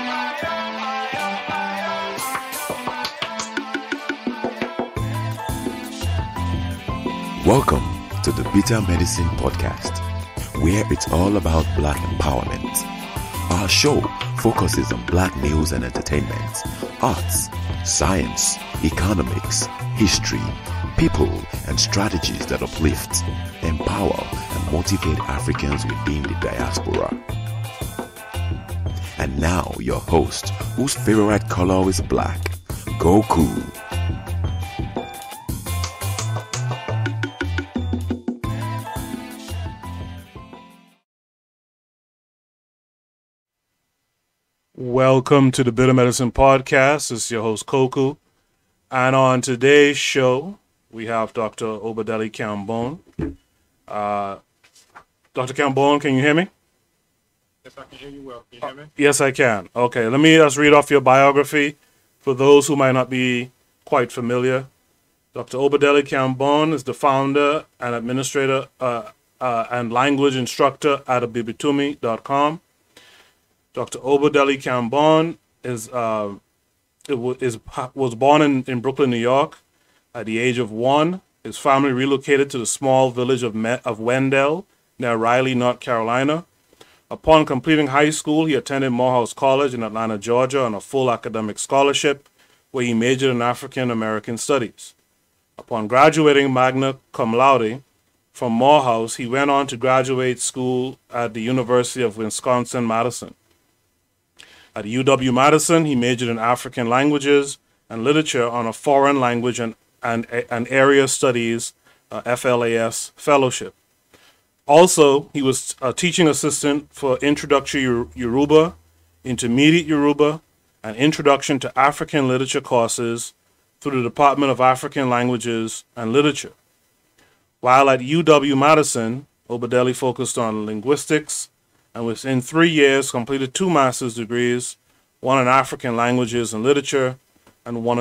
Welcome to the Bitter Medicine Podcast, where it's all about Black empowerment. Our show focuses on Black news and entertainment, arts, science, economics, history, people, and strategies that uplift, empower, and motivate Africans within the diaspora. And now, your host, whose favorite color is black, Goku. Welcome to the Bitter Medicine Podcast. This is your host, Koku. And on today's show, we have Dr. Obadeli Kambon. Dr. Kambon, can you hear me? Yes, I can hear you well. Can you hear me? Yes, I can. Okay, let me just read off your biography for those who might not be quite familiar. Dr. Obadeli Kambon is the founder and administrator and language instructor at abibitumi.com. Dr. Obadeli Kambon was born in Brooklyn, New York. At the age of 1, his family relocated to the small village of Wendell, near Raleigh, North Carolina. Upon completing high school, he attended Morehouse College in Atlanta, Georgia, on a full academic scholarship, where he majored in African American Studies. Upon graduating magna cum laude from Morehouse, he went on to graduate school at the University of Wisconsin-Madison. At UW Madison, he majored in African languages and literature on a foreign language and area studies FLAS fellowship. Also, he was a teaching assistant for Introductory Yoruba, Intermediate Yoruba, and Introduction to African Literature courses through the Department of African Languages and Literature. While at UW Madison, Obadeli focused on linguistics, and within 3 years completed 2 master's degrees, one in African languages and literature, and one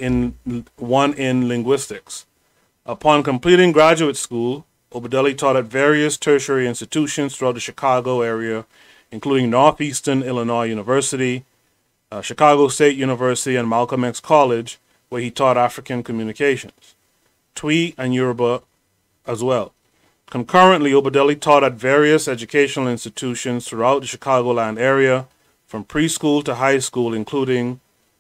in linguistics. Upon completing graduate school, Obadeli taught at various tertiary institutions throughout the Chicago area, including Northeastern Illinois University, Chicago State University, and Malcolm X College, where he taught African communications, Twi and Yoruba as well. Concurrently, Obadeli taught at various educational institutions throughout the Chicagoland area, from preschool to high school, including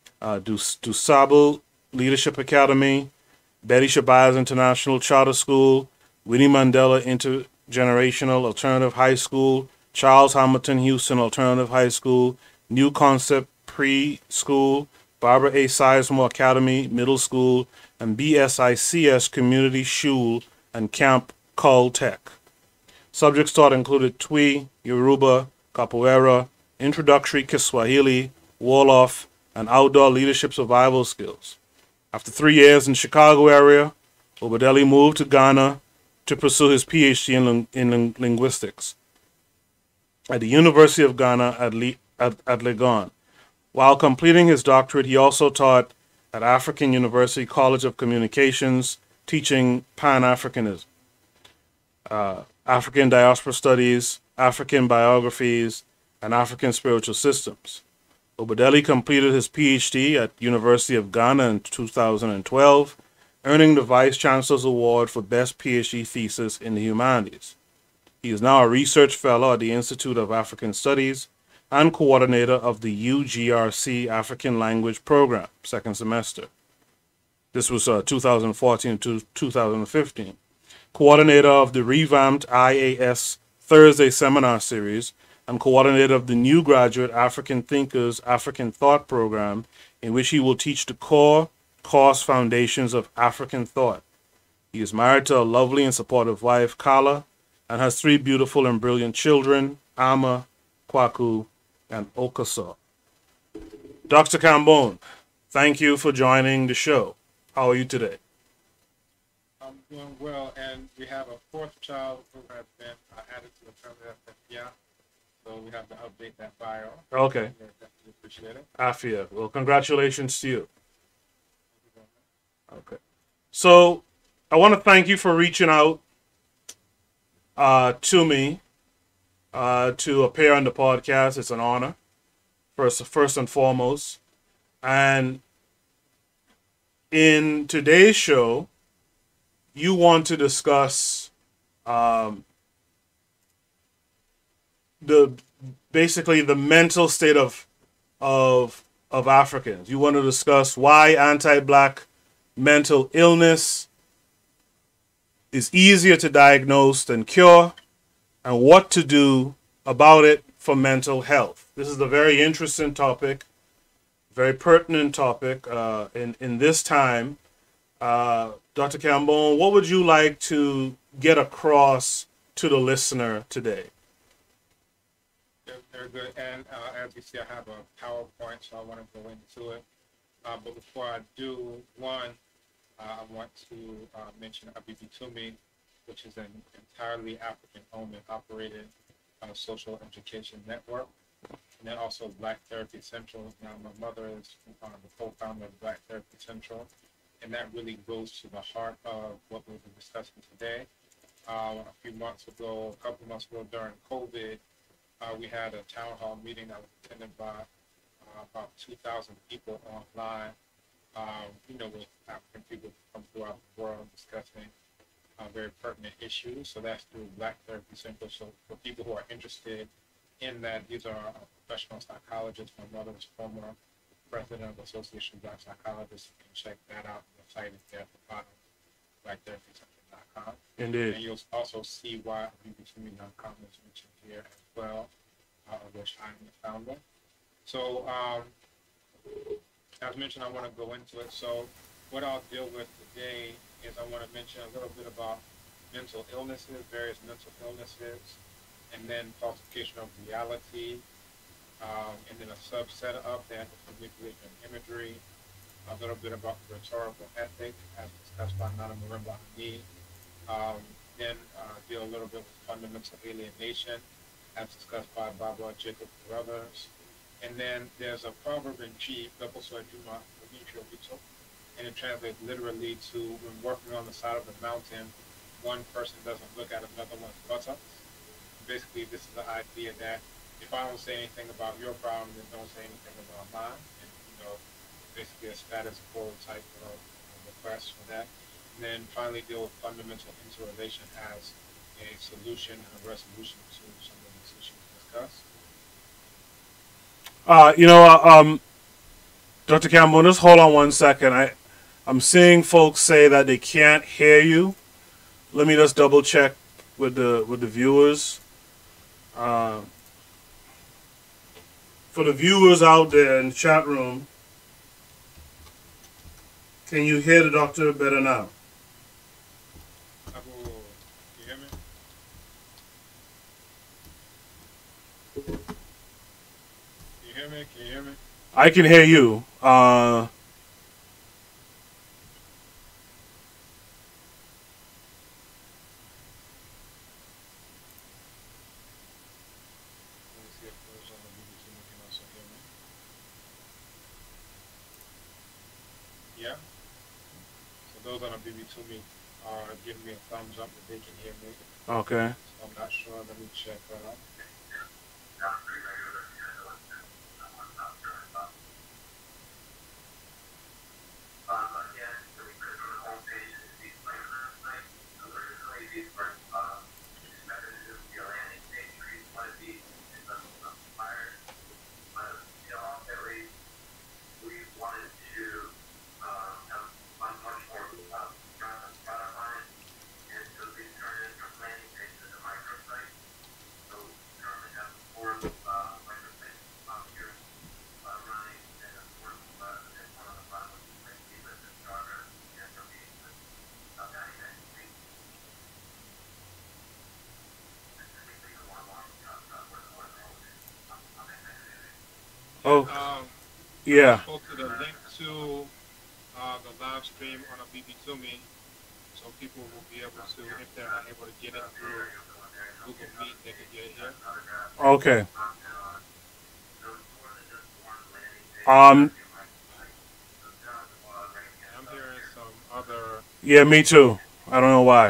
DuSable Leadership Academy, Betty Shabazz International Charter School, Winnie Mandela Intergenerational Alternative High School, Charles Hamilton Houston Alternative High School, New Concept Preschool, Barbara A. Sizemore Academy Middle School, and BSICS Community Schule and Camp Caltech. Subjects taught included Twi, Yoruba, Capoeira, Introductory Kiswahili, Wolof, and Outdoor Leadership Survival Skills. After 3 years in the Chicago area, Obadeli moved to Ghana to pursue his PhD in linguistics at the University of Ghana at Legon. While completing his doctorate, he also taught at African University College of Communications, teaching Pan-Africanism, African Diaspora Studies, African Biographies, and African Spiritual Systems. Obadeli completed his PhD at University of Ghana in 2012, earning the Vice Chancellor's Award for Best PhD Thesis in the Humanities. He is now a research fellow at the Institute of African Studies and coordinator of the UGRC African Language Program, second semester. This was 2014 to 2015. Coordinator of the revamped IAS Thursday Seminar Series, and coordinator of the new graduate African Thinkers African Thought Program, in which he will teach the core course foundations of African thought. He is married to a lovely and supportive wife, Kala, and has 3 beautiful and brilliant children, Ama, Kwaku, and Okaso. Dr. Kambon, thank you for joining the show. How are you today? I'm doing well, and we have a 4th child who has been added to the family of FPI, so we have to update that bio. Okay. We appreciate it. Afia. Well, congratulations to you. Okay. So, I want to thank you for reaching out to me to appear on the podcast. It's an honor first and foremost. And in today's show, you want to discuss the basically the mental state of Africans. You want to discuss why anti-black mental illness is easier to diagnose than cure, and what to do about it for mental health. This is a very interesting topic, very pertinent topic in this time. Dr. Cambone, what would you like to get across to the listener today? Very good. And as you see, I have a PowerPoint, so I want to go into it. But before I do, I want to mention Abibi Tumi, which is an entirely African-owned and operated social education network. And then also Black Therapy Central. Now, my mother is the co-founder of Black Therapy Central, and that really goes to the heart of what we've been discussing today. A couple months ago during COVID, we had a town hall meeting that was attended by about 2,000 people online, with African people from throughout the world discussing very pertinent issues. So that's through Black Therapy Central. So for people who are interested in that, these are professional psychologists. My mother is former president of the Association of Black Psychologists. You can check that out. The site is there at the bottom, blacktherapycentral.com. Indeed. And you'll also see why bbtumi.com is mentioned here as well, of which I'm the founder. So, as mentioned, I want to go into it. So, what I'll deal with today is I want to mention a little bit about mental illnesses, various mental illnesses, and then falsification of reality, and then a subset of that is manipulation of imagery, a little bit about the rhetorical ethic, as discussed by Nana Marimba Hani, then deal a little bit with fundamental alienation, as discussed by Baba Jacob Carruthers. And then there's a proverb in G, and it translates literally to when working on the side of the mountain, one person doesn't look at another one's buttocks. Basically, this is the idea that if I don't say anything about your problem, then don't say anything about mine. And, basically a status quo type of request for that. And then finally deal with fundamental interrelation as a solution and a resolution to some of these issues discussed. Dr. Campbell, just hold on one second. I'm seeing folks say that they can't hear you. Let me just double check with the viewers. For the viewers out there in the chat room, can you hear the doctor better now? Can you hear me? Can you hear me? Can you hear me? I can hear you. Yeah. So those on the BB Tumi are giving me a thumbs up that they can hear me. Okay. So I'm not sure. Let me check that out. Oh, yeah. I posted a link to the live stream on a BB Tumi, so people will be able to, if they're not able to get it through Google Meet, they can get it here. Okay. I'm hearing some other. Yeah, me too. I don't know why.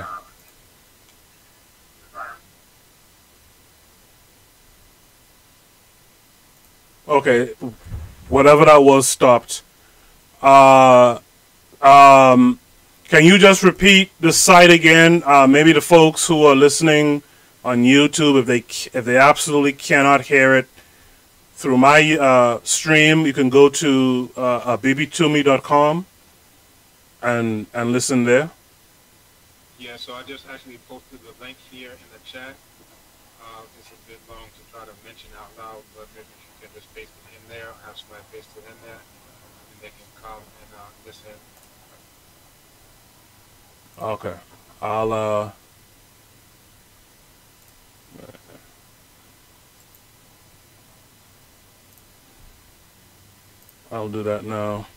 Okay, whatever that was stopped. Uh, um, can you just repeat the site again? Maybe the folks who are listening on YouTube, if they absolutely cannot hear it through my stream, you can go to bbtumi.com and listen there. Yeah, so I just actually posted the link here in the chat. It's a bit long to try to mention out loud, but maybe if you can just paste it in there, have somebody paste it in there, and they can come and listen. Okay, I'll do that now.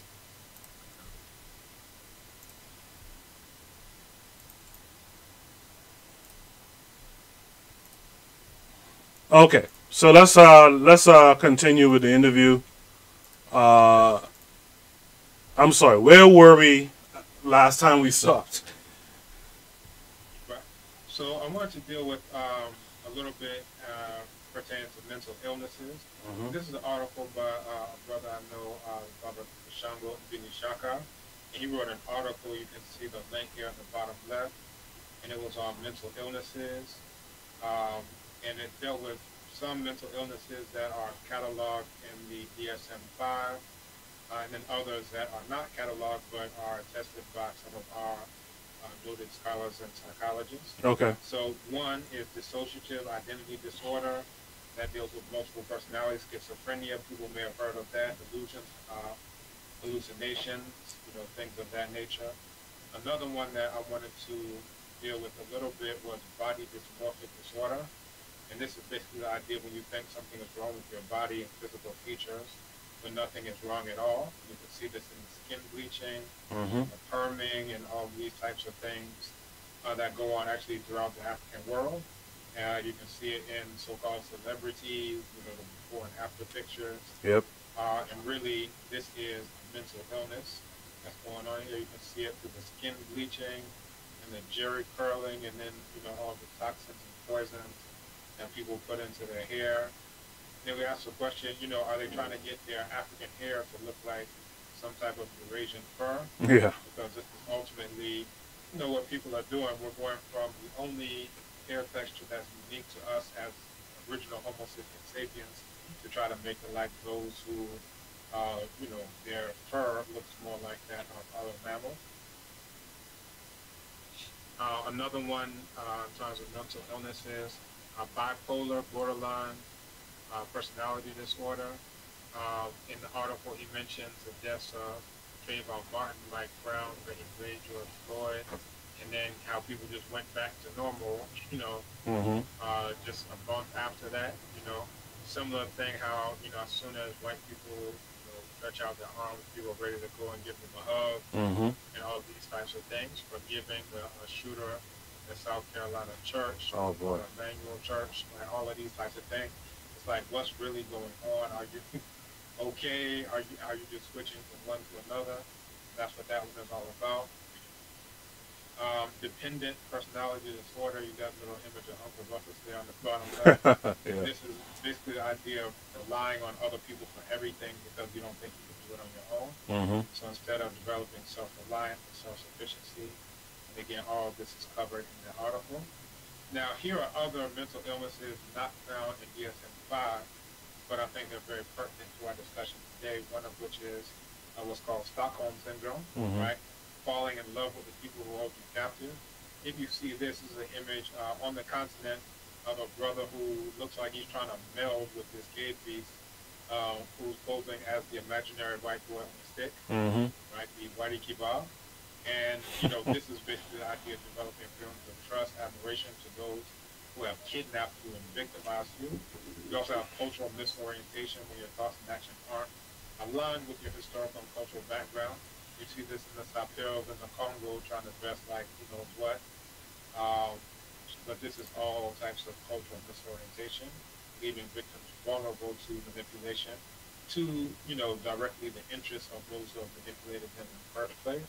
Okay, so let's continue with the interview. Uh, I'm sorry, where were we last time we stopped? Right. So I wanted to deal with a little bit pertaining to mental illnesses. Mm-hmm. This is an article by a brother I know, Baba Shango Binishaka. And he wrote an article, you can see the link here at the bottom left, and it was on mental illnesses. And it dealt with some mental illnesses that are cataloged in the DSM-5, and then others that are not cataloged but are attested by some of our noted scholars and psychologists. Okay. So one is dissociative identity disorder that deals with multiple personality, schizophrenia. People may have heard of that. Delusions, hallucinations, things of that nature. Another one that I wanted to deal with a little bit was body dysmorphic disorder. And this is basically the idea when you think something is wrong with your body and physical features, but nothing is wrong at all. You can see this in the skin bleaching, the perming, and all these types of things that go on actually throughout the African world. You can see it in so-called celebrities, the before and after pictures. Yep. And really, this is mental illness that's going on here. You can see it through the skin bleaching and the jerry curling, and then all the toxins and poisons that people put into their hair. Then we ask the question, are they trying to get their African hair to look like some type of Eurasian fur? Yeah. Because this is ultimately, what people are doing. We're going from the only hair texture that's unique to us as original Homo sapiens to try to make it like those who, their fur looks more like that of other mammals. Another one in terms of mental illnesses, bipolar, borderline personality disorder. In the article, he mentions the deaths of Trayvon Martin, Mike Brown, Freddie Gray, George Floyd, and then how people just went back to normal, just a month after that. Similar thing how, as soon as white people stretch out their arms, people are ready to go and give them a hug, and all these types of things. Forgiving a shooter at South Carolina church, Emmanuel Church, like all of these types of things. It's like, what's really going on? Are you okay? Are you just switching from one to another? That's what that one is all about. Dependent personality disorder. You got a little image of Uncle Ruckus there on the bottom left. Yeah. This is basically the idea of relying on other people for everything because you don't think you can do it on your own. So instead of developing self-reliance and self-sufficiency, and again, all of this is covered in the article. Now, here are other mental illnesses not found in DSM-5, but I think they're very pertinent to our discussion today, one of which is what's called Stockholm Syndrome, right? Falling in love with the people who hold you captive. If you see this is an image on the continent of a brother who looks like he's trying to meld with this gay beast who's posing as the imaginary white boy on the stick, right? The Whitey Kebab. And, this is basically the idea of developing feelings of trust, admiration to those who have kidnapped you and victimized you. You also have cultural misorientation when your thoughts and actions aren't aligned with your historical and cultural background. You see this in the Sapels in the Congo trying to dress like who knows what. But this is all types of cultural misorientation, leaving victims vulnerable to manipulation, to, directly the interests of those who have manipulated them in the first place.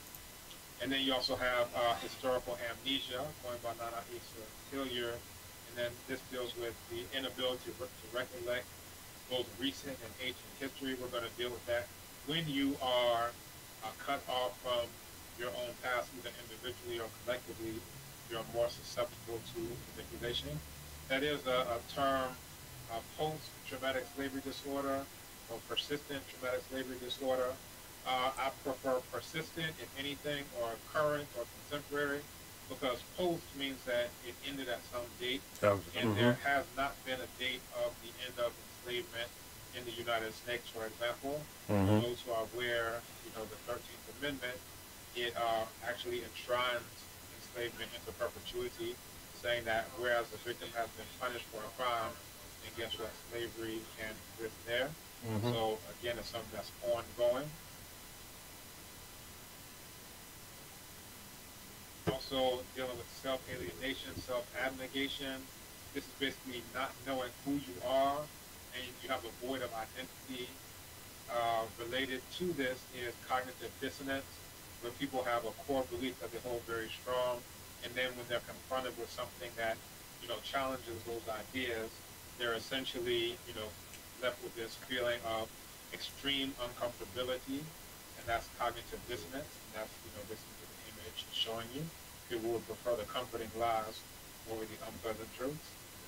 And then you also have historical amnesia, coined by Nana Issa Hilliard, and And then this deals with the inability to recollect both recent and ancient history. We're going to deal with that. When you are cut off from your own past, either individually or collectively, you're more susceptible to manipulation. That is a term, post-traumatic slavery disorder or persistent traumatic slavery disorder. I prefer persistent, if anything, or current or contemporary, because post means that it ended at some date, and there has not been a date of the end of enslavement in the United States, for example. For those who are aware, the 13th Amendment, it actually enshrines enslavement into perpetuity, saying that whereas the victim has been punished for a crime, and guess what, slavery can exist there. So again, it's something that's ongoing. Also dealing with self-alienation, self-abnegation. This is basically not knowing who you are, and you have a void of identity. Related to this is cognitive dissonance, where people have a core belief that they hold very strong, and then when they're confronted with something that challenges those ideas, they're essentially left with this feeling of extreme uncomfortability, and that's cognitive dissonance. And that's this is the image showing you. People would prefer the comforting lies over the unpleasant truths.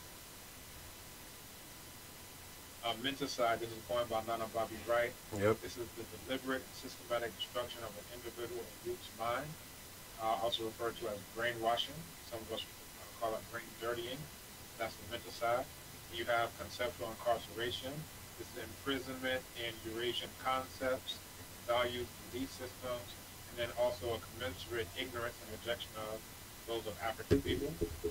Menticide, this is coined by Nana Bobby Wright. This is the deliberate and systematic destruction of an individual or group's mind, also referred to as brainwashing. Some of us call it brain dirtying. That's the menticide. You have conceptual incarceration. This is imprisonment in Eurasian concepts, values, belief systems, and then also a commensurate ignorance and rejection of those of African people.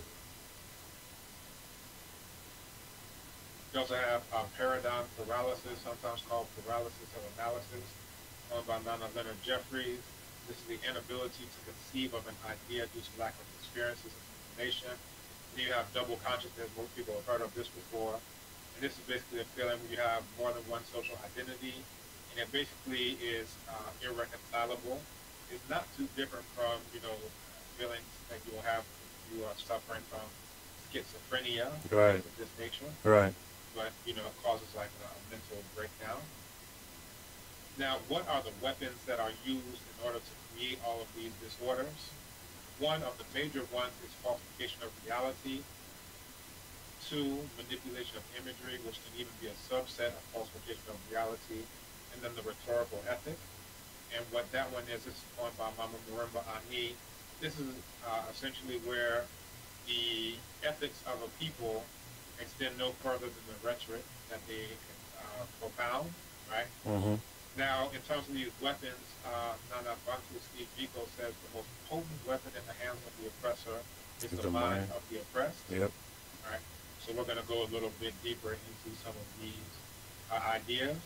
You also have paradigm paralysis, sometimes called paralysis of analysis, owned by Nana Leonard Jeffries. This is the inability to conceive of an idea due to lack of experiences and information. Then you have double consciousness. Most people have heard of this before. And this is basically a feeling when you have more than one social identity, and it basically is irreconcilable. It's not too different from, feelings that you will have if you are suffering from schizophrenia, right, of this nature. Right. But, it causes like a mental breakdown. Now, what are the weapons that are used in order to create all of these disorders? One of the major ones is falsification of reality. Two, manipulation of imagery, which can even be a subset of falsification of reality. And then the rhetorical ethic. And what that one is coined by Mama Marimba Ani. This is essentially where the ethics of a people extend no further than the rhetoric that they propound, right? Now, in terms of these weapons, Nana Bantu Steve Biko says the most potent weapon in the hands of the oppressor is the mind of the oppressed. Yep. All right. So we're going to go a little bit deeper into some of these ideas.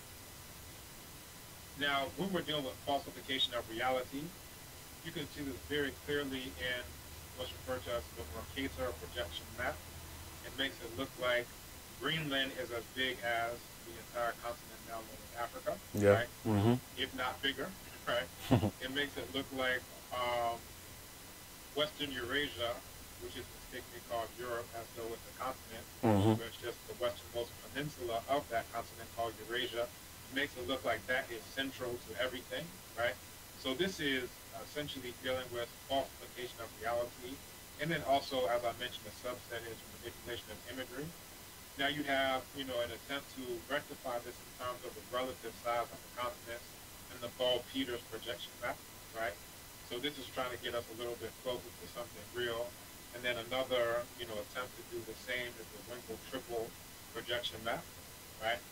Now, when we're dealing with falsification of reality, you can see this very clearly in what's referred to as the Mercator projection map. It makes it look like Greenland is as big as the entire continent now known as Africa, right? If not bigger, right? It makes it look like Western Eurasia, which is mistakenly called Europe, as though it's a continent, but it's just the westernmost peninsula of that continent called Eurasia. It makes it look like that is central to everything, right? So this is essentially dealing with falsification of reality. And then also, as I mentioned, the subset is manipulation of imagery. Now you have, an attempt to rectify this in terms of the relative size of the continents and the Ball-Peters projection map, right? So this is trying to get us a little bit closer to something real. And then another, attempt to do the same is the Winkel-Triple projection map, right?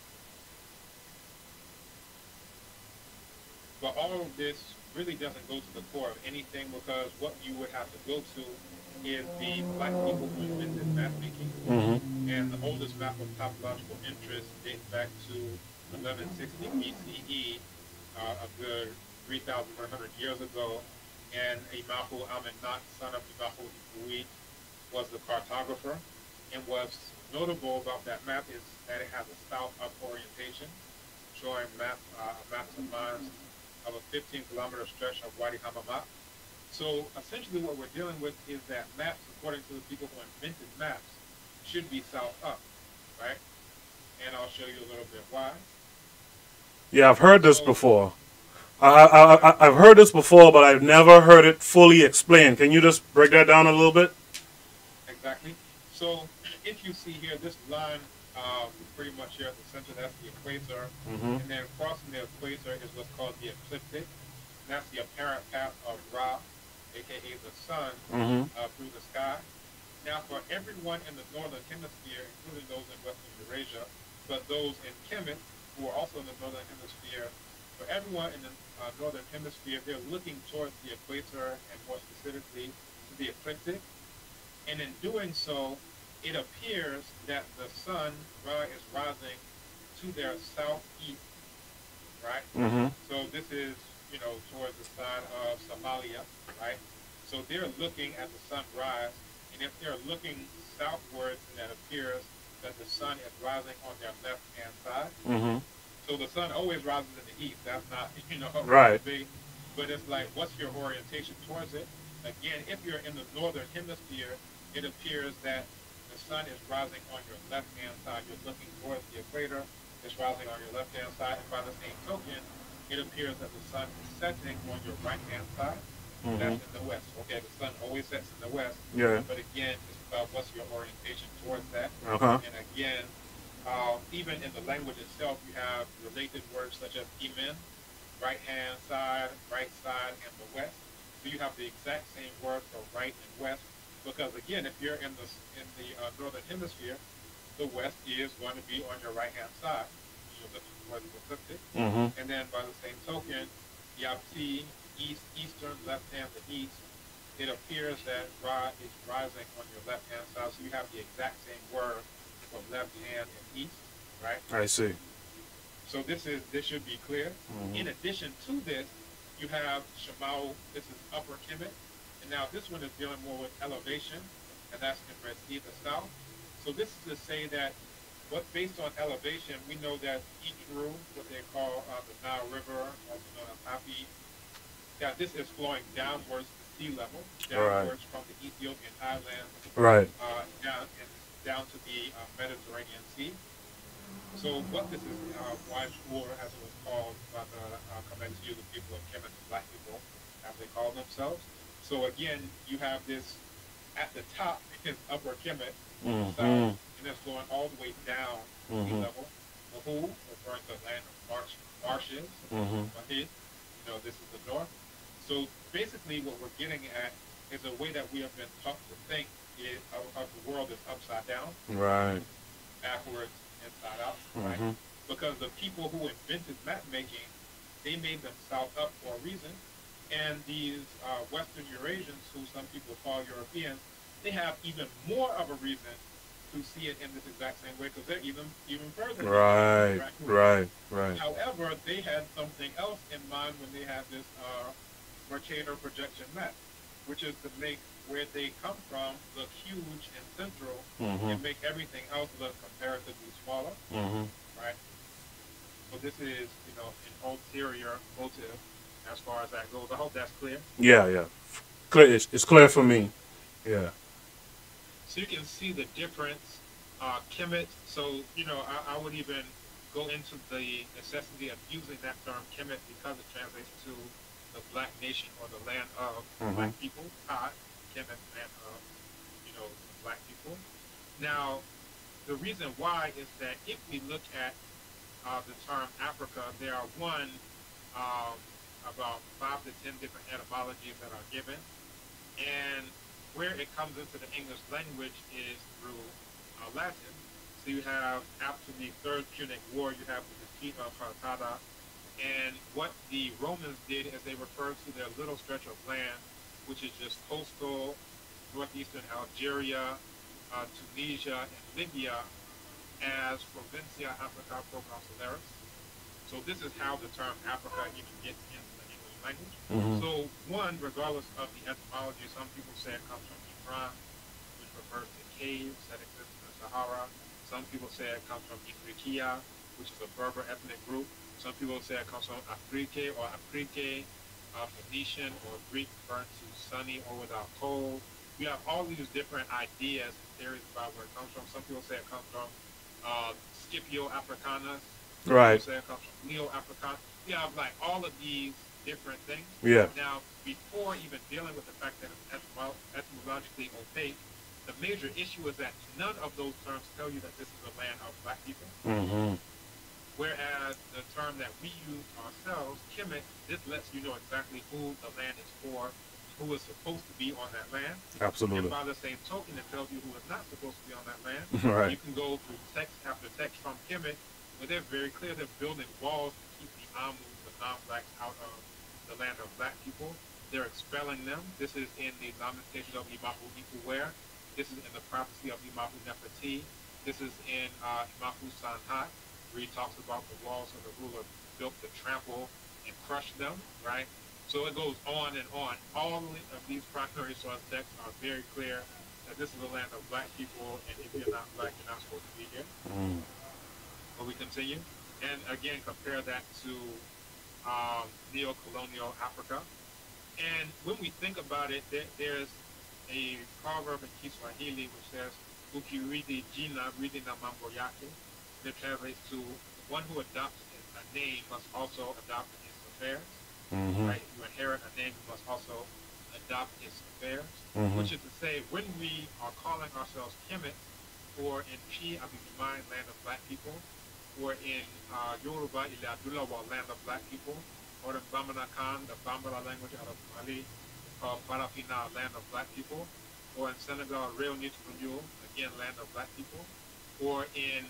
But all of this really doesn't go to the core of anything, because what you would have to go to is the black people who invented map making. And the oldest map of topological interest dates back to 1160 BCE, a good 3,100 years ago. And Imahu Amenat, son of Imahu Ipui, was the cartographer. And what's notable about that map is that it has a south-up orientation, showing maps of mines of a 15-kilometer stretch of Wadi Hamamat. So essentially what we're dealing with is that maps, according to the people who invented maps, should be south up, right? And I'll show you a little bit why. Yeah, I've heard this So, before. right, I've heard this before, but I've never heard it fully explained. Can you just break that down a little bit? exactly. So if you see here, this line, pretty much here at the center, that's the equator, Mm-hmm. and then crossing the equator is what's called the ecliptic. And that's the apparent path of Ra, aka the sun, Mm-hmm. through the sky. Now, for everyone in the northern hemisphere, including those in Western Eurasia, but those in Kemet, who are also in the northern hemisphere, for everyone in the northern hemisphere, they're looking towards the equator and more specifically to the ecliptic. And in doing so, it appears that the sun Ra is rising to their southeast, right? Mm-hmm. So this is, towards the side of Somalia, right? So they're looking at the sun rise, and if they're looking southwards, then it appears that the sun is rising on their left-hand side. Mm-hmm. So the sun always rises in the east. That's not, Right. but it's like, what's your orientation towards it? Again, if you're in the northern hemisphere, it appears that the sun is rising on your left-hand side. You're looking towards the equator. It's rising on your left-hand side. And by the same token, it appears that the sun is setting on your right-hand side. Mm-hmm. That's in the west. Okay, the sun always sets in the west. Yeah. But again, it's about what's your orientation towards that. Uh-huh. And again, even in the language itself, you have related words such as imen, right-hand side, right side, and the west. So you have the exact same word for right and west. Because again, if you're in the northern hemisphere, the west is going to be on your right-hand side. You're looking towards the ecliptic. Mm-hmm. And then by the same token, Yapti, eastern, left-hand to east, it appears that Ra is rising on your left-hand side. So you have the exact same word for left hand and east, right? I see. So this should be clear. Mm-hmm. In addition to this, you have Shemau, this is Upper Kemet. And now this one is dealing more with elevation, and that's in Red Sea, the south. So this is to say that based on elevation, we know that Itru, what they call the Nile River, also known as Hapi, that this is flowing downwards to sea level, downwards from the Ethiopian highlands, Right. down to the Mediterranean Sea. So what this is, Wajur, as it was called by the Kemetu, the people of Kemet, the black people, as they call themselves. So again, you have this at the top is Upper Kemet, Mm-hmm. south, and it's flowing all the way down to sea Mm-hmm. level. Mahu, referring to land of marshes. Mm-hmm. Mahid, this is the north. So basically what we're getting at is a way that we have been taught to think of the world is upside down, Right. backwards, inside out, right? Mm-hmm. Because the people who invented map making, they made them south up for a reason. And these Western Eurasians, who some people call Europeans, they have even more of a reason to see it in this exact same way because they're even further. Right. Right. Right. However, they had something else in mind when they had this Mercator projection map, which is to make where they come from look huge and central Mm-hmm. and make everything else look comparatively smaller, Mm-hmm. right? So this is, an ulterior motive as far as that goes. I hope that's clear. Yeah. Yeah. Clear. It's clear for me. Yeah. So you can see the difference. Kemet, so, I would even go into the necessity of using that term Kemet because it translates to the black nation or the land of black people. Kemet, land of, black people. Now, the reason why is that if we look at the term Africa, there are about 5 to 10 different etymologies that are given. And where it comes into the English language is through Latin. So you have, after the Third Punic War, you have the defeat of Carthage. And what the Romans did is they referred to their little stretch of land, which is just coastal, northeastern Algeria, Tunisia, and Libya, as Provincia Africa Proconsuleris. So this is how the term Africa even gets into the English language. Mm-hmm. So one, regardless of the etymology, some people say it comes from Ifran, which refers to caves that exist in the Sahara. Some people say it comes from Ifriqiya, which is a Berber ethnic group. Some people say it comes from Afrique or Afrique, Phoenician or Greek, referring to sunny or without cold. we have all these different ideas and theories about where it comes from. Some people say it comes from Scipio Africanus. Some Right. people say it comes from Leo Africanus. We have like all of these different things. Yeah. Now, before even dealing with the fact that it's etymologically opaque, the major issue is that none of those terms tell you that this is the land of black people. Mm-hmm. Whereas the term that we use ourselves, Kemet, this lets you know exactly who the land is for, who is supposed to be on that land. Absolutely. And by the same token, it tells you who is not supposed to be on that land. Right. You can go through text after text from Kemet, where they're very clear they're building walls to keep the Amu, the non-blacks, out of the land of black people. They're expelling them. This is in the Lamentations of Imahu Ikuwer. This is in the prophecy of Imahu Neferti. This is in Imahu Sanhat, where he talks about the walls of the ruler built to trample and crush them, right? So it goes on and on. All of these primary source texts are very clear that this is the land of black people, and if you're not black, you're not supposed to be here. Mm. But we continue. And again, compare that to neo-colonial Africa. And when we think about it, there's a proverb in Kiswahili which says, "Ukiridi jina ridi na mambo yake." It translates to, one who adopts a name must also adopt its affairs. Mm-hmm. Right? You inherit a name, you must also adopt its affairs. Mm-hmm. Which is to say, when we are calling ourselves Kemet, or in Chi Abimai, land of black people, or in Yoruba, Ile Adulawa, land of black people, or in Bamanakan, the Bambara language out of Mali, called Farafina, land of black people, or in Senegal, Reo Nitunyo, again, land of black people, or in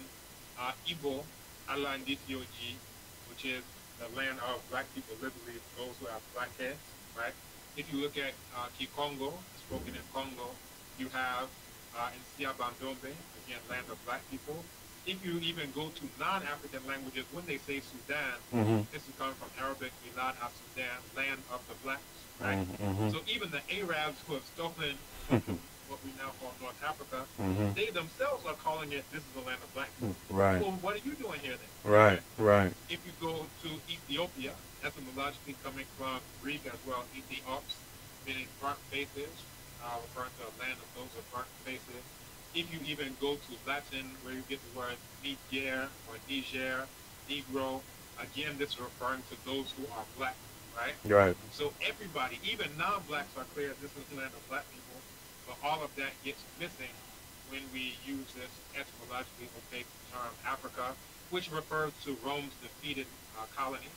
Igbo, Ala Nditioji, which is the land of black people, literally those who have black heads, right? If you look at Kikongo, spoken in Congo, you have in Siabandombe, again, land of black people. If you even go to non-African languages, when they say Sudan, Mm-hmm. this is coming from Arabic, Milad al-Sudan, land of the blacks, right? Mm-hmm. So even the Arabs who have stolen what we now call North Africa, Mm-hmm. they themselves are calling it, this is the land of black people. Right. Well, what are you doing here then? Right. Right. If you go to Ethiopia, etymologically coming from Greek as well, Ethiops, meaning burnt faces, referring to a land of those with burnt faces. If you even go to Latin, where you get the word Niger or Niger, Negro, again, this is referring to those who are black, right? Right. So everybody, even non-blacks, are clear this is the land of black people, but all of that gets missing when we use this etymologically opaque term Africa, which refers to Rome's defeated colony.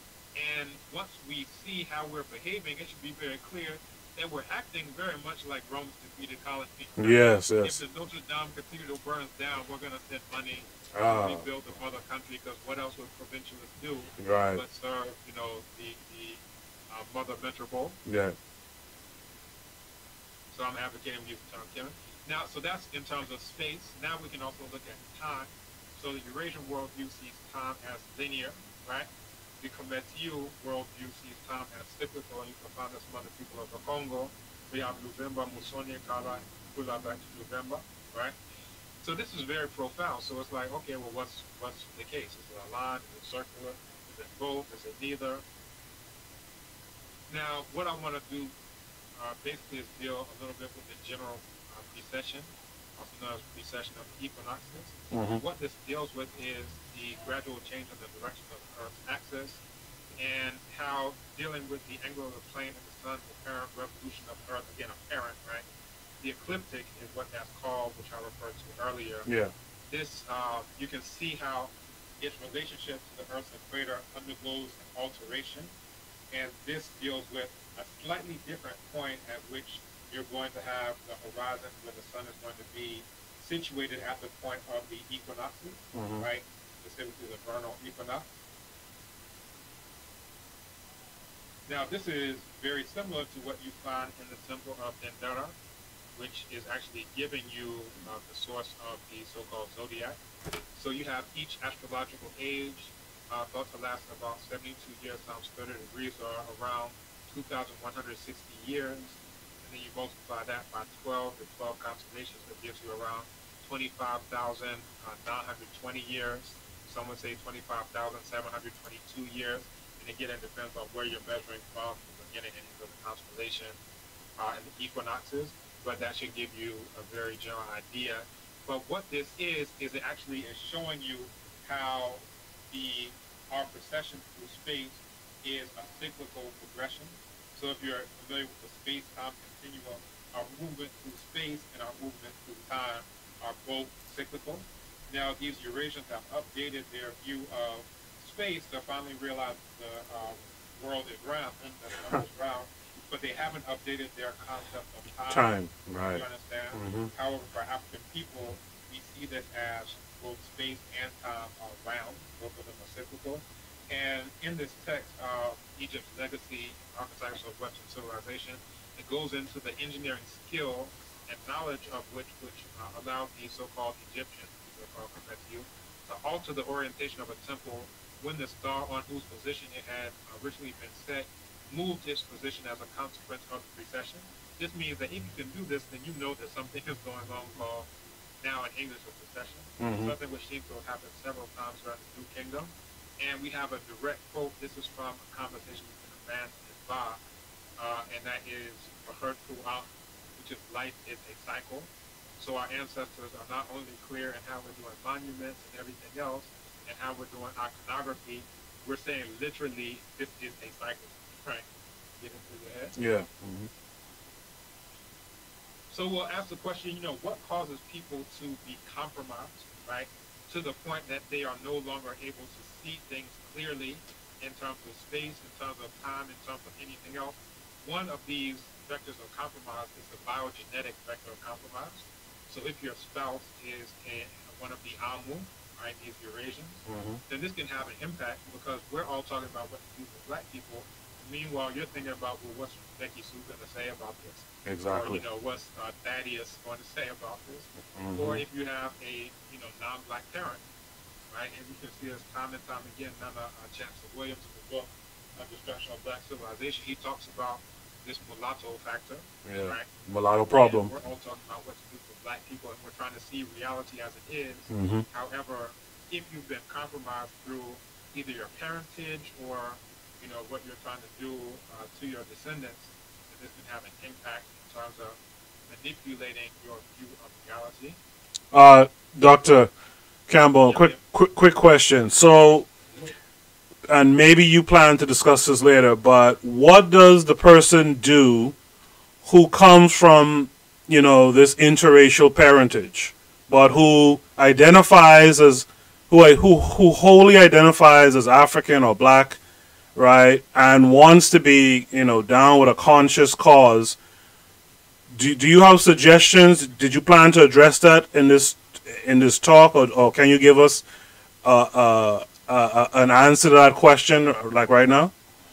And once we see how we're behaving, it should be very clear that we're acting very much like Rome's defeated colony. Yes. Yes. If the Notre Dame Cathedral burns down, we're going to send money to Ah. rebuild the mother country, because what else would provincialists do Right. but serve, the mother metropole? Yeah. So I'm advocating we use the term Kemet. Now, so that's in terms of space. Now we can also look at time. So the Eurasian worldview sees time as linear, right? The Cometiou worldview sees time as cyclical, and you can find this among the people of the Congo. We have Luvemba, Musonye, Kala, Kula back to Luvemba, right? So this is very profound. So it's like, okay, well, what's the case? Is it a line? Is it circular? Is it both? Is it neither? Now, what I want to do basically is deal a little bit with the general precession, also known as precession of the equinoxes. Mm-hmm. What this deals with is the gradual change in the direction of the Earth's axis, and how dealing with the angle of the plane of the sun's apparent revolution of Earth, again, apparent, right? The ecliptic is what that's called, which I referred to earlier. Yeah. This, you can see how its relationship to the Earth's equator undergoes an alteration, and this deals with a slightly different point at which you're going to have the horizon where the sun is going to be situated at the point of the equinoxes, Mhm. right? Specifically the vernal equinox. Now, this is very similar to what you find in the temple of Dendera, which is actually giving you the source of the so-called zodiac. So you have each astrological age thought to last about 72 years times 30 degrees, or around 2,160 years. And then you multiply that by 12, the 12 constellations, that gives you around 25,920 years. Some would say 25,722 years. And again, it depends on where you're measuring from the beginning and into the constellation and the equinoxes. but that should give you a very general idea. But what this is it actually is showing you how the our procession through space is a cyclical progression. So if you're familiar with the space-time continuum, our movement through space and our movement through time are both cyclical. Now these Eurasians have updated their view of space to finally realize the world is round, and the sun is round, but they haven't updated their concept of time. Time, right. You understand? Mm-hmm. However, for African people, we see this as both space and time are round, both of them are cyclical. And in this text, Egypt's legacy, archetypes of Western civilization, it goes into the engineering skill and knowledge of which allowed the so-called Egyptians, these are called you, to alter the orientation of a temple when the star on whose position it had originally been set moved its position as a consequence of the precession. This means that if you can do this, then you know that something is going on called, now in English, a precession. Mm-hmm. Something which seems to have happened several times throughout the New Kingdom. And we have a direct quote. This is from a conversation between a man and his Ba, and that is for her throughout, which is life is a cycle. So our ancestors are not only clear in how we're doing monuments and everything else, and how we're doing iconography, we're saying literally this is a cycle, right? Get into your head. Yeah. Mm-hmm. So we'll ask the question, what causes people to be compromised, right? To the point that they are no longer able to see things clearly in terms of space, in terms of time, in terms of anything else. One of these vectors of compromise is the biogenetic vector of compromise. So if your spouse is one of the Amu, right, these Eurasians, Mm-hmm. then this can have an impact because we're all talking about what to do for black people. Meanwhile, you're thinking about, well, what's Becky Sue going to say about this? Exactly. Or, what's Thaddeus going to say about this? Mm-hmm. Or if you have a, non-black parent, right? And you can see this time and time again. Nana Chancellor Williams in the book, Destruction of Black Civilization, he talks about this mulatto factor, Yeah. right? Mulatto problem. And we're all talking about what to do for black people, and we're trying to see reality as it is. Mm-hmm. However, if you've been compromised through either your parentage or what you're trying to do to your descendants, then this can have an impact in terms of manipulating your view of reality. Dr. Campbell, Yeah, quick question. So, and maybe you plan to discuss this later, but what does the person do who comes from, this interracial parentage, but who identifies as, who wholly identifies as African or black, right, and wants to be, down with a conscious cause? Do you have suggestions? Did you plan to address that in this talk, or can you give us an answer to that question, like right now?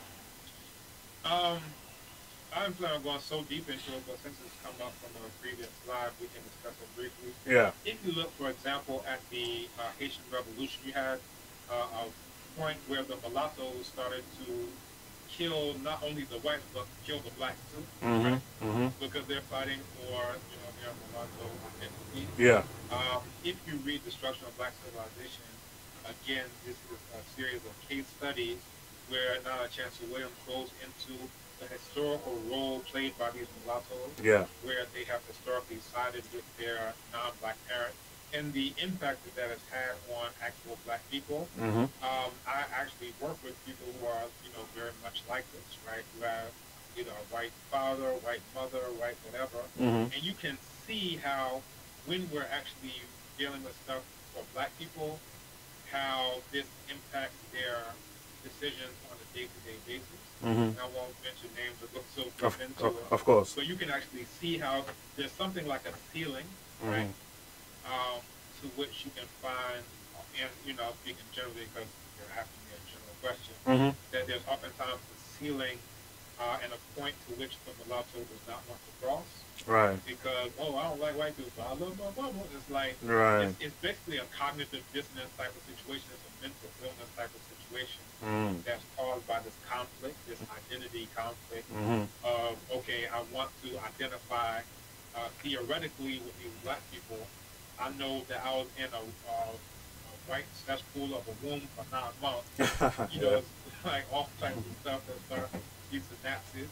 I don't plan on going so deep into it, but since it's come up from a previous slide, we can discuss it briefly. Yeah. If you look, for example, at the Haitian Revolution, you had a point where the mulattoes started to kill not only the whites, but kill the blacks too, Mm-hmm. right? Mm-hmm. Because they're fighting for, their mulatto identity. Yeah. If you read Destruction of Black Civilization, again, this is a series of case studies where Nana Chancellor Williams goes into the historical role played by these mulattoes, Yeah. where they have historically sided with their non-black parent, and the impact that has had on actual black people. Mm-hmm. I actually work with people who are, very much like this, right? Who have either a white father, white mother, white whatever, Mm-hmm. and you can see how when we're actually dealing with stuff for black people, how this impacts their decisions on a day-to-day basis. Mm-hmm. I won't mention names or look so deep into it. Of course. So you can actually see how there's something like a ceiling, right? To which you can find, and speaking generally because you're asking me a general question, Mm-hmm. that there's oftentimes a ceiling and a point to which the mulatto does not want to cross. Right. Because, I don't like white people, but I love my mama. It's like, Right. it's basically a cognitive dissonance type of situation. It's a mental illness type of situation Mm. that's caused by this conflict, this identity conflict Mm-hmm. of, okay, I want to identify theoretically with these black people. I know that I was in a white cesspool of a womb for 9 months. Yeah. It's like all types of stuff that start these synapses.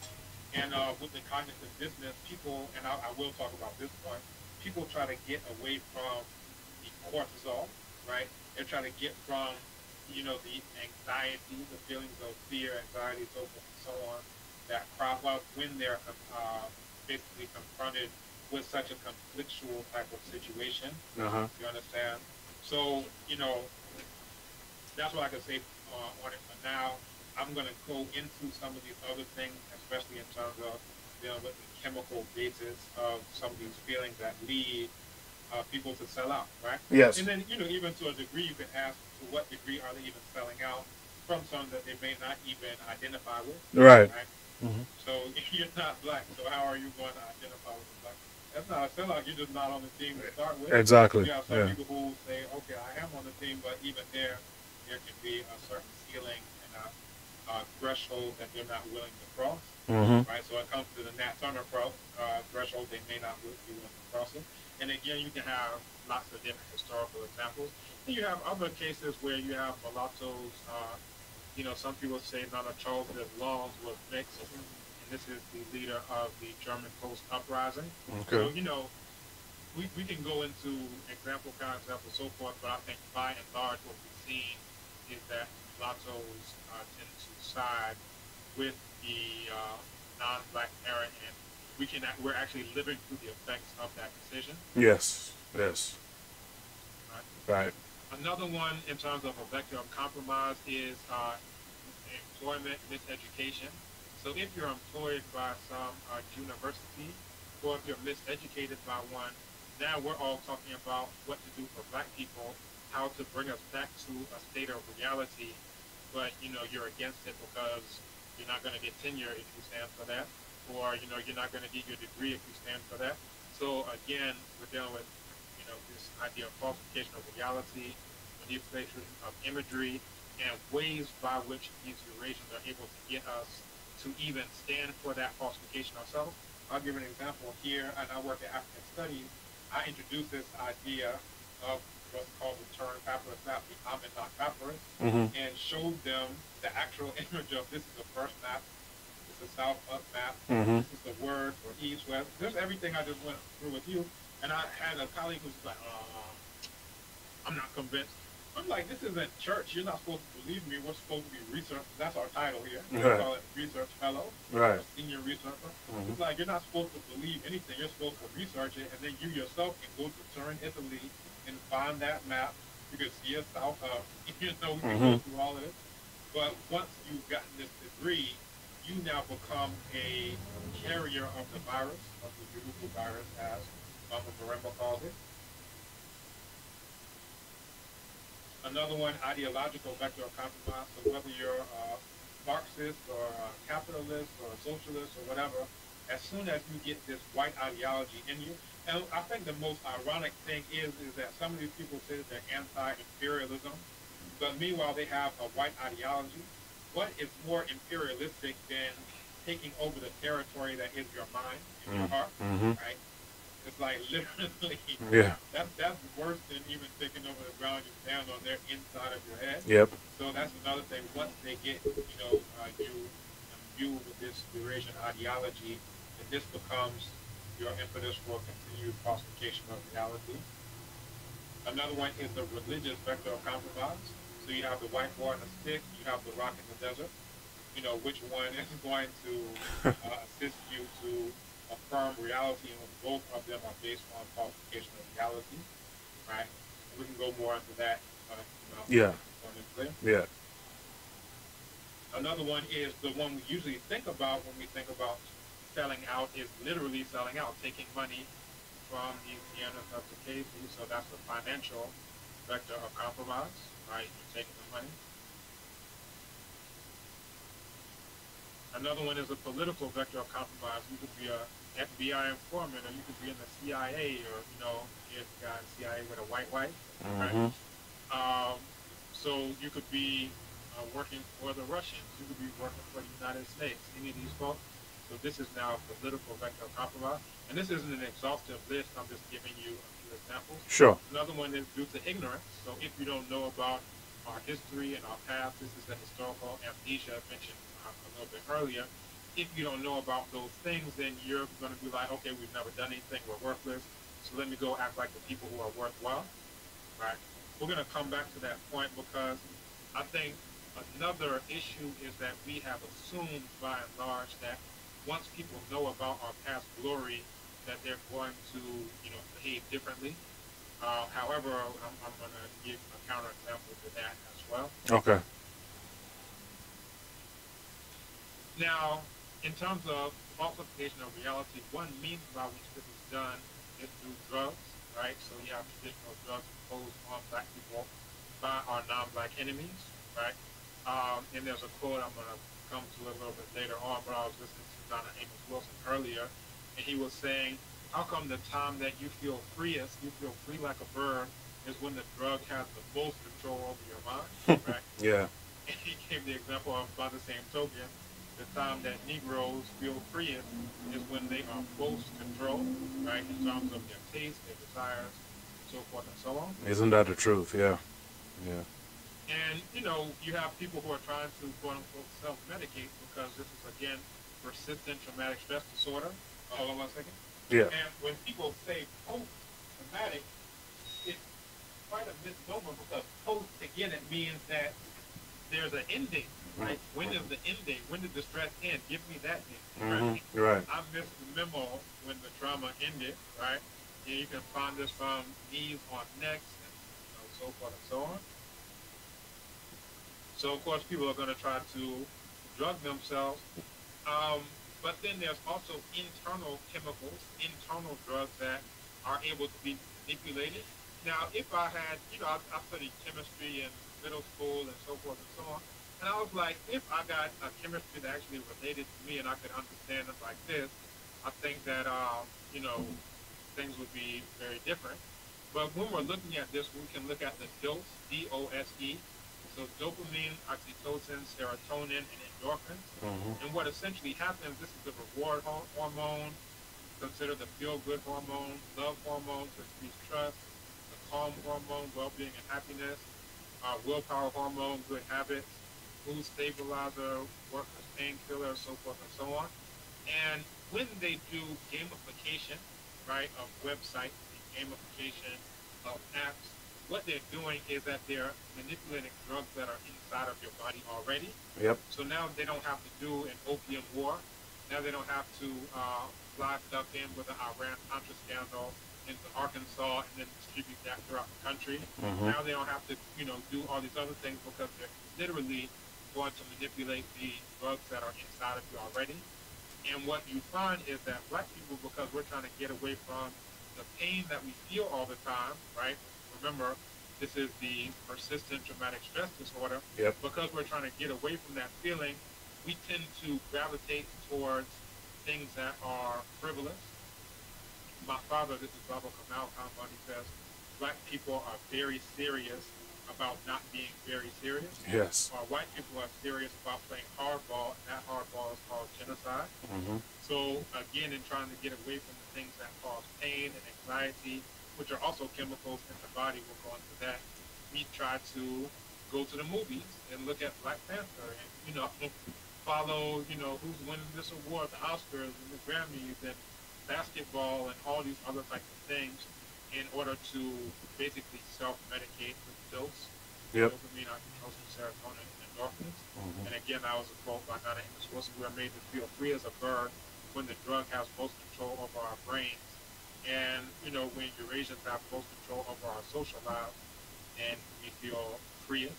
And with the cognitive dissonance, people, and I will talk about this point, people try to get away from the cortisol, right? They're trying to get from, the anxiety, the feelings of fear, anxiety, so forth and so on, that crop up when they're basically confronted with such a conflictual type of situation. Uh-huh. You understand? So, that's what I can say on it for now. I'm going to go into some of these other things, especially in terms of dealing with the chemical basis of some of these feelings that lead people to sell out, right? Yes. And then, even to a degree, you can ask to what degree are they even selling out from something that they may not even identify with. Right. Mm-hmm. So if you're not black, so how are you going to identify with the black? That's not a sellout. You're just not on the team to start with. Exactly. You have some people who say, okay, I am on the team, but even there can be a certain ceiling and a threshold that they're not willing to cross. Mm-hmm. Right. So it comes to the Nat Turner threshold, they may not be willing to cross it. And again, you can have lots of different historical examples. And you have other cases where you have mulattoes. Some people say Nana Charles Laws was mixed, and this is the leader of the German Post Uprising. Okay. So, we can go into example, so forth, but I think by and large what we've seen is that mulattoes tend to side with the non-black parent, and we're actually living through the effects of that decision. Yes. Right. Another one in terms of a vector of compromise is employment miseducation. So if you're employed by some university, or if you're miseducated by one, now we're all talking about what to do for black people, how to bring us back to a state of reality, but you're against it because you're not going to get tenure if you stand for that, or you're not going to get your degree if you stand for that. So again, we're dealing with this idea of falsification of reality, manipulation of imagery, and ways by which these Eurasians are able to get us to even stand for that falsification ourselves. I'll give an example here, and I work at African Studies. I introduced this idea of what's called the turn papyrus map, the Amenot papyrus, and showed them the actual image of this is the first map, this is the South Up map, this is the word for East, West. There's everything I just went through with you. And I had a colleague who's like, I'm not convinced. I'm like, this isn't church. You're not supposed to believe me. We're supposed to be research. That's our title here. We call it research fellow, right? Senior researcher. It's like you're not supposed to believe anything. You're supposed to research it, and then you yourself can go to Turin, Italy, and find that map. You can see it south of. We can go through all of it. But once you've gotten this degree, you now become a carrier of the virus, of the Urubu virus, as Mama Maremba calls it. Another one, ideological vector of compromise. So whether you're a Marxist or a capitalist or a socialist or whatever, as soon as you get this white ideology in you, and I think the most ironic thing is that some of these people say that they're anti-imperialism, but meanwhile they have a white ideology. What is more imperialistic than taking over the territory that is your mind and your heart, right? It's like literally, that's worse than even taking over the ground you stand on. They're inside of your head. Yep. So that's another thing. Once they get, you with this Eurasian ideology, then this becomes your impetus for continued falsification of reality. Another one is the religious vector of compromise. So you have the white boy and the stick. You have the rock in the desert. Which one is going to assist you to affirm reality, and both of them are based on falsification of reality, right? And we can go more into that. Yeah. Another one is the one we usually think about when we think about selling out is literally selling out, taking money from the Indianas up to KC. So that's the financial vector of compromise, right? You're taking the money. Another one is a political vector of compromise. You could be a FBI informant, or you could be in the CIA, or if you got CIA with a white wife, right? So you could be working for the Russians. You could be working for the United States. Any of these folks. So this is now a political vector of compromise, and this isn't an exhaustive list. I'm just giving you a few examples. Sure. Another one is due to ignorance. So if you don't know about our history and our past, this is the historical amnesia mentioned a little bit earlier. if you don't know about those things, then you're going to be like, okay, we've never done anything, we're worthless, so let me go act like the people who are worthwhile, right? We're going to come back to that point because I think another issue is that we have assumed by and large that once people know about our past glory, that they're going to, behave differently. However, I'm going to give a counterexample to that as well. Okay. Now, in terms of falsification of reality, one means by which this is done is through drugs, right? So you have traditional drugs imposed on black people by our non-black enemies, right? And there's a quote I'm going to come to a little bit later on, but I was listening to Donna Amos Wilson earlier, and he was saying, how come the time that you feel freest, you feel free like a bird, is when the drug has the most control over your mind, right? Yeah. And he gave the example of, by the same token, the time that Negroes feel freest is when they are most controlled, right, in terms of their taste, their desires, so forth and so on. Isn't that the truth? Yeah. Yeah. And, you have people who are trying to, quote unquote, self-medicate because this is, again, persistent traumatic stress disorder. Hold on 1 second. Yeah. And when people say post-traumatic, it's quite a misnomer because post, again, it means that there's an ending, right? When is the end date? When did the stress end? Give me that date, right? Right. I missed the memo when the trauma ended, right? And you can find this from knees on necks and so forth and so on. So, of course, people are going to try to drug themselves. But then there's also internal chemicals, internal drugs that are able to be manipulated. Now, if I had, I studied chemistry in middle school and so forth and so on, and I was like, if I got a chemistry that actually related to me and I could understand it like this, I think that, things would be very different. But when we're looking at this, we can look at the dose, D-O-S-E. So dopamine, oxytocin, serotonin, and endorphins. And what essentially happens, this is the reward hormone, considered the feel-good hormone, love hormone to increase trust, the calm hormone, well-being and happiness, willpower hormone, good habits, mood stabilizer, work as painkiller, so forth and so on. And when they do gamification, right, of websites, gamification of apps, what they're doing is that they're manipulating drugs that are inside of your body already. Yep. So now they don't have to do an opium war. Now they don't have to fly stuff in with the Iran-Contra scandal into Arkansas and then distribute that throughout the country. Now they don't have to, do all these other things because they're literally going to manipulate the drugs that are inside of you already. And what you find is that black people, because we're trying to get away from the pain that we feel all the time, right? Remember, this is the persistent traumatic stress disorder. Yep. Because we're trying to get away from that feeling, we tend to gravitate towards things that are frivolous. My father, this is Baba Kamal Khan, he says, black people are very serious about not being very serious. Yes. White people are serious about playing hardball, and that hardball is called genocide. So, again, in trying to get away from the things that cause pain and anxiety, which are also chemicals in the body, we'll go into that, we try to go to the movies and look at Black Panther and, follow, who's winning this award, the Oscars and the Grammys and basketball and all these other types of things in order to basically self-medicate with dose. Yep. Dopamine, oxytocin, serotonin, and endorphins. And again, that was a quote by Donna Amos Wilson. We are made to feel free as a bird when the drug has most control over our brains. And, when Eurasians have most control over our social lives and we feel freest.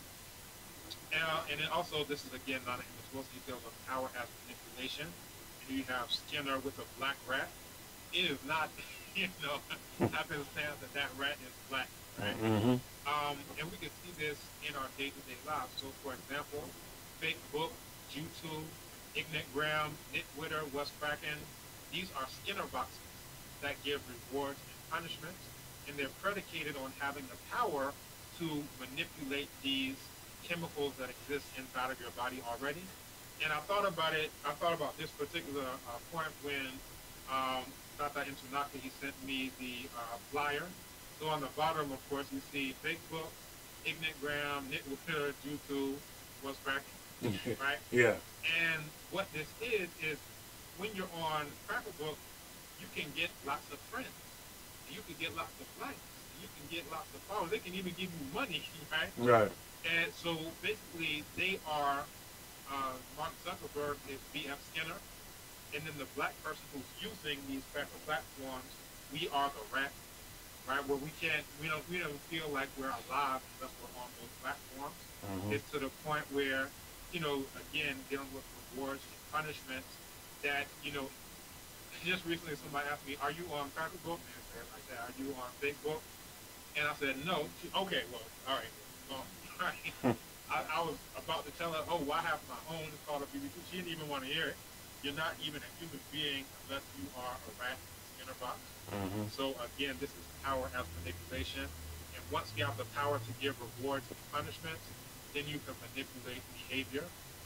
And then also, this is again, Donna Amos Wilson, he deals with power as manipulation. And you have Skinner with a black rat. It is not, happenstance that rat is black, right? And we can see this in our day-to-day lives. So, for example, Facebook, YouTube, Ignigram, Nitwitter, What's Cracking, these are Skinner boxes that give rewards and punishments, and they're predicated on having the power to manipulate these chemicals that exist inside of your body already. And I thought about this particular point when Tata Intunaka, he sent me the flyer. So on the bottom, of course, you see Facebook, Ignigram, Nitwitter, YouTube, What's Cracking, right? Yeah. And what this is when you're on Crackerbook, you can get lots of friends. You can get lots of likes. You can get lots of followers. They can even give you money, right? Right. And so basically, they are Mark Zuckerberg is B.F. Skinner, and then the black person who's using these Cracker platforms, we are the rat, right? Where we don't feel like we're alive unless we're on those platforms. It's to the point where, again, dealing with rewards and punishments that, just recently somebody asked me, are you on Crackerbook? And I said like that, are you on Facebook? And I said, no. Okay, well, all right. Well, I was about to tell her, oh, well, I have my own. It's called a BB2. She didn't even want to hear it. You're not even a human being unless you are a rat in a box. So, again, this is power as manipulation. And once you have the power to give rewards and punishments, then you can manipulate behavior.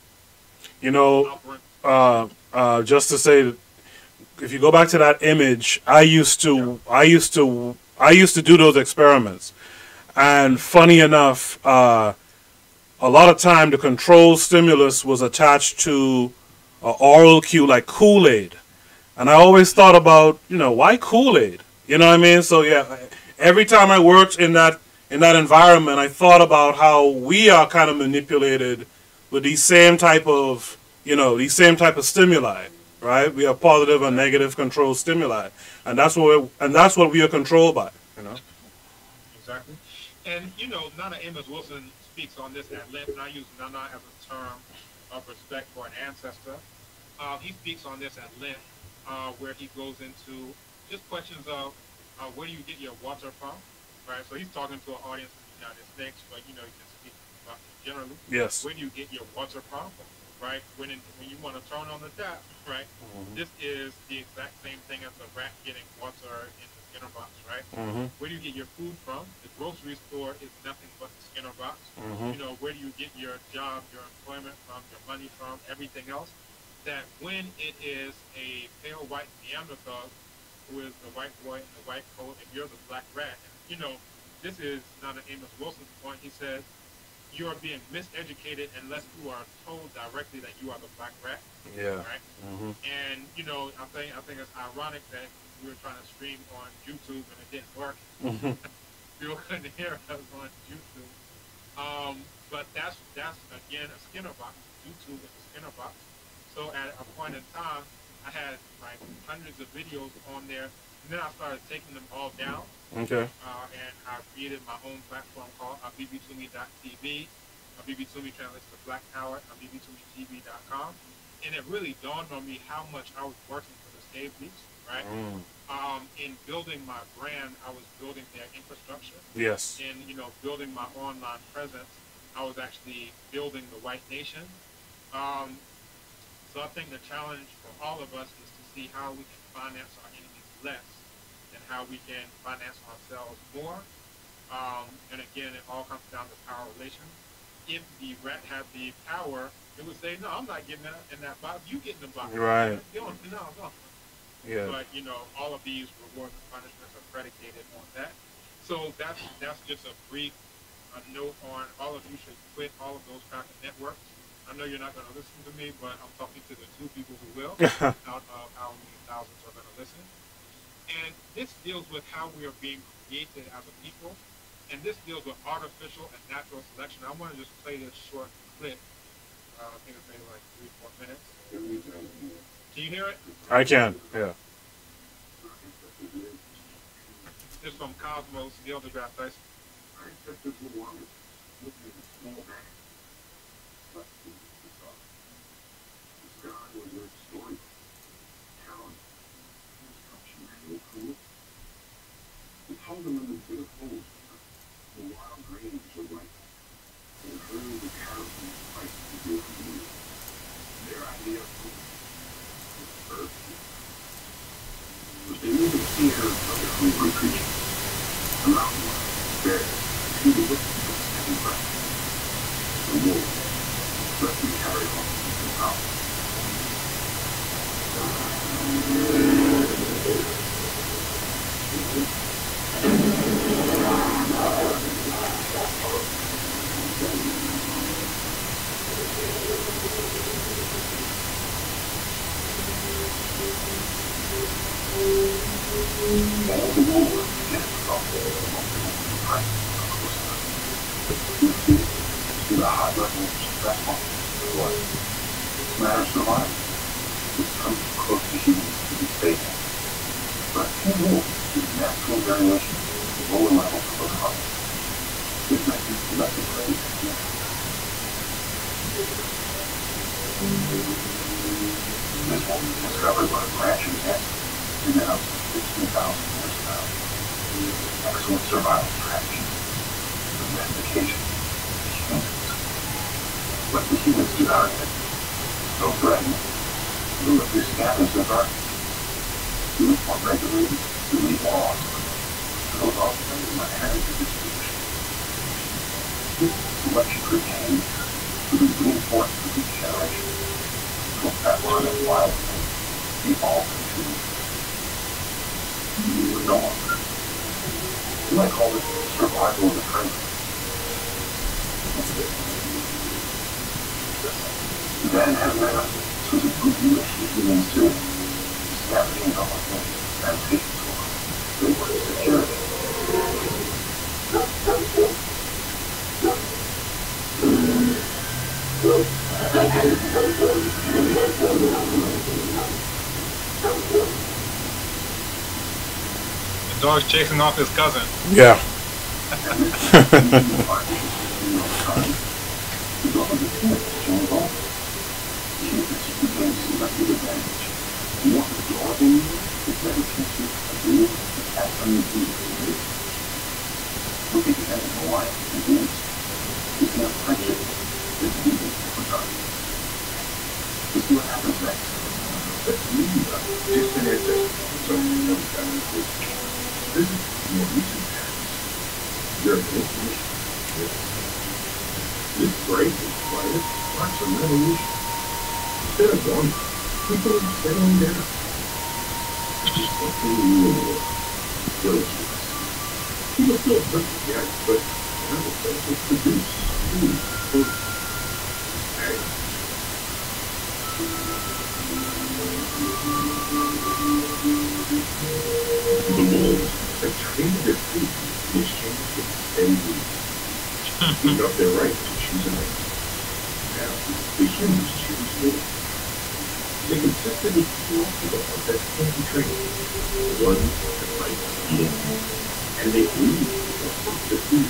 Just to say, if you go back to that image, I used to do those experiments, and funny enough, a lot of time the control stimulus was attached to an oral cue like Kool-Aid, and I always thought about why Kool-Aid, you know what I mean? So yeah, every time I worked in that environment, I thought about how we are kind of manipulated with these same type of stimuli. Right, we have positive and negative control stimuli, and that's what we are controlled by. Exactly, and Nana Amos Wilson speaks on this at length, and I use Nana as a term of respect for an ancestor. He speaks on this at length, where he goes into just questions of where do you get your water from, right? So he's talking to an audience in the United States, but he can speak about it generally. Yes. Where do you get your water from? Right, when you want to turn on the tap, right, this is the exact same thing as a rat getting water in the Skinner box, right? Where do you get your food from? The grocery store is nothing but the Skinner box. Where do you get your job, your employment from, your money from, everything else? That when it is a pale white Neanderthal who is the white boy in the white coat and you're the black rat, and, this is Nana Amos Wilson's point. He says, you are being miseducated unless you are told directly that you are the black rat. Yeah. Right. And I think it's ironic that we were trying to stream on YouTube and it didn't work. People couldn't hear us on YouTube. But that's again a Skinner box. YouTube is a Skinner box. So at a point in time, I had like hundreds of videos on there, and then I started taking them all down. Okay. And I created my own platform called bbtumi.tv. bbtumi translates to Black Power, bbtumitv.com. And it really dawned on me how much I was working for the Slave Beast, right? In building my brand, I was building their infrastructure. Yes. In building my online presence, I was actually building the white nation. So I think the challenge for all of us is to see how we can finance our enemies less and how we can finance ourselves more. And again, it all comes down to power relations. If the rat had the power, it would say, no, I'm not getting in that box. You get in the box. Right. No. Yeah. But, all of these rewards and punishments are predicated on that. So that's just a brief note on all of you should quit all of those Cracker networks. I know you're not going to listen to me, but I'm talking to the two people who will, out of how many thousands are going to listen. And this deals with how we are being created as a people, and this deals with artificial and natural selection. I want to just play this short clip. I think it's maybe like 3-4 minutes. Can you hear it? I can, yeah. This is from Cosmos, Neil deGrasse Tyson. All the rules get from to the high level of stress on it's a matter of survival. It's come too close to humans to be stable. But few rules is natural variation of lower levels of autonomy. It might be nothing crazy. This one was discovered by a branching ant in the house of 15,000 years now. Excellent survival strategy. Domestication. Humans. What the humans do out of it? So threatening. Do if your scavengers are dark. Do it more regulated. Do it laws. Those all depend on my heritage distribution. This selection pertains to be reinforced with each generation. So that line of wild things evolve into no longer. You might call it survival of the friendly. Then and now, so the good humans do scavenging the whole and patience for they were security. The dog's chasing off his cousin. Yeah. This break required lots of revolution. Instead of going, people are settling down. Just something new in the world. Those of us. People still work together, but now the place is produce food, food. The wolves have trained their food in exchange for steady food. They got their right to choose a mate. Now, the humans choose food. They consistently kill people that can't be trained. One that might eat it, and they leave the food.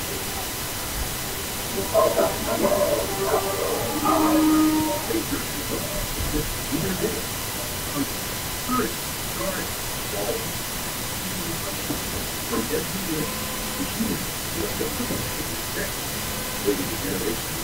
From everywhere, the humans like the living generation.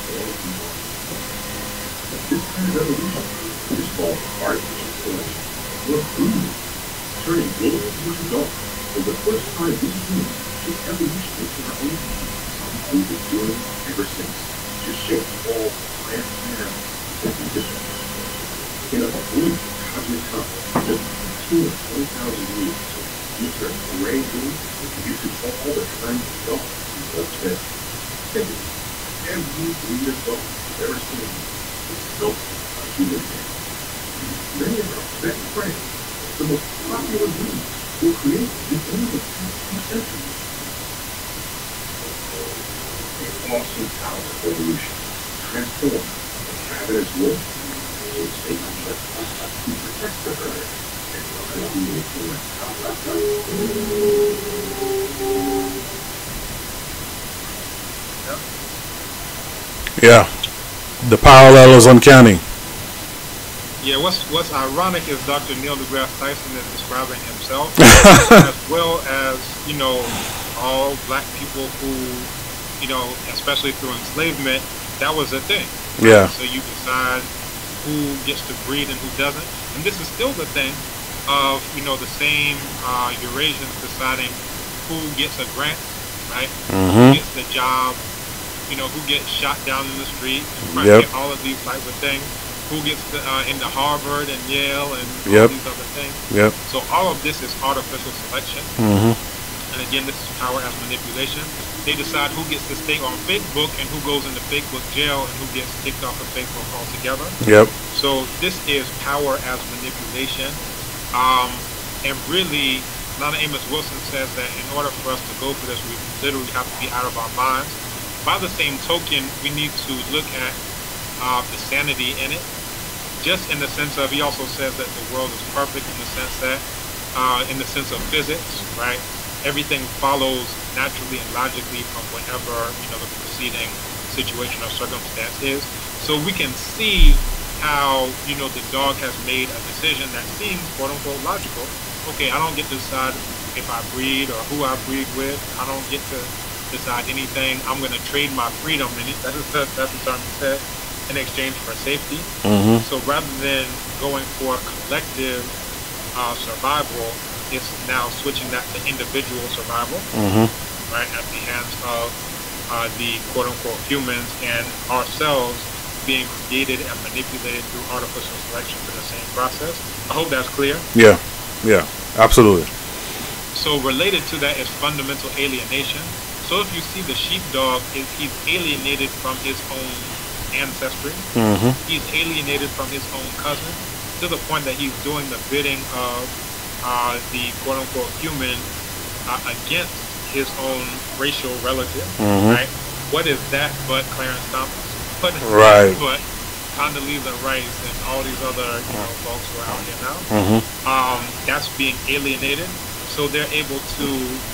This kind of evolution is called artificial selection. Or food, turning wolves into dogs, was the first time these humans took evolution into our own hands. Something we've been doing ever since to shape all plant matter and conditions. In a blue cosmic cup, just 15 or 20,000 years, these are gray wolves you could all the time of dogs and wolves dead. Think of it. Every breed of dog you've ever seen is built by human hands. Many of our best friends, the most popular breeds, were created within the past few centuries. The awesome powers of evolution transform the ravenous wolf so they can just protect the herd and rise to influence. Yeah. The parallel is uncanny. Yeah, what's ironic is Dr. Neil deGrasse Tyson is describing himself, as well as, you know, all black people who, you know, especially through enslavement, that was a thing. Yeah. So you decide who gets to breed and who doesn't. And this is still the thing of, you know, the same Eurasians deciding who gets a grant, right? Who gets the job, you know, who gets shot down in the street, and all of these types of things. Who gets into Harvard and Yale and all these other things. So all of this is artificial selection. And again, this is power as manipulation. They decide who gets to stay on Facebook and who goes into Facebook jail and who gets kicked off of Facebook altogether. So this is power as manipulation. And really, Nana Amos Wilson says that in order for us to go for this, we literally have to be out of our minds. By the same token, we need to look at the sanity in it, just in the sense of, he also says that the world is perfect in the sense that, in the sense of physics, right? Everything follows naturally and logically from whatever, the preceding situation or circumstance is. So we can see how, the dog has made a decision that seems, quote unquote, logical. Okay, I don't get to decide if I breed or who I breed with. I don't get to decide anything. I'm going to trade my freedom, and that's the term he said, in exchange for safety. So rather than going for collective survival, it's now switching that to individual survival, right, at the hands of the quote-unquote humans, and ourselves being created and manipulated through artificial selection for the same process. I hope that's clear. Yeah, absolutely. So related to that is fundamental alienation. So if you see the sheepdog, he's alienated from his own ancestry. He's alienated from his own cousin, to the point that he's doing the bidding of the quote-unquote human against his own racial relative, right? What is that but Clarence Thomas? What is that but Condoleezza Rice and all these other folks who are out here now? That's being alienated, so they're able to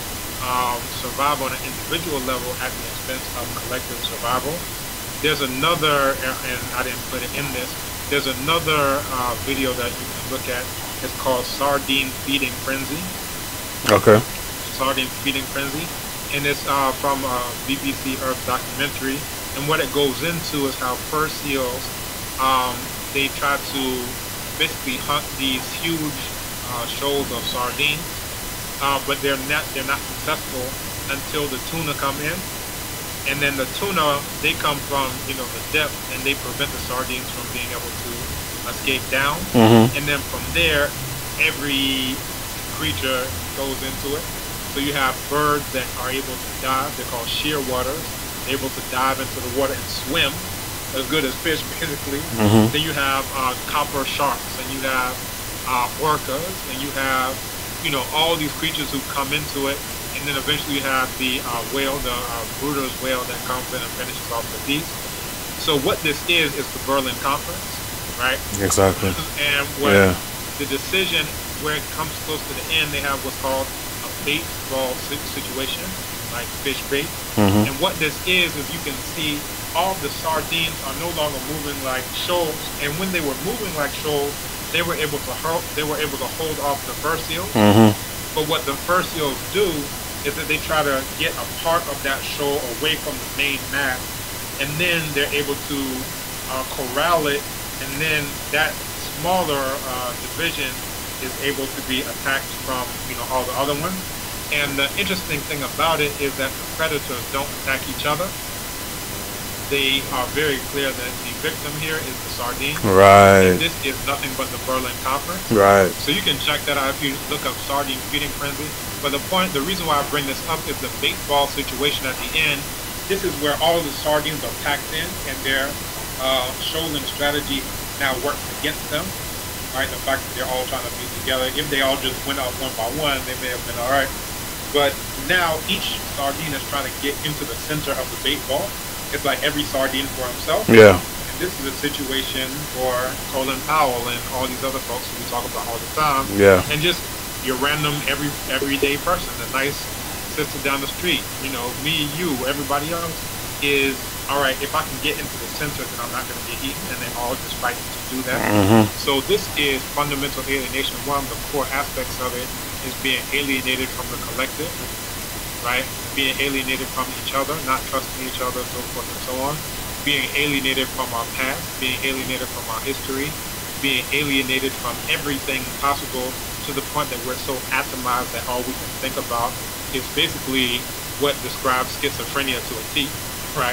survive on an individual level at the expense of collective survival. There's another, and I didn't put it in this, there's another video that you can look at. It's called Sardine Feeding Frenzy. Okay. Sardine Feeding Frenzy. And it's from a BBC Earth documentary. And what it goes into is how fur seals, they try to basically hunt these huge shoals of sardines, but they're not successful until the tuna come in. And then the tuna, they come from, the depth, and they prevent the sardines from being able to escape down. And then from there, every creature goes into it. So you have birds that are able to dive. They're called shearwaters. They're able to dive into the water and swim as good as fish, basically. Then you have copper sharks, and you have orcas, and you have, all these creatures who come into it. And then eventually you have the whale, the Brutter's whale that comes in and finishes off the beast. So what this is the Berlin Conference, right? Exactly. And what the decision, where it comes close to the end, they have what's called a bait ball situation, like fish bait. And what this is you can see all the sardines are no longer moving like shoals. And when they were moving like shoals, they were able to hold off the fur seals. But what the fur seals do is that they try to get a part of that shoal away from the main mass, and then they're able to corral it, and then that smaller division is able to be attacked from all the other ones. And the interesting thing about it is that the predators don't attack each other. They are very clear that the victim here is the sardine. Right. And this is nothing but the Berlin Conference. Right. So you can check that out if you look up Sardine Feeding Frenzy. But the reason why I bring this up is the bait ball situation at the end. This is where all the sardines are packed in, and their shoaling strategy now works against them. Right. The fact that they're all trying to be together. If they all just went out one by one, they may have been all right. But now each sardine is trying to get into the center of the bait ball. It's like every sardine for himself. Yeah. And this is a situation for Colin Powell and all these other folks who we talk about all the time. Yeah. And just your random everyday person, the nice sister down the street, me, you, everybody else is, all right, if I can get into the center, then I'm not going to get eaten, and they're all just fighting to do that. So this is fundamental alienation. One of the core aspects of it is being alienated from the collective, right? Being alienated from each other, not trusting each other, so forth and so on. Being alienated from our past, being alienated from our history, being alienated from everything possible, to the point that we're so atomized that all we can think about is basically what describes schizophrenia to a T, right?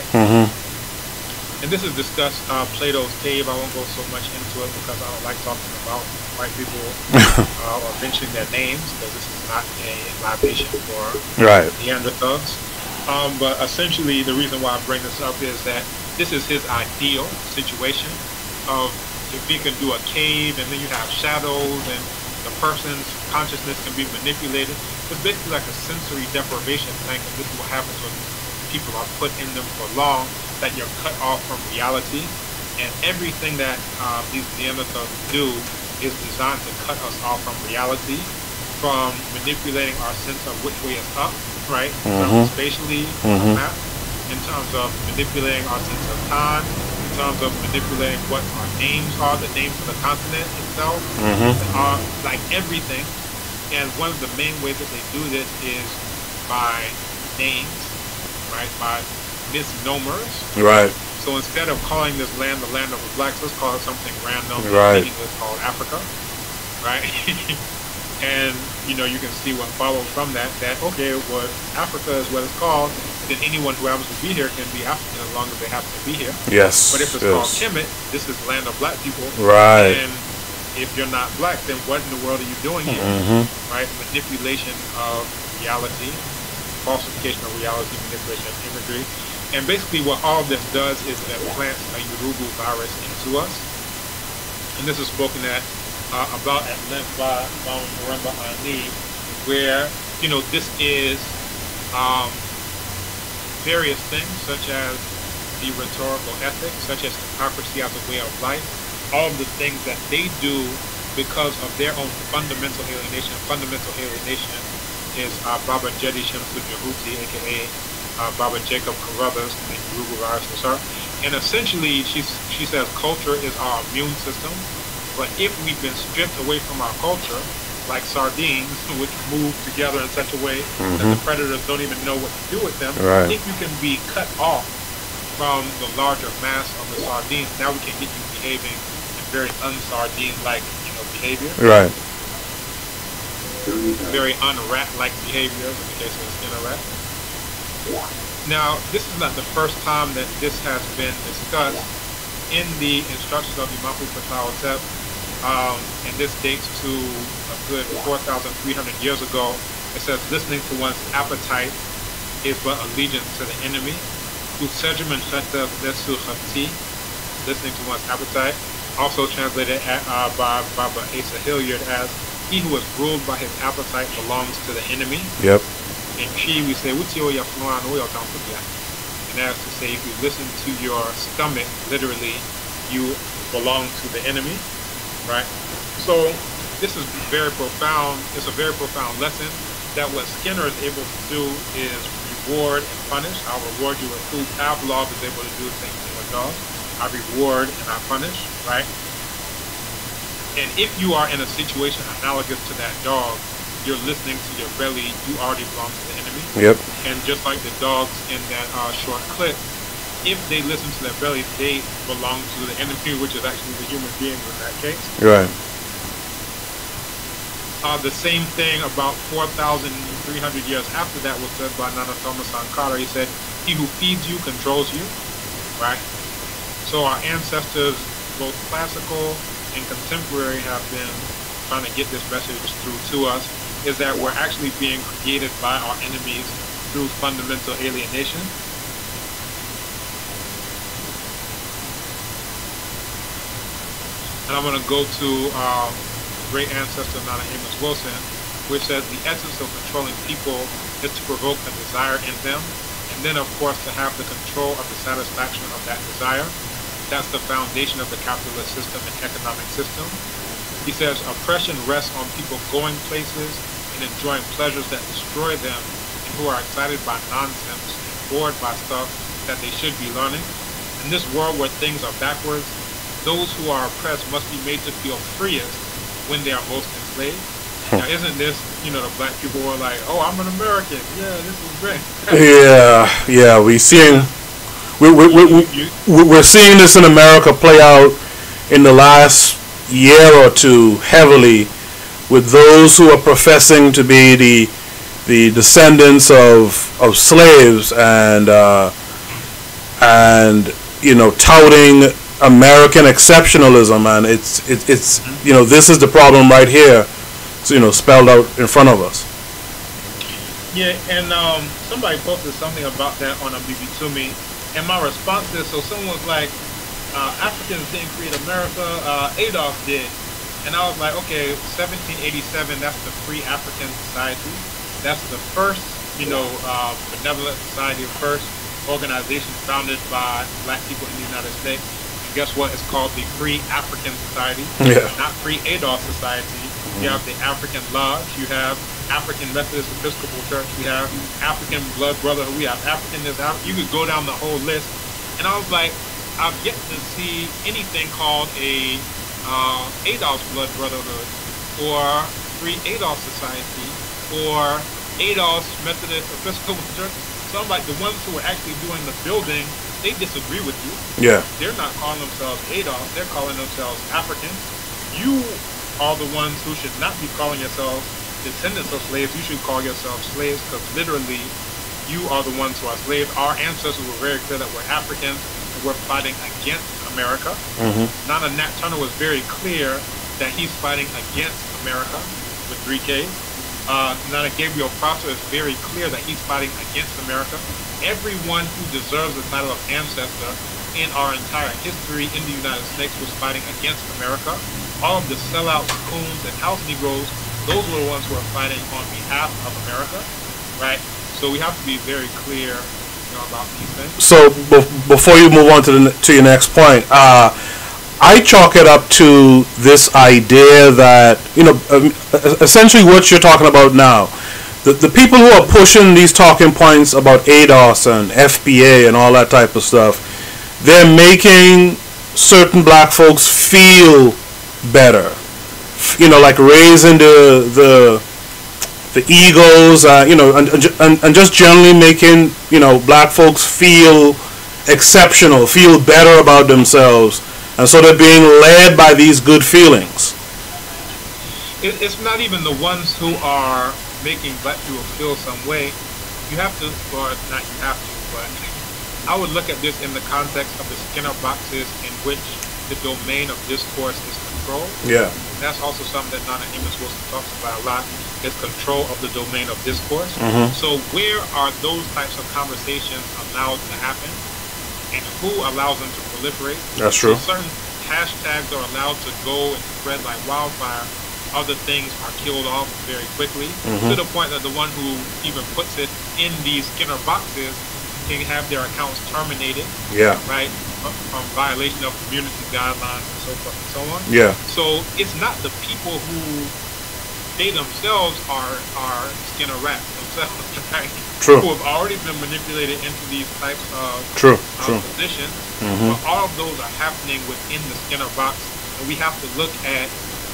And this is discussed Plato's Cave. I won't go so much into it because I don't like talking about white people or mentioning their names, because this is not a libation for Neanderthals. But essentially, the reason why I bring this up is that this is his ideal situation of if he can do a cave, and then you have shadows, and the person's consciousness can be manipulated. It's basically like a sensory deprivation thing, and this is what happens when people are put in them for long, that you're cut off from reality. And everything that these Neanderthals do is designed to cut us off from reality, from manipulating our sense of which way is up, right? Spatially, on the map, in terms of manipulating our sense of time, in terms of manipulating what our names are, the names of the continent itself, like everything. And one of the main ways that they do this is by names, right? By misnomers. Right. So instead of calling this land the land of the blacks, let's call it something random, meaningless, called Africa, right? And you can see what follows from that. That okay, what Africa is what it's called. Then anyone who happens to be here can be African as long as they happen to be here. Yes. But if it's called Kemet, this is the land of black people. Right. And if you're not black, then what in the world are you doing here? Right? Manipulation of reality, falsification of reality, manipulation of imagery. And basically what all of this does is it plants a Yoruba virus into us. And this is spoken about at length by Maremba Ani, where, this is various things such as the rhetorical ethic, such as hypocrisy as a way of life, all of the things that they do because of their own fundamental alienation. Fundamental alienation is Baba Jedi Shamsu Jahuti, aka Baba Jacob Carruthers, and Yoruba virus. And essentially, she says culture is our immune system. But if we've been stripped away from our culture, like sardines, which move together in such a way that the predators don't even know what to do with them, if you can be cut off from the larger mass of the sardines, now we can get you behaving in very unsardine-like, behavior. Right. Very un-rat-like behavior in the case of the skinner rat. Now, this is not the first time that this has been discussed in the instructions of Imam Hotep, and this dates to a good 4,300 years ago. It says, listening to one's appetite is but allegiance to the enemy. Listening to one's appetite, also translated by Baba Asa Hilliard as, he who is ruled by his appetite belongs to the enemy. Yep. In Chi, we say, and that is to say, if you listen to your stomach, literally, you belong to the enemy, right? So this is very profound. It's a very profound lesson that what Skinner is able to do is reward and punish. I'll reward you with food. Pavlov is able to do the same thing with dogs. I reward and I punish, right? And if you are in a situation analogous to that dog, you're listening to your belly, you already belong to the enemy. Yep. And just like the dogs in that short clip, if they listen to their belly, they belong to the enemy, which is actually the human beings in that case. Right. The same thing about 4,300 years after that was said by Nana Thomas Sankara. He said, he who feeds you controls you, right? So our ancestors, both classical and contemporary, have been trying to get this message through to us, is that we're actually being created by our enemies through fundamental alienation. And I'm going to go to great ancestor Nana Amos Wilson, which says the essence of controlling people is to provoke a desire in them, and then of course to have the control of the satisfaction of that desire. That's the foundation of the capitalist system and economic system. He says oppression rests on people going places and enjoying pleasures that destroy them, and who are excited by nonsense and bored by stuff that they should be learning. In this world where things are backwards, those who are oppressed must be made to feel freest when they are most enslaved. Now, isn't this, the black people were like, oh, I'm an American. Yeah, this is great. yeah. We're seeing this in America play out in the last year or two heavily, with those who are professing to be the descendants of slaves and touting American exceptionalism, and it's this is the problem right here, spelled out in front of us. Yeah, and somebody posted something about that on a BB to me, and my response is, so someone was like, Africans didn't create America, Adolf did. And I was like, okay, 1787, that's the Free African Society. That's the first, benevolent society, the first organization founded by black people in the United States. And guess what? It's called the Free African Society, not Free Adolf Society. You have the African Lodge, you have African Methodist Episcopal Church, we have African Blood Brotherhood, we have African this, you could go down the whole list. And I was like, I've yet to see anything called a Adolf's Blood Brotherhood, or Free Adolf Society, or Adolf's Methodist Episcopal Church. So I'm like, the ones who are actually doing the building, they disagree with you. Yeah. They're not calling themselves Adolf, they're calling themselves Africans. You are the ones who should not be calling yourselves descendants of slaves. You should call yourselves slaves, because literally you are the ones who are slaves. Our ancestors were very clear that we're Africans and we're fighting against America. Nana Nat Turner was very clear that he's fighting against America with 3 Ks. Nana Gabriel Prosser is very clear that he's fighting against America. Everyone who deserves the title of ancestor in our entire history in the United States was fighting against America. All of the sellouts, coons, and house Negroes, those were the ones who are fighting on behalf of America, right? So we have to be very clear, about these things. So before you move on to your next point, I chalk it up to this idea that, essentially what you're talking about now, the people who are pushing these talking points about ADOS and FBA and all that type of stuff, they're making certain black folks feel better, like raising the egos, and just generally making, black folks feel exceptional, feel better about themselves, and so they're being led by these good feelings. It's not even the ones who are making black people feel some way. You have to, or not you have to, but I would look at this in the context of the Skinner boxes in which the domain of discourse is controlled. Yeah. And that's also something that Nana Amos Wilson talks about a lot, is control of the domain of discourse. So where are those types of conversations allowed to happen, and who allows them to proliferate? That's true. So certain hashtags are allowed to go and spread like wildfire. Other things are killed off very quickly, to the point that the one who even puts it in these Skinner boxes can have their accounts terminated. Yeah. Right? From violation of community guidelines and so forth and so on. Yeah. So it's not the people who they themselves are Skinner rats themselves, right? True. Who have already been manipulated into these types of positions. But all of those are happening within the Skinner box, and we have to look at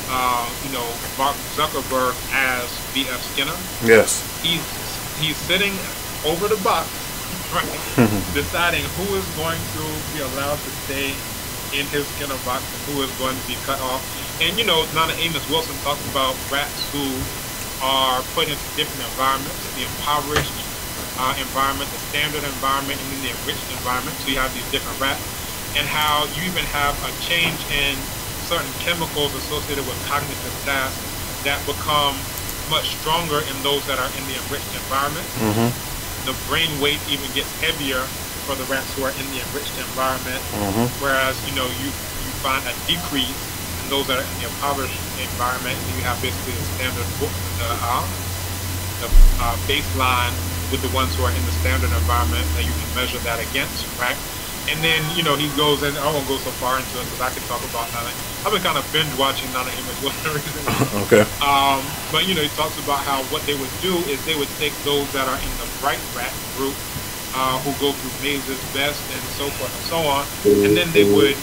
Mark Zuckerberg as B.F. Skinner. Yes. He's sitting over the box, right, deciding who is going to be allowed to stay in his Skinner box and who is going to be cut off. And Nana Amos Wilson talks about rats who are put into different environments: the impoverished environment, the standard environment, and then the enriched environment. So you have these different rats, and how you even have a change in certain chemicals associated with cognitive tasks that become much stronger in those that are in the enriched environment. The brain weight even gets heavier for the rats who are in the enriched environment, whereas you find a decrease in those that are in the impoverished environment. And you have basically the standard, the baseline with the ones who are in the standard environment that you can measure that against, right? And then, he goes, and I won't go so far into it because I can talk about Nana. I've been kind of binge watching Nana Amos Wilson recently. Okay. But, he talks about how what they would do is they would take those that are in the bright rat group, who go through mazes best and so forth and so on, and then they would,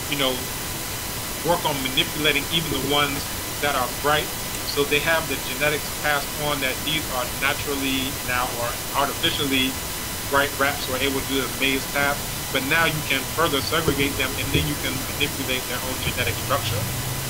work on manipulating even the ones that are bright. So they have the genetics passed on that these are naturally now or artificially bright rats who are able to do the maze task. But now you can further segregate them, and then you can manipulate their own genetic structure.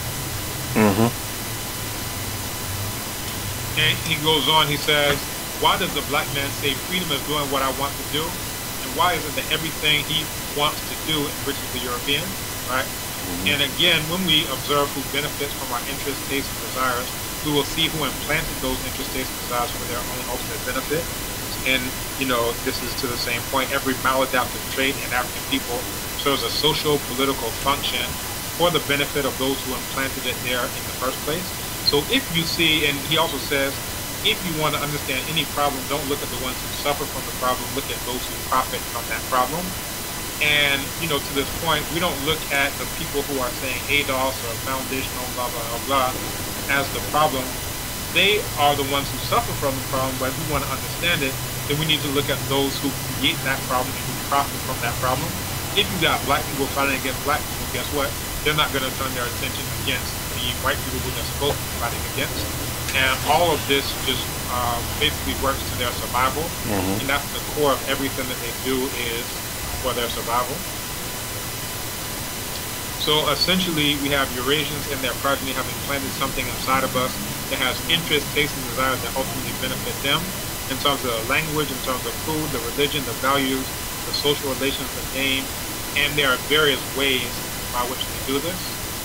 And he goes on, he says, why does the black man say freedom is doing what I want to do? And why is it that everything he wants to do enriches the European, right? And again, when we observe who benefits from our interests, tastes, and desires, we will see who implanted those interests, tastes, and desires for their own ultimate benefit. And, this is to the same point. Every maladaptive trait in African people serves a social, political function for the benefit of those who implanted it there in the first place. So if you see, and he also says, if you want to understand any problem, don't look at the ones who suffer from the problem, look at those who profit from that problem. And, to this point, we don't look at the people who are saying ADOS or foundational, blah, blah, blah, blah, as the problem. They are the ones who suffer from the problem, but if we want to understand it, then we need to look at those who create that problem and who profit from that problem. If you got black people fighting against black people, guess what? They're not going to turn their attention against the white people who they're supposed to be fighting against. And all of this just basically works to their survival. And that's the core of everything that they do is for their survival. So essentially, we have Eurasians and their progeny having planted something inside of us that has interests, tastes, and desires that ultimately benefit them in terms of language, in terms of food, the religion, the values, the social relations, the name, and there are various ways by which they do this.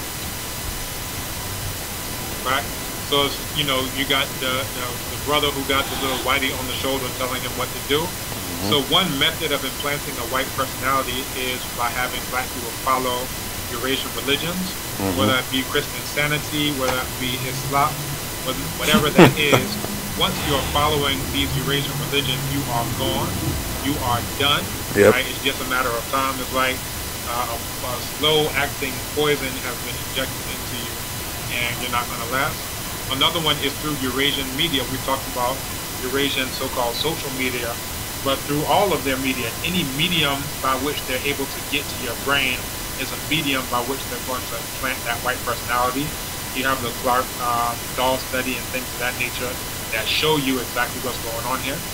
Right? So, you got the brother who got the little whitey on the shoulder telling him what to do. So one method of implanting a white personality is by having black people follow Eurasian religions, whether it be Christianity, whether it be Islam, whatever that is. Once you're following these Eurasian religions, you are gone. You are done. Right? It's just a matter of time. It's like a slow-acting poison has been injected into you, and you're not going to last. Another one is through Eurasian media. We talked about Eurasian so-called social media, but through all of their media, any medium by which they're able to get to your brain is a medium by which they're going to implant that white personality. You have the Clark doll study and things of that nature that show you exactly what's going on here.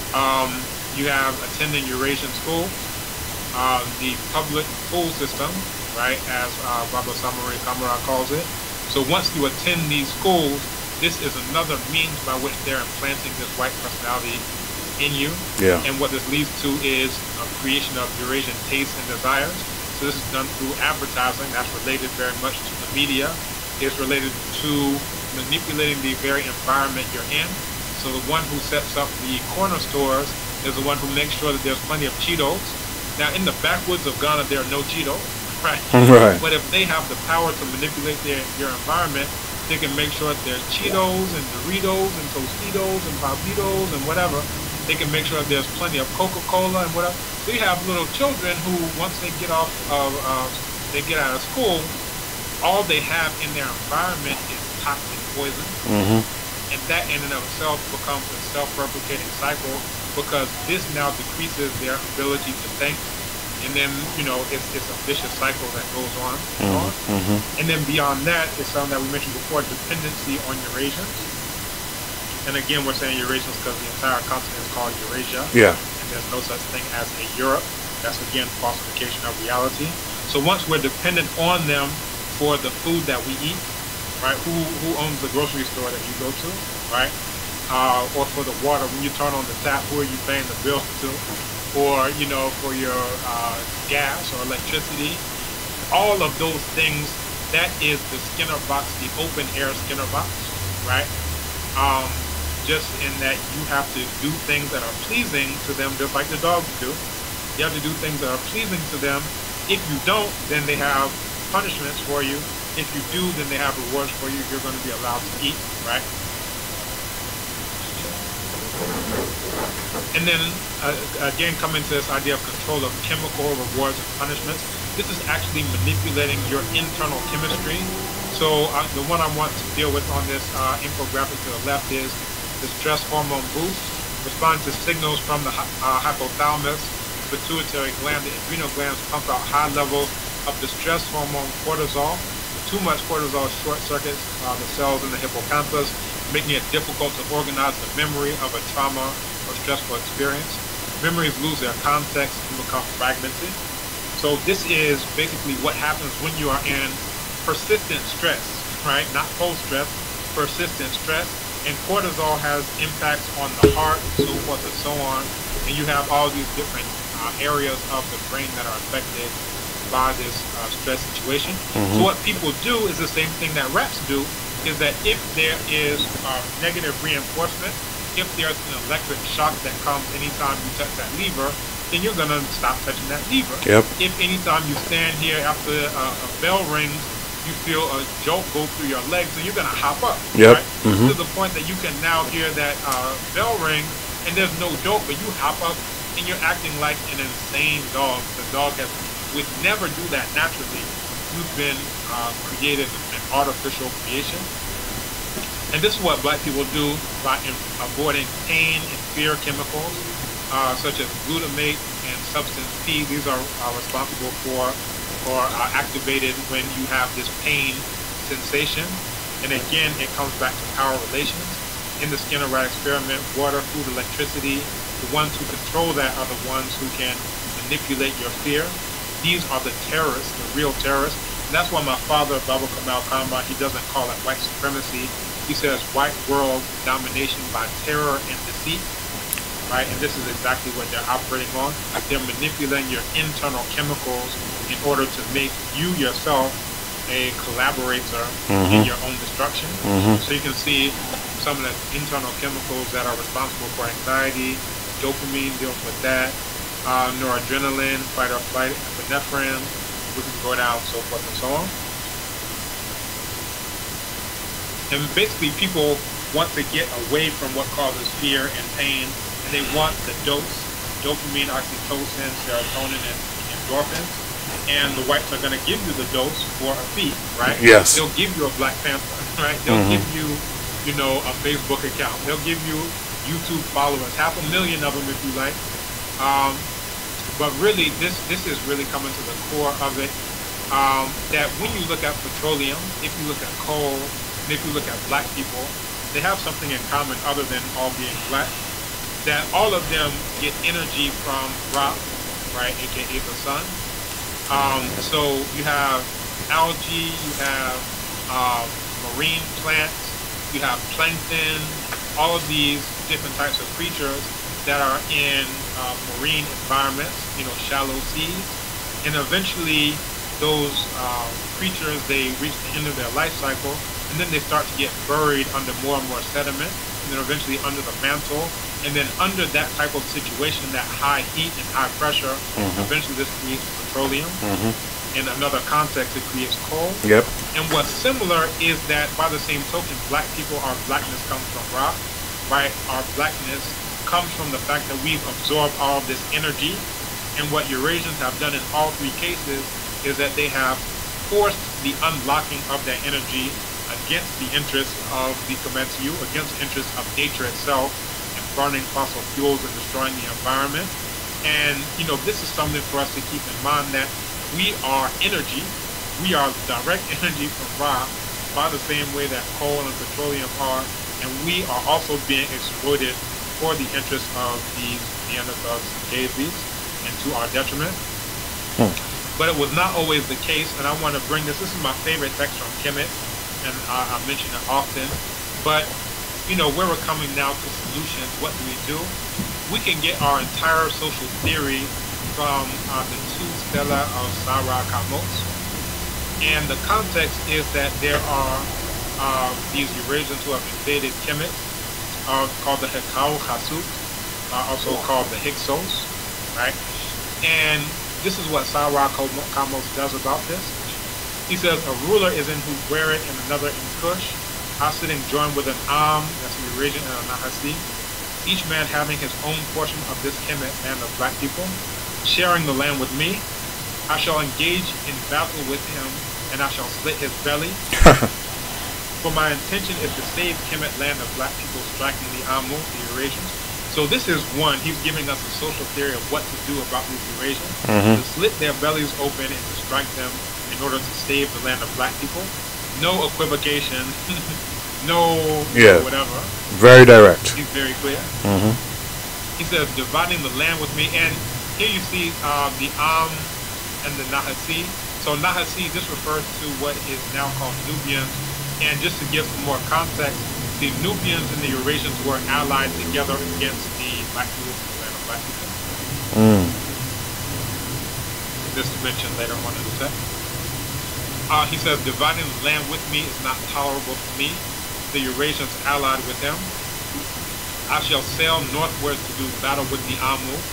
You have attending Eurasian school, the public school system, right, as Baba Samari Kamara calls it. So once you attend these schools, this is another means by which they're implanting this white personality in you. And what this leads to is a creation of Eurasian tastes and desires. So this is done through advertising. That's related very much to the media. It's related to manipulating the very environment you're in. So the one who sets up the corner stores is the one who makes sure that there's plenty of Cheetos. Now in the backwoods of Ghana, there are no Cheetos. Right. But if they have the power to manipulate your environment, they can make sure that there's Cheetos and Doritos and Tostitos and Papitos and whatever. They can make sure that there's plenty of Coca-Cola and whatever. So you have little children who, once they get out of school, all they have in their environment is toxic poison. And that in and of itself becomes a self-replicating cycle, because this now decreases their ability to think. And then, it's a vicious cycle that goes on and on. And then beyond that, it's something that we mentioned before, dependency on Eurasians. And again, we're saying Eurasians because the entire continent is called Eurasia. And there's no such thing as a Europe. That's, again, falsification of reality. So once we're dependent on them for the food that we eat, right? Who owns the grocery store that you go to, right? Or for the water, when you turn on the tap, who are you paying the bill to? Or, for your gas or electricity, all of those things, that is the Skinner box, the open air Skinner box, right? Just in that you have to do things that are pleasing to them, just like the dogs do. You have to do things that are pleasing to them. If you don't, then they have punishments for you. If you do, then they have rewards for you. You're going to be allowed to eat, right? And then, again, coming to this idea of control of chemical rewards and punishments, this is actually manipulating your internal chemistry. So the one I want to deal with on this infographic to the left is the stress hormone boost, responds to signals from the hypothalamus, pituitary gland. The adrenal glands pump out high levels of the stress hormone cortisol. Too much cortisol short circuits the cells in the hippocampus, making it difficult to organize the memory of a trauma or stressful experience. Memories lose their context and become fragmented. So this is basically what happens when you are in persistent stress, right? Not post-stress, persistent stress. And cortisol has impacts on the heart, so forth and so on. And you have all these different areas of the brain that are affected by this stress situation. So what people do is the same thing that rats do, is that if there is negative reinforcement, if there's an electric shock that comes anytime you touch that lever, then you're gonna stop touching that lever. Yep. If anytime you stand here after a bell rings, you feel a jolt go through your legs, then you're gonna hop up. Yep. Right? To the point that you can now hear that bell ring, and there's no jolt, but you hop up and you're acting like an insane dog. The dog would never do that naturally. You've been created an artificial creation. And this is what black people do by avoiding pain and fear chemicals, such as glutamate and substance P. These are responsible for or are activated when you have this pain sensation. And again, it comes back to power relations. In the Skinner rat experiment, water, food, electricity, the ones who control that are the ones who can manipulate your fear. These are the terrorists, the real terrorists. And that's why my father, Baba Kamal Kama, he doesn't call it white supremacy. He says white world domination by terror and deceit, right? And this is exactly what they're operating on. They're manipulating your internal chemicals in order to make you yourself a collaborator in your own destruction. So you can see some of the internal chemicals that are responsible for anxiety. Dopamine deals with that. Noradrenaline, fight or flight, epinephrine. We can go down, so forth and so on. And basically, people want to get away from what causes fear and pain, and they want the dose: dopamine, oxytocin, serotonin, and endorphins. And the whites are going to give you the dose for a fee, right? Yes. They'll give you a Black Panther, right? They'll give you, you know, a Facebook account. They'll give you YouTube followers, 500,000 of them if you like. But really, this is really coming to the core of it. That when you look at petroleum, if you look at coal, and if you look at black people, they have something in common other than all being black. That all of them get energy from Ra, right, aka the sun. So you have algae, you have marine plants, you have plankton, all of these different types of creatures that are in marine environments, you know, shallow seas. And eventually those creatures, they reach the end of their life cycle, and then they start to get buried under more and more sediment, and then eventually under the mantle. And then under that type of situation, that high heat and high pressure, eventually this creates petroleum. In another context, it creates coal. Yep. And what's similar is that by the same token, black people, our blackness comes from rock, right? Our blackness comes from the fact that we've absorbed all of this energy. And what Eurasians have done in all three cases is that they have forced the unlocking of that energy against the interests of the Kometu, against the interests of nature itself, and burning fossil fuels and destroying the environment. And, you know, this is something for us to keep in mind, that we are energy. We are direct energy from Ra by the same way that coal and petroleum are. And we are also being exploited for the interests of these Neanderthals and cavebeasts, and to our detriment. But it was not always the case, and I want to bring this. This is my favorite text from Kemet, and I mention it often. But, you know, where we're coming now to solutions, what do? We can get our entire social theory from the two stela of Sarah Kamos. And the context is that there are these Eurasians who have invaded Kemet, called the Hekau Khasut, also called the Hyksos, right? And this is what Sarah Kamos does about this. He says, a ruler is in Huberet and another in Kush, sitting joined with an Am, that's a Eurasian, and a Nahasi, each man having his own portion of this Kemet land of black people, sharing the land with me. I shall engage in battle with him, and I shall slit his belly. For my intention is to save Kemet land of black people, striking the Amu, the Eurasians. So this is one, he's giving us a social theory of what to do about these Eurasians, to slit their bellies open and to strike them in order to save the land of black people. No equivocation, no whatever. Very direct. He's very clear. He says, dividing the land with me. And here you see the Am and the Nahasi. So Nahasi, this refers to what is now called Nubians. And just to give some more context, the Nubians and the Eurasians were allied together against the black people, the land of black people. This is mentioned later on in the text. He says, dividing the land with me is not tolerable for me. The Eurasians allied with him. I shall sail northward to do battle with the Amu.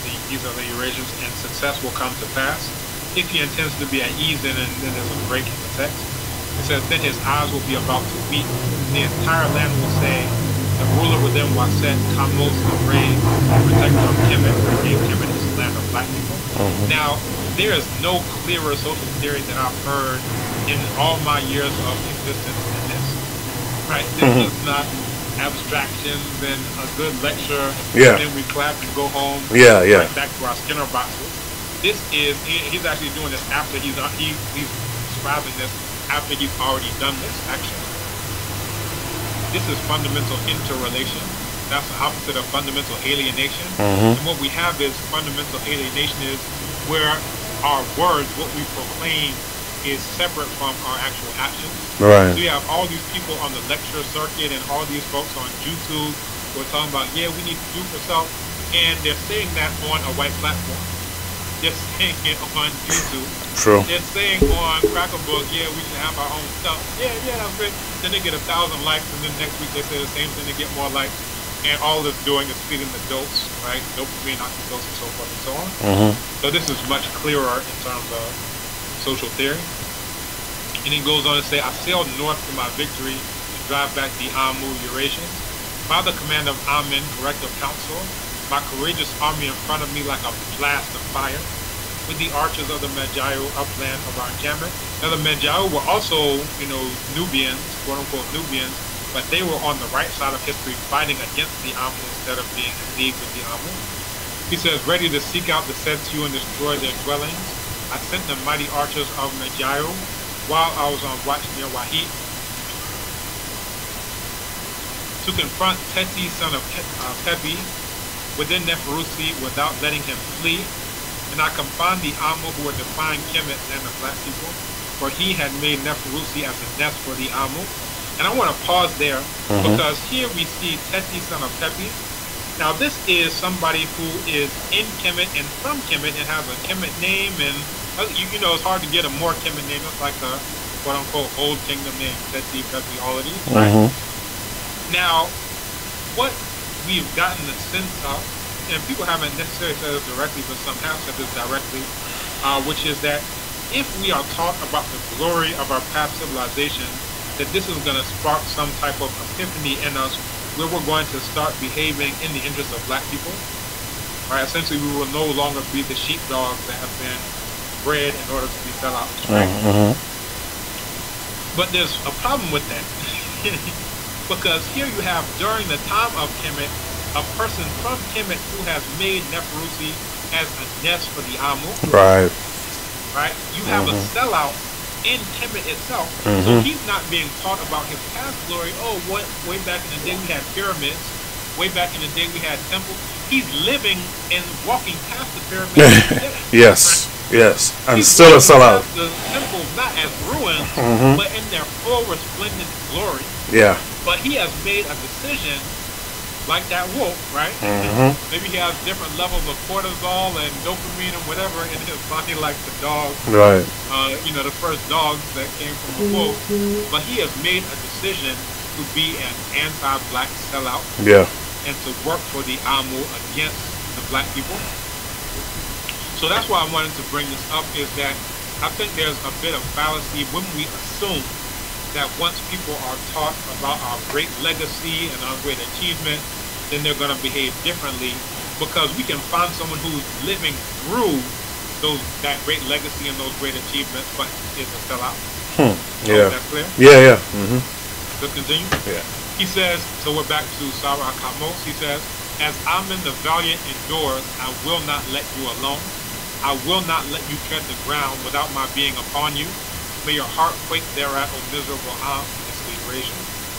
these are the Eurasians, and success will come to pass. If he intends to be at ease, then there's a break in the text. It says, then his eyes will be about to weep. The entire land will say, the ruler within Waset, Kamos, afraid, protector of Kemet, gave Kemet his land of black people. Now, there is no clearer social theory that I've heard in all my years of existence than this. Right? This is not abstractions and a good lecture, and then we clap and go home. Right back to our Skinner boxes. This is, he's actually doing this after he's describing this after he's already done this action. This is fundamental interrelation. That's the opposite of fundamental alienation. And what we have is fundamental alienation is where our words, what we proclaim, is separate from our actual actions. Right. So you have all these people on the lecture circuit and all these folks on YouTube who are talking about, yeah, we need to do for self, and they're saying that on a white platform. They're saying it on YouTube. True. They're saying on Crackerbook, yeah, we should have our own stuff. Yeah, that's great. Then they get 1,000 likes, and then next week they say the same thing, they get more likes. And all it's doing is feeding the dopes, right? Dopamine, oxytocin, and so forth and so on. So this is much clearer in terms of social theory. And he goes on to say, I sailed north to my victory to drive back the Amu Eurasians. By the command of Amen, corrective counsel, my courageous army in front of me like a blast of fire, with the archers of the Medjayu upland of our encampment. Now the Medjayu were also, Nubians, quote unquote Nubians, but they were on the right side of history fighting against the Amu instead of being in league with the Amu. He says, ready to seek out the Setsu and destroy their dwellings. I sent the mighty archers of Medjayu while I was on watch near Wahid to confront Teti, son of Pepi, within Neferusi without letting him flee. And I confined the Amu who were defying Kemet and the black people, for he had made Neferusi as a nest for the Amu. And I want to pause there because here we see Teti, son of Pepi. Now this is somebody who is in Kemet and from Kemet and has a Kemet name, and it's hard to get a more Kemet name. It's like a quote-unquote old kingdom name, Teti, Pepi, all of these, right? Now, what we've gotten the sense of, and people haven't necessarily said this directly, but some have said this directly, which is that if we are taught about the glory of our past civilization, that this is going to spark some type of epiphany in us where we're going to start behaving in the interest of black people. Right? Essentially, we will no longer be the sheepdogs that have been bred in order to be sellouts. Right? But there's a problem with that. Because here you have, during the time of Kemet, a person from Kemet who has made Neferusi as a nest for the Amu. Right? You have a sellout in Kemet itself. So he's not being taught about his past glory. Oh, way back in the day we had pyramids. Way back in the day we had temples. He's living and walking past the pyramids. Yes. And he's still a sellout. The temples not as ruins, but in their full resplendent glory. Yeah. But he has made a decision, like that wolf, right? Maybe he has different levels of cortisol and dopamine and whatever in his body, like the dog. Right. The first dogs that came from the wolf. But he has made a decision to be an anti-black sellout. Yeah. And to work for the Amu against the black people. So that's why I wanted to bring this up, is that I think there's a bit of fallacy when we assume that once people are taught about our great legacy and our great achievement, then they're going to behave differently, because we can find someone who's living through that great legacy and those great achievements, but is a sellout. Yeah. Is that clear? Yeah. Let's continue. Yeah. He says, so we're back to Sarah Kamos. He says, as Amen the valiant endures, I will not let you alone. I will not let you tread the ground without my being upon you. May your heart quake thereat, O miserable Am, it's the Eurasian.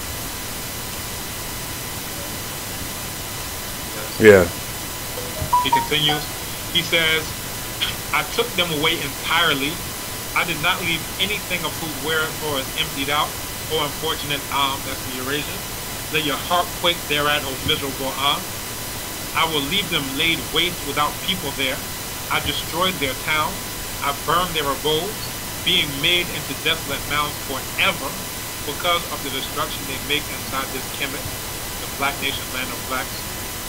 Yeah. He continues. He says, I took them away entirely. I did not leave anything of food wherefore is emptied out. O unfortunate Am, that's the Eurasian. Let your heart quake thereat, O miserable Am. I will leave them laid waste without people there. I destroyed their towns. I burned their abodes, being made into desolate mounds forever because of the destruction they make inside this Kemet, the black nation, land of blacks.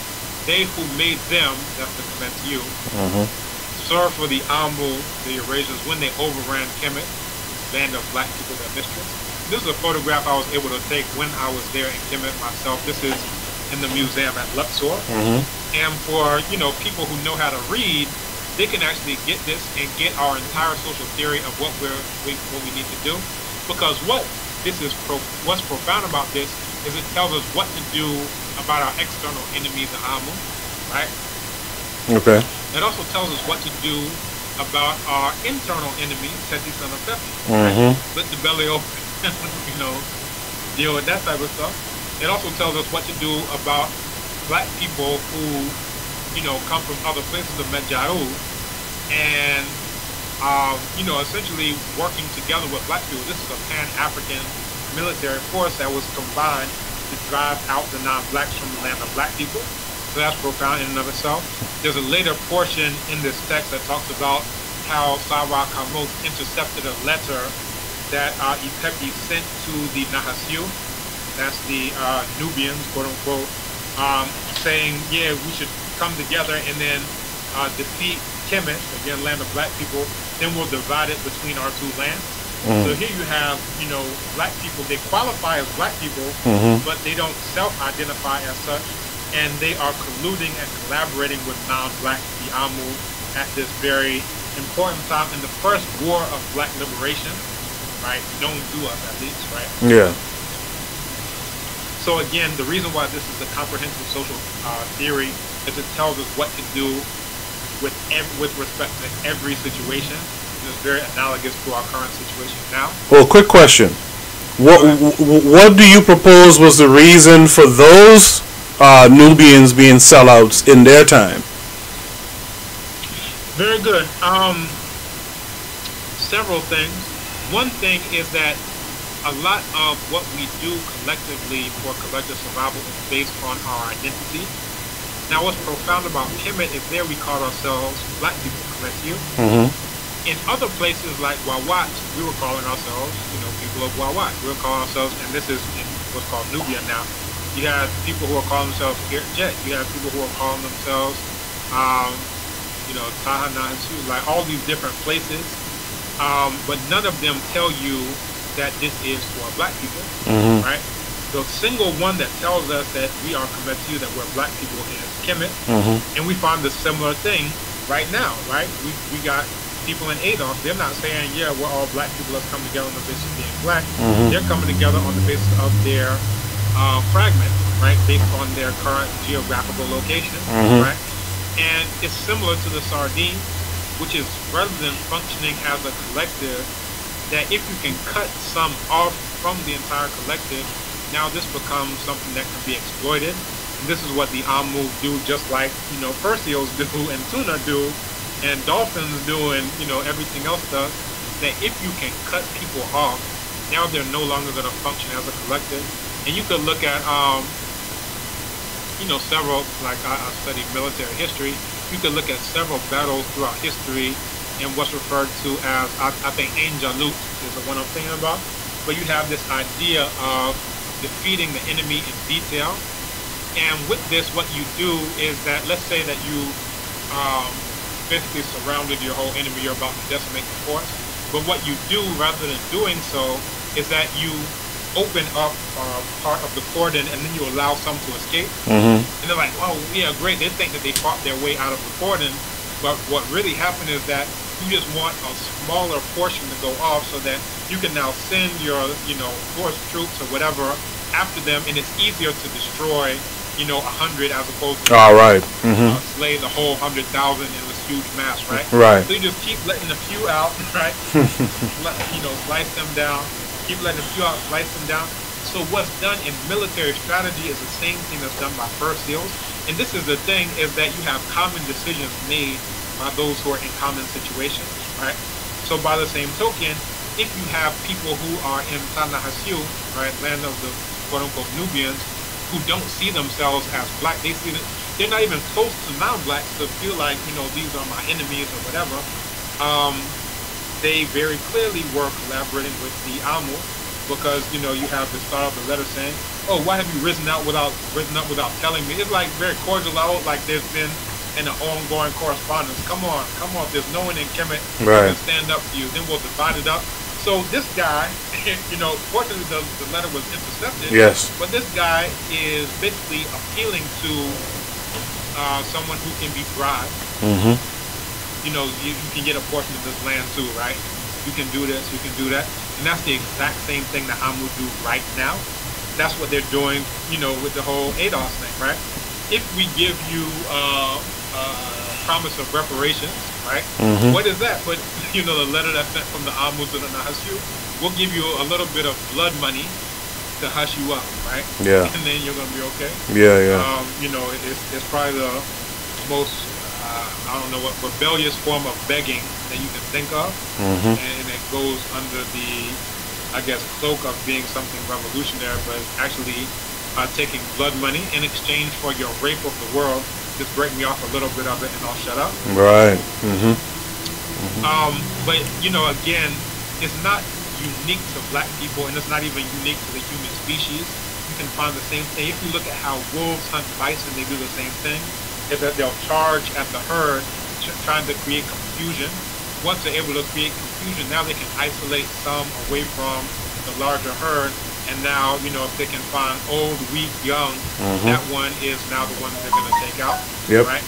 they who made them, that's the command to you, serve for the Amu, the Eurasians, when they overran Kemet, land of black people, their mistress. This is a photograph I was able to take when I was there in Kemet myself. This is in the museum at Luxor. And for, people who know how to read, they can actually get this and get our entire social theory of what we need to do. Because what's profound about this is it tells us what to do about our external enemies, the Amu, right? Okay. It also tells us what to do about our internal enemy, Seti son of Pepi. Right? Split the belly open, deal with that type of stuff. It also tells us what to do about black people who, come from other places of Medjaru and, essentially working together with black people. This is a Pan-African military force that was combined to drive out the non-blacks from the land of black people. So that's profound in and of itself. There's a later portion in this text that talks about how Sarwar Kamos intercepted a letter that Ipepi sent to the Nahasiu, that's the Nubians, quote unquote, saying, yeah, we should come together and then defeat Kemet, again, land of black people, then we'll divide it between our two lands. So here you have, black people, they qualify as black people, but they don't self-identify as such. And they are colluding and collaborating with non-black, the Amu, at this very important time in the first war of black liberation, right? Known to us at least, right? Yeah. So again, the reason why this is a comprehensive social theory is it tells us what to do with respect to every situation. And it's very analogous to our current situation now. Well, quick question. What do you propose was the reason for those Nubians being sellouts in their time? Very good. Several things. One thing is that a lot of what we do collectively for collective survival is based on our identity. Now, what's profound about Kemet is there we call ourselves black people, correct you? In other places like Wawat, we were calling ourselves, people of Wawat. We were calling ourselves, and this is in what's called Nubia now. You have people who are calling themselves Jet. You have people who are calling themselves, Taha Nahasu, like all these different places. But none of them tell you that this is for black people, right? The single one that tells us that we are committed to, that we're black people, is Kemet. And we find a similar thing right now, right? We got people in ADOS. They're not saying, yeah, we're all black people, let's come together on the basis of being black. They're coming together on the basis of their fragment, right, based on their current geographical location, right? And it's similar to the Sardine, which is rather than functioning as a collective, that if you can cut some off from the entire collective, now this becomes something that can be exploited. And this is what the Amu do, just like, fur seals do and tuna do and dolphins do and, everything else does, that if you can cut people off, now they're no longer going to function as a collective. And you could look at, several, like I studied military history, you could look at several battles throughout history and what's referred to as, I think, Ain Jalut is the one I'm thinking about. But you have this idea of defeating the enemy in detail. And with this, what you do is that, let's say that you basically surrounded your whole enemy, you're about to decimate the force. But what you do, rather than doing so, is that you open up part of the cordon and then you allow some to escape. And they're like, oh yeah, great. They think that they fought their way out of the cordon. But what really happened is that you just want a smaller portion to go off so that you can now send your, force troops or whatever after them, and it's easier to destroy, 100 as opposed to slay the whole 100,000 in this huge mass, right? Right. So you just keep letting a few out, right? Slice them down. Keep letting a few out, slice them down. So what's done in military strategy is the same thing that's done by fur seals. And this is the thing, is that you have common decisions made by those who are in common situations, right? So by the same token, if you have people who are in Tanahasiu, right, land of the quote-unquote Nubians, who don't see themselves as black, they're not even close to non-blacks to feel like, these are my enemies or whatever. They very clearly were collaborating with the Amu, because, you have the start of the letter saying, oh, why have you risen up without telling me? It's like very cordial out, like there's been an ongoing correspondence. Come on, there's no one in Kemet who can stand up to you. Then we'll divide it up. So this guy, fortunately the letter was intercepted. Yes. But this guy is basically appealing to someone who can be bribed. Mm-hmm. You can get a portion of this land too, right? You can do this, you can do that. And that's the exact same thing that Amu do right now. That's what they're doing, with the whole ADOS thing, right? If we give you promise of reparations, right? Mm-hmm. What is that? But, the letter that's sent from the Amu to the Nahashu, we'll give you a little bit of blood money to hush you up, right? Yeah. And then you're going to be okay. Yeah. It's probably the most, I don't know what, rebellious form of begging that you can think of. Mm-hmm. And it goes under the, I guess, cloak of being something revolutionary, but it's actually taking blood money in exchange for your rape of the world. Just break me off a little bit of it and I'll shut up. Right. Mm-hmm. Mm-hmm. But, again, it's not unique to black people, and it's not even unique to the human species. You can find the same thing. If you look at how wolves hunt bison, they do the same thing. Is that they'll charge at the herd, trying to create confusion. Once they're able to create confusion, now they can isolate some away from the larger herd. And now, if they can find old, weak, young, mm-hmm. that one is now the one they're going to take out. Yep. Right?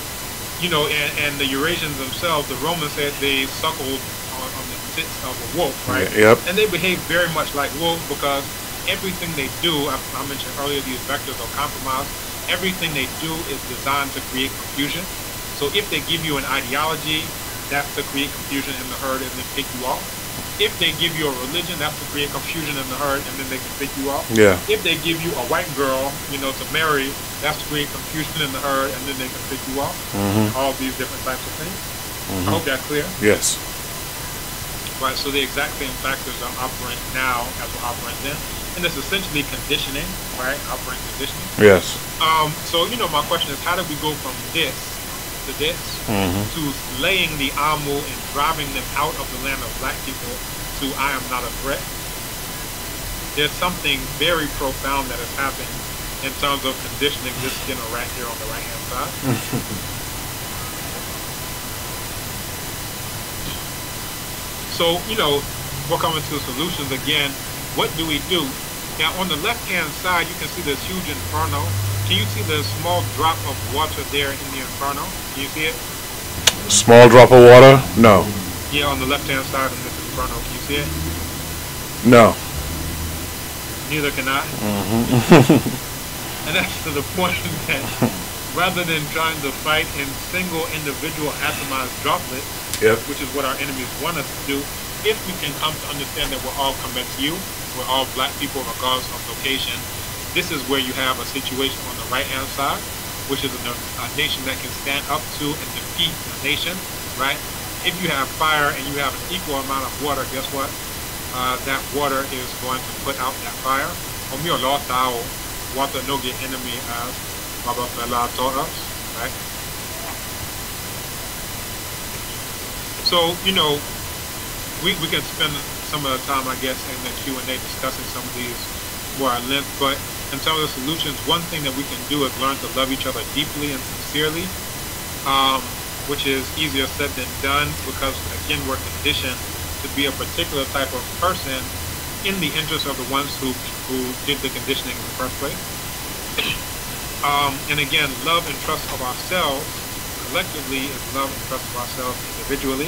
And the Eurasians themselves, the Romans said they suckled on the tits of a wolf, right? Yep. And they behave very much like wolves because everything they do, I mentioned earlier, these vectors of compromise, everything they do is designed to create confusion. So if they give you an ideology, that's to create confusion in the herd and then pick you off. If they give you a religion, that's to create confusion in the herd and then they can pick you off. Yeah. If they give you a white girl, to marry, that's to create confusion in the herd and then they can pick you off. Mm-hmm. All these different types of things. Mm-hmm. I hope that's clear. Yes. Right, so the exact same factors are operating now as we're operating then. And it's essentially conditioning, right? Operating conditioning. Yes. So, my question is, how did we go from this to this mm-hmm. to slaying the Amu and driving them out of the land of black people to I am not a threat? There's something very profound that has happened in terms of conditioning this skinner right here on the right-hand side. So, we're coming to solutions again. What do we do? Now, on the left-hand side, you can see this huge inferno. Can you see the small drop of water there in the inferno? Can you see it? Small drop of water? No. Yeah, on the left-hand side of this inferno. Can you see it? No. Neither can I. Mm-hmm. And that's to the point that rather than trying to fight in single individual atomized droplets, yep. which is what our enemies want us to do, if we can come to understand that we're all coming to you, we're all black people regardless of location, this is where you have a situation on the right-hand side, which is a nation that can stand up to and defeat a nation, right? If you have fire and you have an equal amount of water, guess what? That water is going to put out that fire. Water no get enemy as Baba Fela taught us, right? So, we can spend some of the time, I guess, in the Q&A discussing some of these more at length, but in terms of solutions, one thing that we can do is learn to love each other deeply and sincerely, which is easier said than done because, again, we're conditioned to be a particular type of person in the interest of the ones who did the conditioning in the first place. And again, love and trust of ourselves collectively is love and trust of ourselves individually.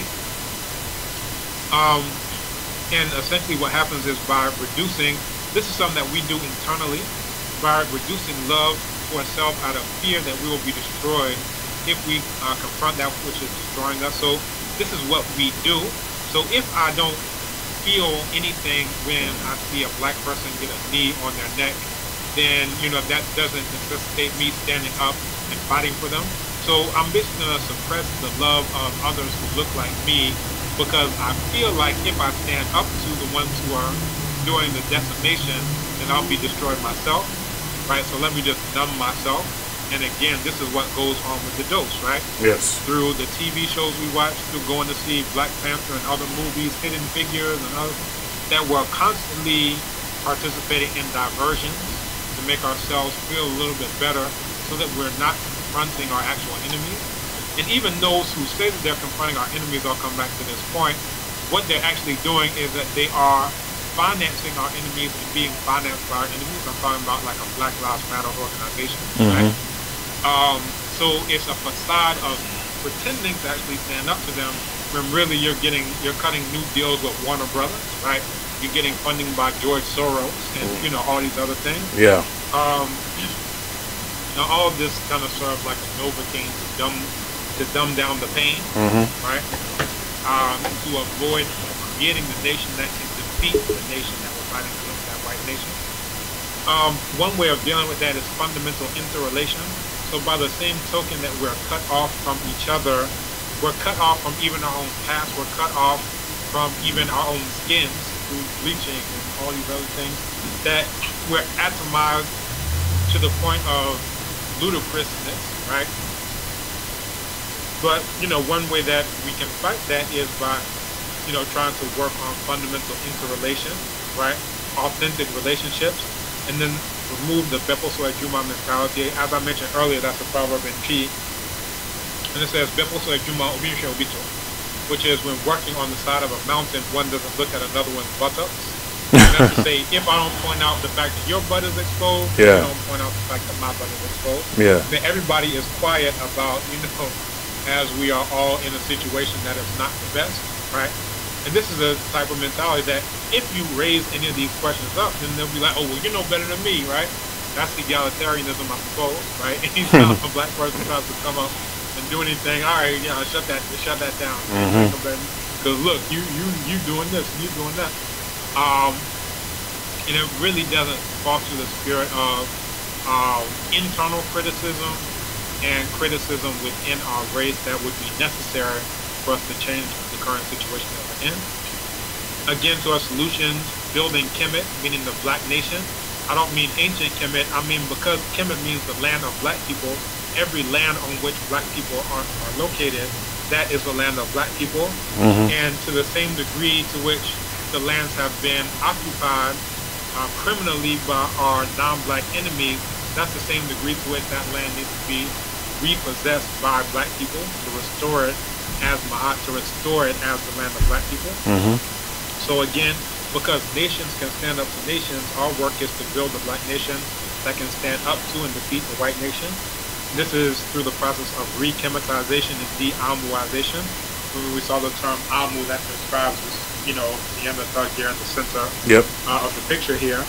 And essentially what happens is by reducing, this is something that we do internally, by reducing love for self out of fear that we will be destroyed if we confront that which is destroying us. So this is what we do. So if I don't feel anything when I see a black person get a knee on their neck, then, that doesn't necessitate me standing up and fighting for them. So I'm basically going to suppress the love of others who look like me because I feel like if I stand up to the ones who are doing the decimation, then I'll be destroyed myself, right? So let me just numb myself. And again, this is what goes on with the dose, right? Yes. Through the TV shows we watch, through going to see Black Panther and other movies, Hidden Figures and others, that we're constantly participating in diversions to make ourselves feel a little bit better so that we're not confronting our actual enemies. And even those who say that they're confronting our enemies, I'll come back to this point, what they're actually doing is that they are financing our enemies and being financed by our enemies. I'm talking about like a Black Lives Matter organization, right? So it's a facade of pretending to actually stand up to them when really you're cutting new deals with Warner Brothers, right? You're getting funding by George Soros and all these other things. Yeah. Now all of this kind of serves like a Novocaine to dumb down the pain, right? To avoid creating the nation that can defeat the nation that we're fighting against, that white nation. One way of dealing with that is fundamental interrelation. So by the same token that we're cut off from each other, we're cut off from even our own past, we're cut off from even our own skins through bleaching and all these other things, that we're atomized to the point of ludicrousness, right? But, one way that we can fight that is by, trying to work on fundamental interrelation, right? Authentic relationships, and then remove the Bepo Soy Juma mentality. As I mentioned earlier, that's a proverb in P. And it says, Bepo Soy Juma Obisho Obito, which is when working on the side of a mountain, one doesn't look at another one's buttocks. That's to say, if I don't point out the fact that your butt is exposed, I don't point out the fact that my butt is exposed, then everybody is quiet about, as we are all in a situation that is not the best, right? And this is a type of mentality that if you raise any of these questions up, then they'll be like, oh, well, you know better than me, right? That's egalitarianism, I suppose, right? Anytime a black person tries to come up and do anything, all right, shut that down. Because look, you doing this, you doing that. And it really doesn't foster the spirit of internal criticism and criticism within our race that would be necessary for us to change the current situation that we're in. Again, to our solutions, building Kemet, meaning the black nation. I don't mean ancient Kemet, I mean because Kemet means the land of black people. Every land on which black people are located, that is the land of black people. And to the same degree to which the lands have been occupied criminally by our non-black enemies, that's the same degree to which that land needs to be repossessed by black people, to restore it as Ma'at, to restore it as the land of black people. So again, because nations can stand up to nations, our work is to build a black nation that can stand up to and defeat the white nation. This is through the process of re-Kemetization and de-Amuization. When we saw the term Amu, that describes this, Neanderthal here in the center of the picture here.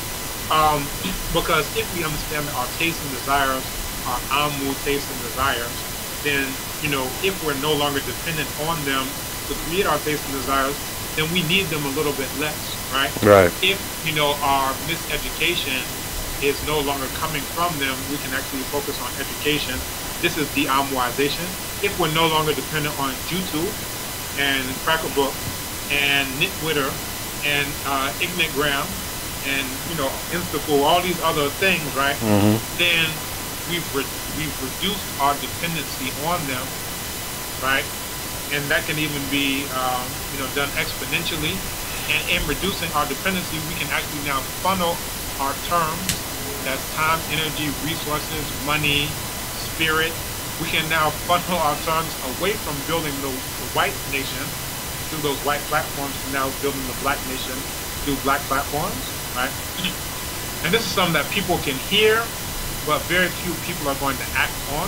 Because if we understand that our tastes and desires are Amu tastes and desires, then, if we're no longer dependent on them to create our tastes and desires, then we need them a little bit less, right? Right. If, our miseducation is no longer coming from them, we can actually focus on education. This is the Amuization. If we're no longer dependent on YouTube and Crackerbook and Nitwitter and Ignigram and, Instafool, all these other things, right? Then we've reduced our dependency on them, right? And that can even be, done exponentially. And in reducing our dependency, we can actually now funnel our terms, that's time, energy, resources, money, spirit. We can now funnel our terms away from building the white nation through those white platforms to now building the black nation through black platforms, right? And this is something that people can hear, but very few people are going to act on.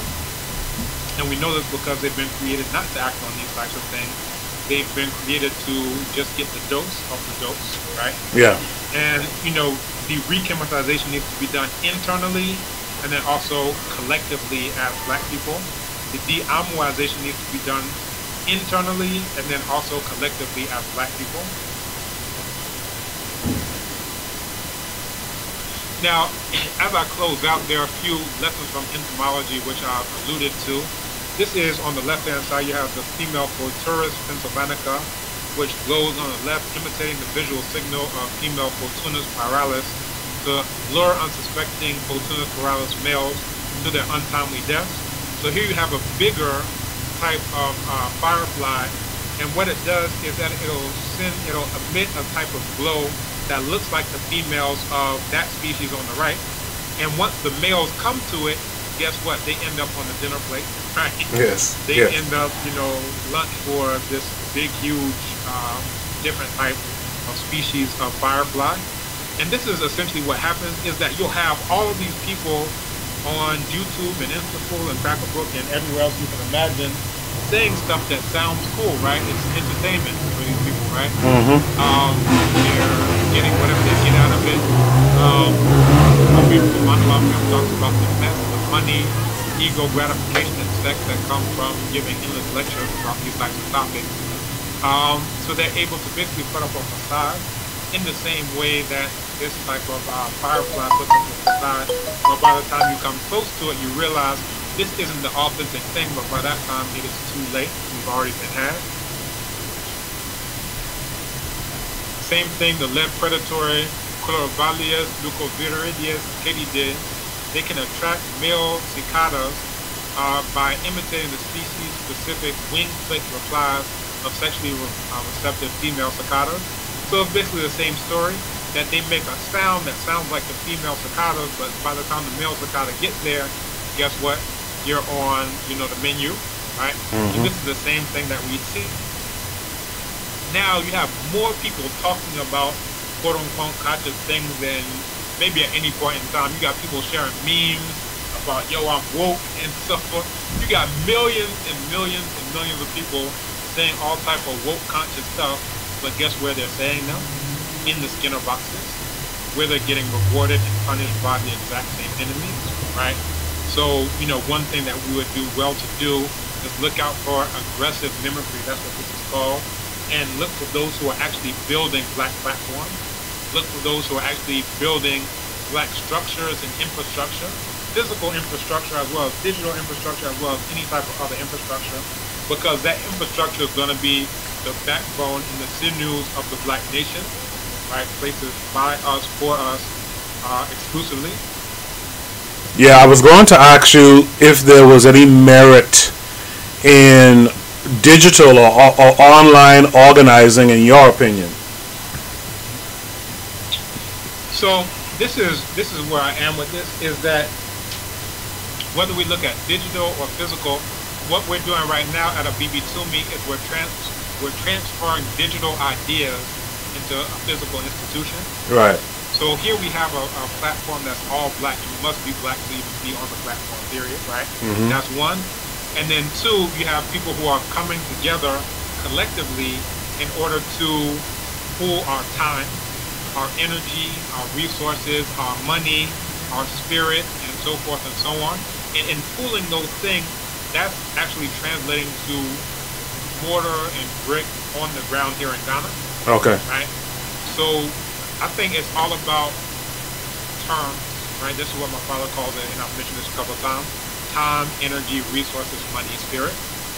And we know this because they've been created not to act on these types of things. They've been created to just get the dose of the dose, right? Yeah. And, the re-Kemetization needs to be done internally and then also collectively as black people. The de-Amuization needs to be done internally and then also collectively as black people. Now, as I close out, there are a few lessons from entomology which I've alluded to. This is on the left-hand side, you have the female Photurus pennsylvanica, which glows on the left, imitating the visual signal of female Photunus pyralis to lure unsuspecting Photunus pyralis males to their untimely deaths. So here you have a bigger type of firefly, and what it does is that it'll emit a type of glow that looks like the females of that species on the right, And once the males come to it, guess what? They end up on the dinner plate, right? Yes. They Yes. end up, lunch for this big, huge, different type of species of firefly. And this is essentially what happens is that you'll have all of these people on YouTube and Instapool and Crackerbook and everywhere else you can imagine saying stuff that sounds cool, right? It's entertainment for these people, right? Mm-hmm. They're getting whatever they get out of it. Some people talks about the mess, the money, ego gratification, and sex that come from giving endless lectures about these types of topics. So they're able to basically put up a facade in the same way that this type of firefly puts up a facade. But by the time you come close to it, you realize this isn't the authentic thing, but by that time it is too late. We've already been had. Same thing, the lead predatory Coleovalius leucoviridius catidae, they can attract male cicadas by imitating the species-specific wing-flick replies of sexually receptive female cicadas. So it's basically the same story, that they make a sound that sounds like the female cicadas, but by the time the male cicada gets there, guess what? You're on, the menu, right? Mm-hmm. And this is the same thing that we see. Now you have more people talking about quote-unquote conscious things than maybe at any point in time. You got people sharing memes about, yo, I'm woke and so forth. You got millions and millions and millions of people saying all type of woke conscious stuff, but guess where they're saying them? In the Skinner boxes, where they're getting rewarded and punished by the exact same enemies, right? So, one thing that we would do well to do is look out for aggressive mimicry, that's what this is called, and look for those who are actually building black platforms, look for those who are actually building black structures and infrastructure, physical infrastructure as well as digital infrastructure as well as any type of other infrastructure, because that infrastructure is going to be the backbone and the sinews of the black nation, right? Places by us, for us, exclusively. Yeah, I was going to ask you if there was any merit in digital or online organizing, in your opinion. So this is where I am with this, is that whether we look at digital or physical, what we're doing right now at a BB2Me is we're transferring digital ideas into a physical institution. Right. So here we have a platform that's all black. You must be black to even be on the platform, period, right? Mm-hmm. That's one. And then two, you have people who are coming together collectively in order to pool our time, our energy, our resources, our money, our spirit, and so forth and so on. And in pooling those things, that's actually translating to mortar and brick on the ground here in Ghana. Okay. Right? So I think it's all about terms, right? This is what my father calls it, and I've mentioned this a couple of times. Time, energy, resources, money, spirit.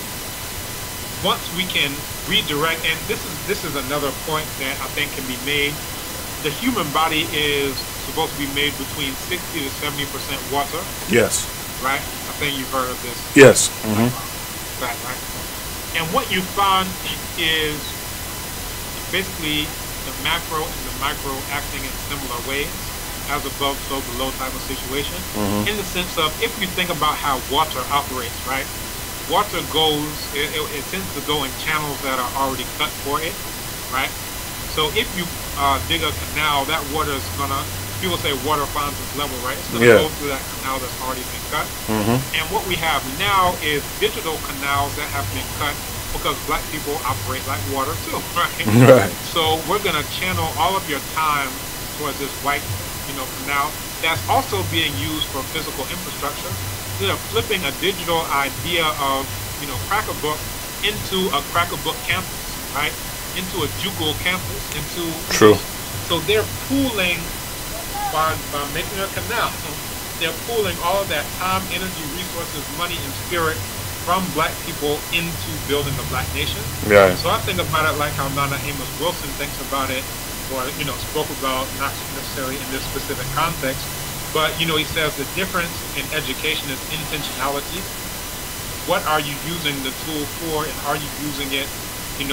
Once we can redirect, and this is another point that I think can be made. The human body is supposed to be made between 60 to 70% water. Yes. Right? I think you've heard of this. Yes. Mm-hmm. Right. And what you find is basically the macro and the micro acting in similar ways, as above, so below type of situation. Mm-hmm. In the sense of, if you think about how water operates, right? Water goes, it tends to go in channels that are already cut for it, right? So if you dig a canal, that water is gonna, people say water finds its level, right? It's gonna go through that canal that's already been cut. Mm-hmm. And what we have now is digital canals that have been cut because black people operate like water too, right? Right. So we're gonna channel all of your time towards this white, canal that's also being used for physical infrastructure. They're flipping a digital idea of, Crackerbook into a Crackerbook campus, right? Into a JUCO campus, into True. So they're pooling by making a canal. They're pooling all of that time, energy, resources, money, and spirit from black people into building the black nation. Yeah. So I think about it like how Nana Amos Wilson thinks about it, or spoke about, not necessarily in this specific context, but he says the difference in education is intentionality. What are you using the tool for, and are you using it,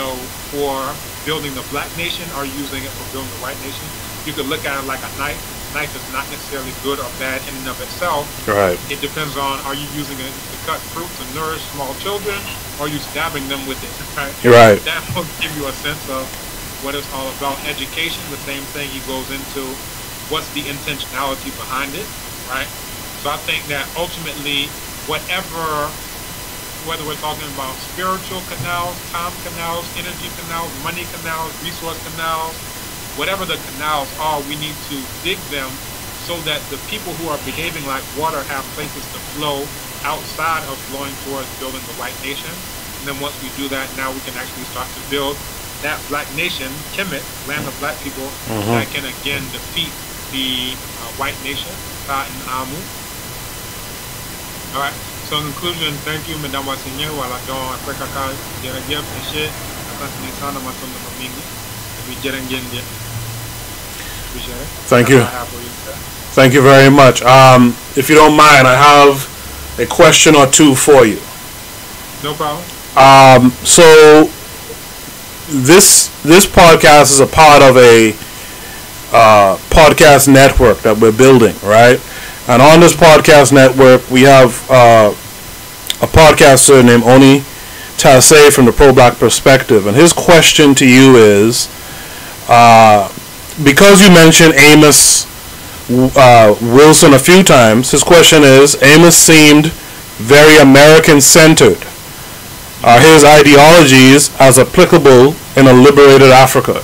for building the black nation? Are you using it for building the white nation? You could look at it like a knife. knife is not necessarily good or bad in and of itself. Right. It depends on, are you using it to cut fruit to nourish small children, or are you stabbing them with it? Right. Right. That will give you a sense of what it's all about. Education, the same thing. He goes into what's the intentionality behind it, right? So I think that ultimately, whatever, whether we're talking about spiritual canals, time canals, energy canals, money canals, resource canals, whatever the canals are, we need to dig them so that the people who are behaving like water have places to flow outside of flowing towards building the white nation. And then once we do that, now we can actually start to build that black nation, Kemet, land of black people, that can again defeat the white nation, Ta and Amu. All right. So in conclusion, thank you, Madam Wasinye, wala don akwekaka jerejef eshe asante sana matunda mamingi. We jerengende. Thank you. Thank you very much. If you don't mind, I have a question or two for you. No problem. So this podcast is a part of a podcast network that we're building, right? And on this podcast network, we have a podcaster named Oni Tase from the Pro-Black Perspective. And his question to you is, because you mentioned Amos Wilson a few times, his question is, Amos seemed very American-centered. Are his ideologies as applicable in a liberated Africa?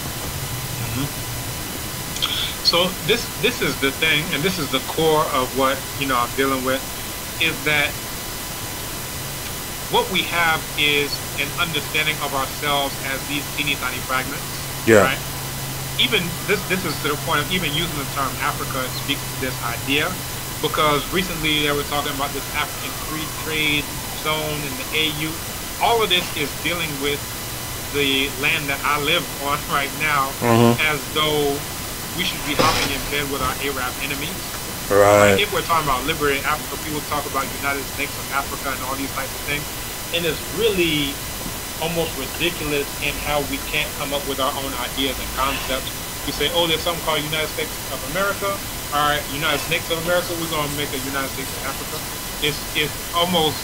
So this is the thing, and this is the core of what I'm dealing with, is that what we have is an understanding of ourselves as these teeny tiny fragments. Yeah. Right? Even this is to the point of even using the term Africa speaks to this idea, because recently they were talking about this African Free Trade Zone and the AU. All of this is dealing with the land that I live on right now, as though we should be hopping in bed with our Arab enemies. Right. If we're talking about liberating Africa, people talk about United States of Africa and all these types of things. And it's really almost ridiculous in how we can't come up with our own ideas and concepts. We say, oh, there's something called United States of America. All right, United States of America, we're going to make a United States of Africa. It's almost,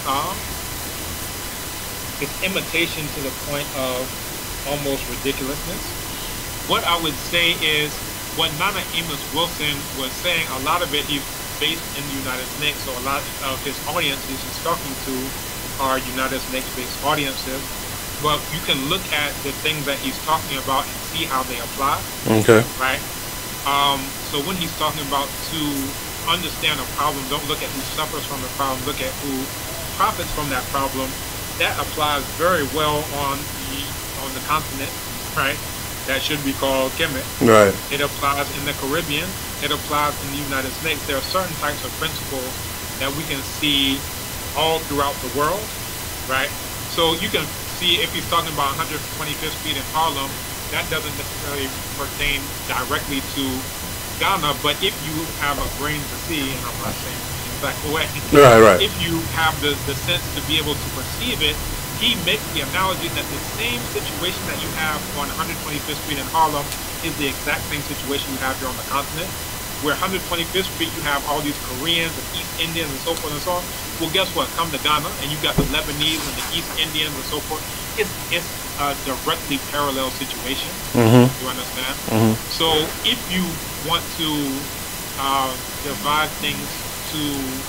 it's imitation to the point of almost ridiculousness. What I would say is, what Nana Amos Wilson was saying, a lot of it he's based in the United States, so a lot of his audiences he's talking to are United States-based audiences. But you can look at the things that he's talking about and see how they apply. Okay. Right? So when he's talking about to understand a problem, don't look at who suffers from the problem, look at who profits from that problem. That applies very well on the continent, right? That should be called Kemet. Right. It applies in the Caribbean. It applies in the United States. There are certain types of principles that we can see all throughout the world, right? So you can see if he's talking about 125th Street in Harlem, that doesn't necessarily pertain directly to Ghana, but if you have a brain to see, and I'm not saying in the exact way, right. If you have the sense to be able to perceive it, he makes the analogy that the same situation that you have on 125th Street in Harlem is the exact same situation you have here on the continent. Where 125th Street, you have all these Koreans and East Indians and so forth and so on. Well, guess what? Come to Ghana, and you got the Lebanese and the East Indians and so forth. It's a directly parallel situation. You understand? So if you want to divide things to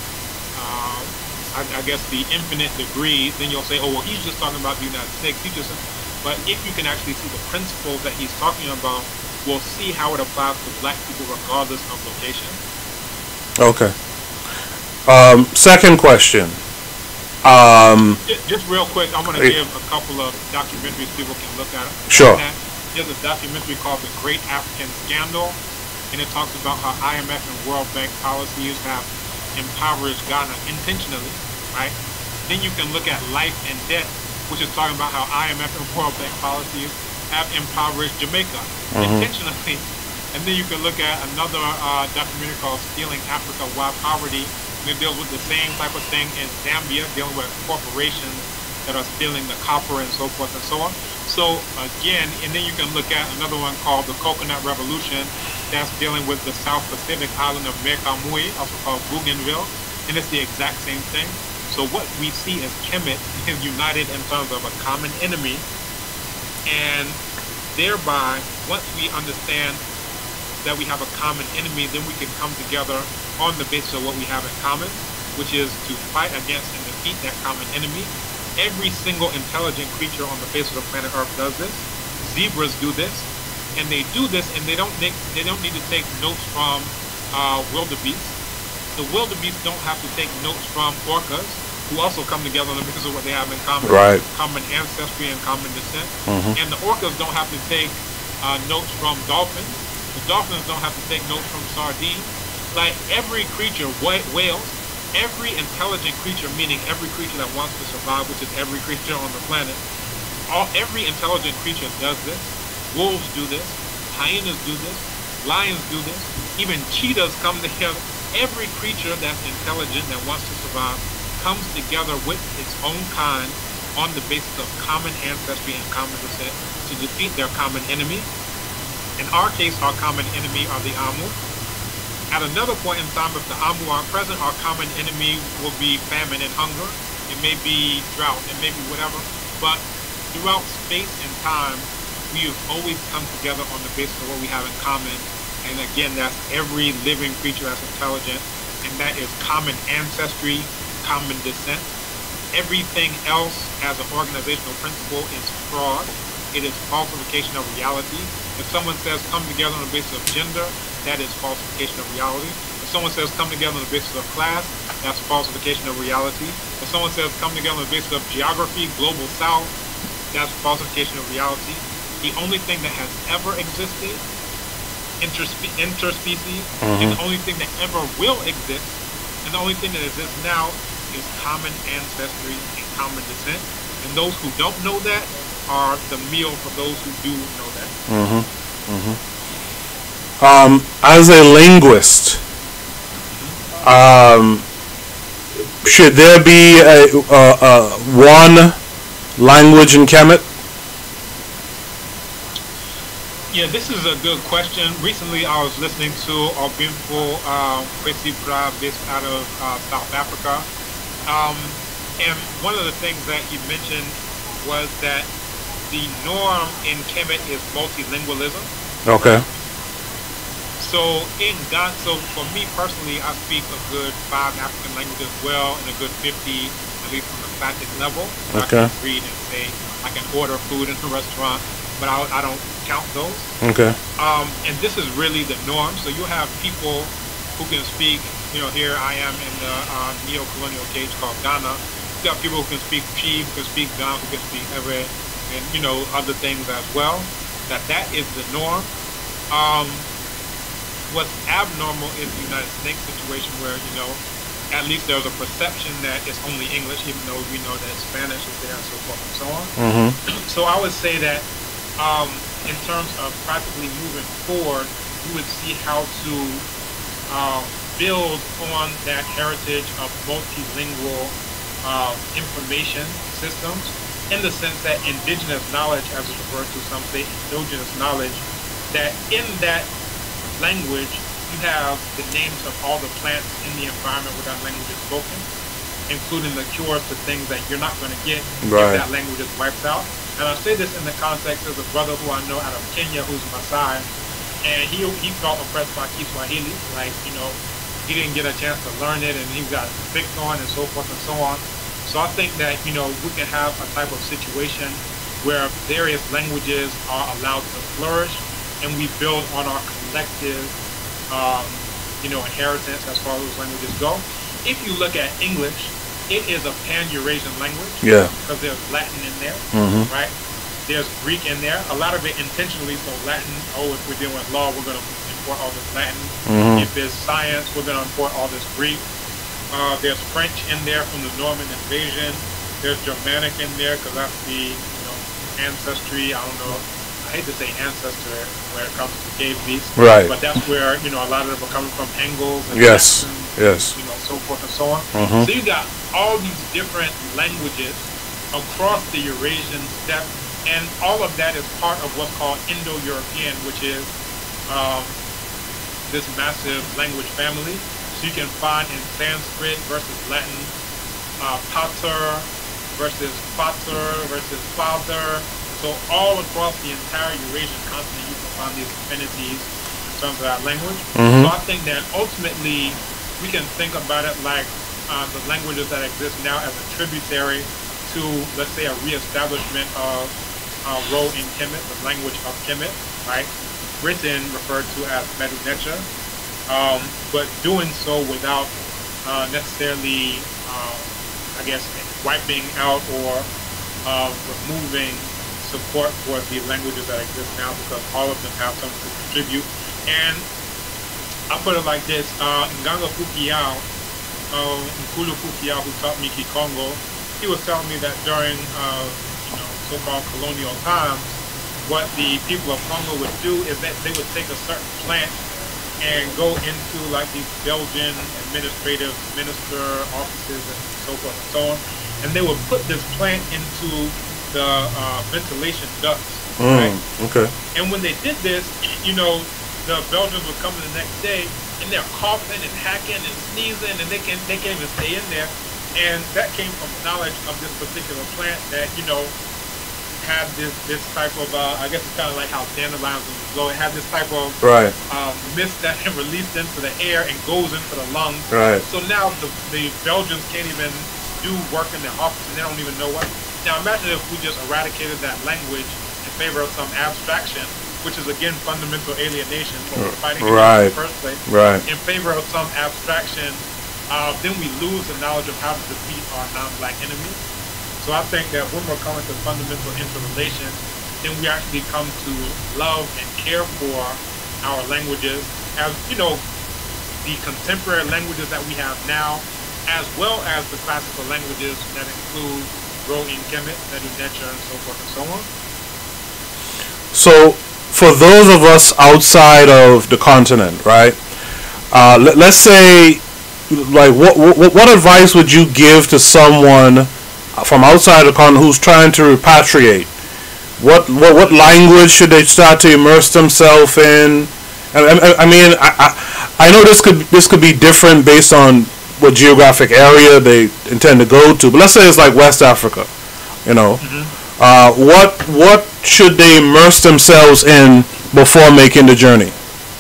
I guess the infinite degree, then you'll say, oh, well, he's just talking about the United States. But if you can actually see the principles that he's talking about, we'll see how it applies to black people regardless of location. Okay. Second question. Just real quick, I'm going to give a couple of documentaries people can look at. Sure. There's a documentary called The Great African Scandal, and it talks about how IMF and World Bank policies have impoverished Ghana intentionally, right? Then you can look at Life and Debt, which is talking about how IMF and World Bank policies have impoverished Jamaica intentionally. And then you can look at another documentary called Stealing Africa, Why Poverty, and it deals with the same type of thing in Zambia, dealing with corporations that are stealing the copper and so forth and so on. So again, and then you can look at another one called the Coconut Revolution. That's dealing with the South Pacific island of Mekamui, also called Bougainville, and it's the exact same thing. So what we see is Kemet is united in terms of a common enemy, and thereby, once we understand that we have a common enemy, then we can come together on the basis of what we have in common, which is to fight against and defeat that common enemy. Every single intelligent creature on the face of the planet Earth does this. Zebras do this, and they do this, and they don't need to take notes from wildebeest. The wildebeest don't have to take notes from orcas, who also come together on the basis of what they have in common, Right. common ancestry and common descent. Mhm. And the orcas don't have to take notes from dolphins. The dolphins don't have to take notes from sardines. Like every creature, whales, every intelligent creature, meaning every creature that wants to survive, which is every creature on the planet, every intelligent creature does this. Wolves do this. Hyenas do this. Lions do this. Even cheetahs come together. Every creature that's intelligent that wants to survive comes together with its own kind on the basis of common ancestry and common descent to defeat their common enemy. In our case, our common enemy are the Amu. At another point in time, if the Amu aren't present, our common enemy will be famine and hunger. It may be drought, it may be whatever. But throughout space and time, we have always come together on the basis of what we have in common. And again, that's every living creature that's intelligent, and that is common ancestry, common descent. Everything else as an organizational principle is fraud. It is falsification of reality. If someone says come together on the basis of gender, that is falsification of reality. If someone says come together on the basis of class, that's falsification of reality. If someone says come together on the basis of geography, global south, that's falsification of reality. The only thing that has ever existed, interspecies, and the only thing that ever will exist, and the only thing that exists now is common ancestry and common descent. And those who don't know that are the meal for those who do know that. As a linguist, should there be one language in Kemet? Yeah, this is a good question. Recently, I was listening to Obinfo Kwesi Bra, based out of South Africa. And one of the things that he mentioned was that the norm in Kemet is multilingualism. Okay. So in Ghana, so for me personally, I speak a good 5 African languages well, and a good 50, at least on the basic level. Okay. I can read and say, I can order food in a restaurant, but I don't count those. Okay. And this is really the norm. So you have people who can speak, here I am in the neo-colonial cage called Ghana. You got people who can speak Chi, who can speak Ghana, who can speak Ewe, and other things as well. That is the norm. What's abnormal is the United States situation where at least there's a perception that it's only English, even though we know that Spanish is there and so forth and so on. So I would say that in terms of practically moving forward, you would see how to build on that heritage of multilingual information systems, in the sense that indigenous knowledge, as it's referred to, some say endogenous knowledge, that in that language you have the names of all the plants in the environment where that language is spoken, including the cures to things that you're not going to get if that language is wiped out. And I say this in the context of a brother who I know out of Kenya who's Maasai, and he felt oppressed by Kiswahili, he didn't get a chance to learn it, and he got picked on and so forth and so on. So I think that we can have a type of situation where various languages are allowed to flourish, and we build on our collective inheritance as far as those languages go. If you look at English, it is a pan-Eurasian language. Yeah. Because there's Latin in there, right? There's Greek in there. A lot of it intentionally, so Latin, if we're dealing with law, we're going to import all this Latin. If it's science, we're going to import all this Greek. There's French in there from the Norman invasion. There's Germanic in there because that's the ancestry. I don't know. I hate to say ancestor where it comes to cave beasts. Right. But that's where a lot of them are coming from. Angles and Yes. Saxons, so forth and so on. So you got all these different languages across the Eurasian steppe And all of that is part of what's called Indo-European, which is this massive language family. So you can find in Sanskrit versus Latin, pater versus pater versus father. So all across the entire Eurasian continent, you can find these affinities in terms of that language. So I think that ultimately we can think about it like the languages that exist now as a tributary to, let's say, a reestablishment of Ro in Kemet, the language of Kemet, right? Written, referred to as Medu Neter, but doing so without necessarily, I guess, wiping out or removing support for the languages that exist now, because all of them have something to contribute. And I put it like this: Nganga Fukiao, Nkulu Fukiao, who taught me Kikongo, he was telling me that during so-called colonial times, what the people of Congo would do is that they would take a certain plant and go into like these Belgian administrative minister offices and so forth and so on, and they would put this plant into the ventilation ducts. Right? Okay. And when they did this, the Belgians would come in the next day and they're coughing and hacking and sneezing, and they can't even stay in there. And that came from knowledge of this particular plant that had this type of I guess it's kind of like how dandelions blow. It had this type of mist that can release into the air and goes into the lungs. Right. So now the Belgians can't even do work in their office, and they don't even know what. Now imagine if we just eradicated that language in favor of some abstraction, which is again fundamental alienation, what we're fighting against in the first place. Right. In favor of some abstraction, then we lose the knowledge of how to defeat our non-black enemies. So I think that when we're coming to fundamental interrelation, then we actually come to love and care for our languages, as the contemporary languages that we have now, as well as the classical languages that include Ro in Kemet, Medu Neter, and so forth and so on. So for those of us outside of the continent, right? Let's say, like, what advice would you give to someone from outside the continent who's trying to repatriate? What language should they start to immerse themselves in? I mean, I know this could be different based on what geographic area they intend to go to, but let's say it's like West Africa, what should they immerse themselves in before making the journey?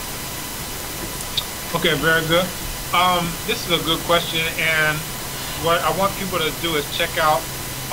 Okay, very good. This is a good question, and what I want people to do is check out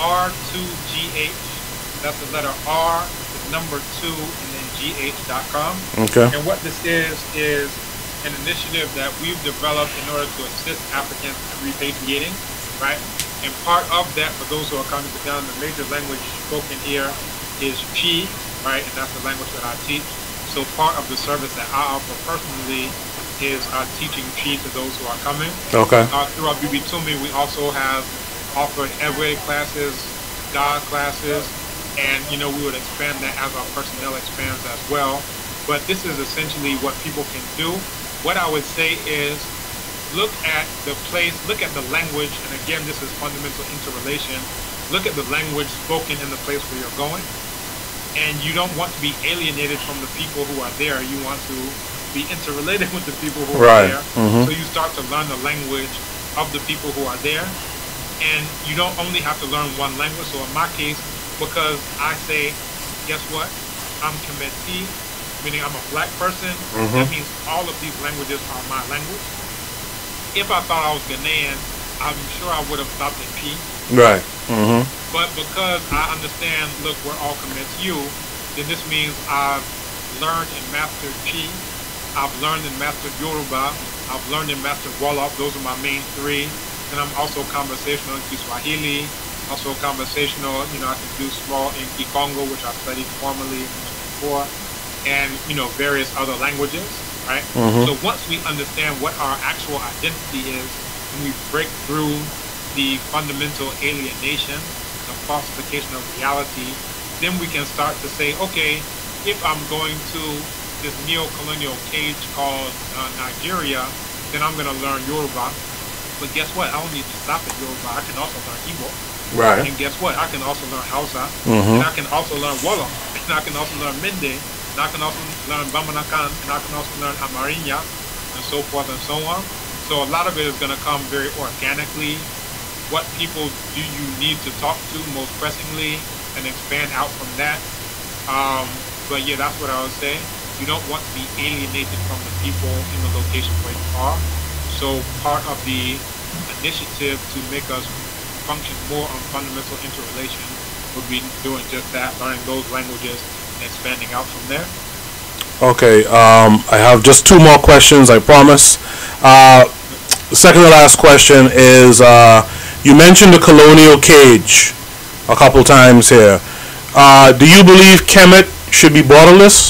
R2GH. That's the letter R, the number 2, and then GH.com. Okay. And what this is an initiative that we've developed in order to assist Africans in repatriating, right? And part of that, for those who are coming to Ghana, the major language spoken here is Chi, right? And that's the language that I teach. So part of the service that I offer personally is teaching Chi to those who are coming. Okay. Through our Bibi Tumi, we also have offered Ewe classes, Ga classes, and we would expand that as our personnel expands as well. But this is essentially what people can do. What I would say is look at the place, look at the language, and again, this is fundamental interrelation. Look at the language spoken in the place where you're going. And you don't want to be alienated from the people who are there. You want to be interrelated with the people who are there. So you start to learn the language of the people who are there. And you don't only have to learn one language. So in my case, because I say, guess what? I'm Kemeti, meaning I'm a black person. That means all of these languages are my language. If I thought I was Ghanaian, I'm sure I would have stopped at P. Right. But because I understand, look, we're all Kemeti, then this means I've learned and mastered Chi. I've learned and mastered Yoruba. I've learned and mastered Wolof. Those are my main 3. And I'm also conversational in Kiswahili. Also conversational, I can do small in Kikongo, which I studied formally before, and various other languages, right? So once we understand what our actual identity is, and we break through the fundamental alienation, the falsification of reality, then we can start to say, okay, if I'm going to this neo-colonial cage called Nigeria, then I'm going to learn Yoruba. But guess what? I don't need to stop at Yoruba. I can also learn Igbo. Right. And guess what? I can also learn Hausa, Mm-hmm. and I can also learn Wolof, and I can also learn Mende, and I can also learn Bamanakan, and I can also learn Amarinya, and so forth and so on. So a lot of it is going to come very organically. What people do you need to talk to most pressingly, and expand out from that. But yeah, that's what I would say. You don't want to be alienated from the people in the location where you are. So part of the initiative to make us function more on fundamental interrelation would be doing just that, learning those languages and expanding out from there. Okay, I have just two more questions, I promise. The second to last question is, you mentioned the colonial cage a couple times here. Do you believe Kemet should be borderless?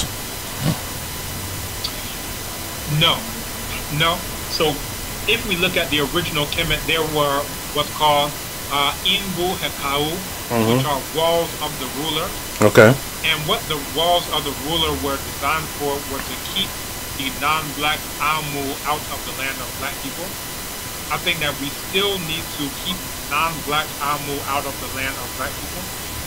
No. So if we look at the original Kemet, there were what's called Inbu Hekau, which are walls of the ruler. Okay. And what the walls of the ruler were designed for were to keep the non-black Amu out of the land of black people. I think that we still need to keep non-black Amu out of the land of black people.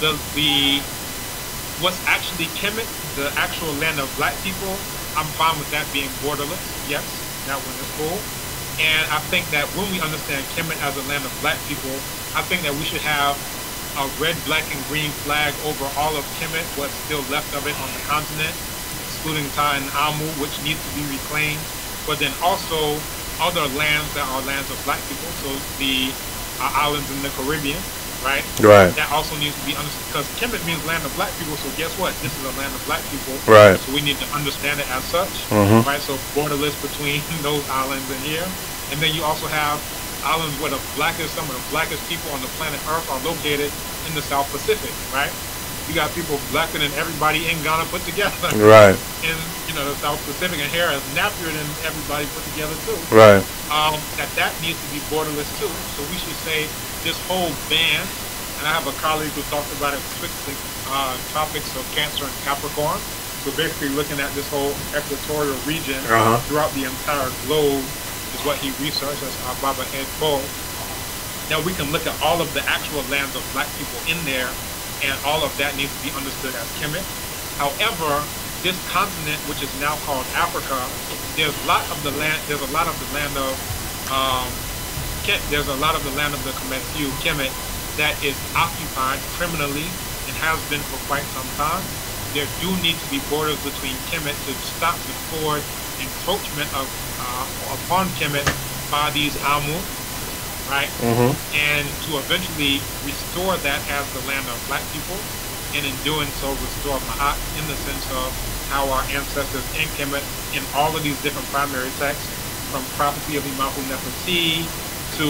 What's actually Kemet, the actual land of black people, I'm fine with that being borderless. Yes, that one is cool. And I think that when we understand Kemet as a land of black people, I think that we should have a red, black, and green flag over all of Kemet, what's still left of it on the continent, excluding Tai and Amu, which needs to be reclaimed. But then also other lands that are lands of black people, so the islands in the Caribbean, right? Right. That also needs to be understood, because Kemet means land of black people, so guess what? This is a land of black people. Right. So we need to understand it as such, right? So borderless between those islands and here. And then you also have islands where some of the blackest people on the planet Earth are located in the South Pacific, right? You got people blacker than everybody in Ghana put together. Right. In the South Pacific, and hair is nappier than everybody put together too. Right. That needs to be borderless too. So we should say this whole band, and I have a colleague who talked about it specifically, topics of Cancer and Capricorn. So basically looking at this whole equatorial region throughout the entire globe is what he researched. That's Baba Ed Bo. Now we can look at all of the actual lands of black people in there, and all of that needs to be understood as Kemet. However, this continent, which is now called Africa, there's a lot of the land of the Kemet that is occupied criminally and has been for quite some time. There do need to be borders between Kemet to stop the forward encroachment upon Kemet by these Amu, right? And to eventually restore that as the land of black people, and in doing so restore Ma'at in the sense of how our ancestors in Kemet, in all of these different primary texts, from Prophecy of Imahu Nefertiti to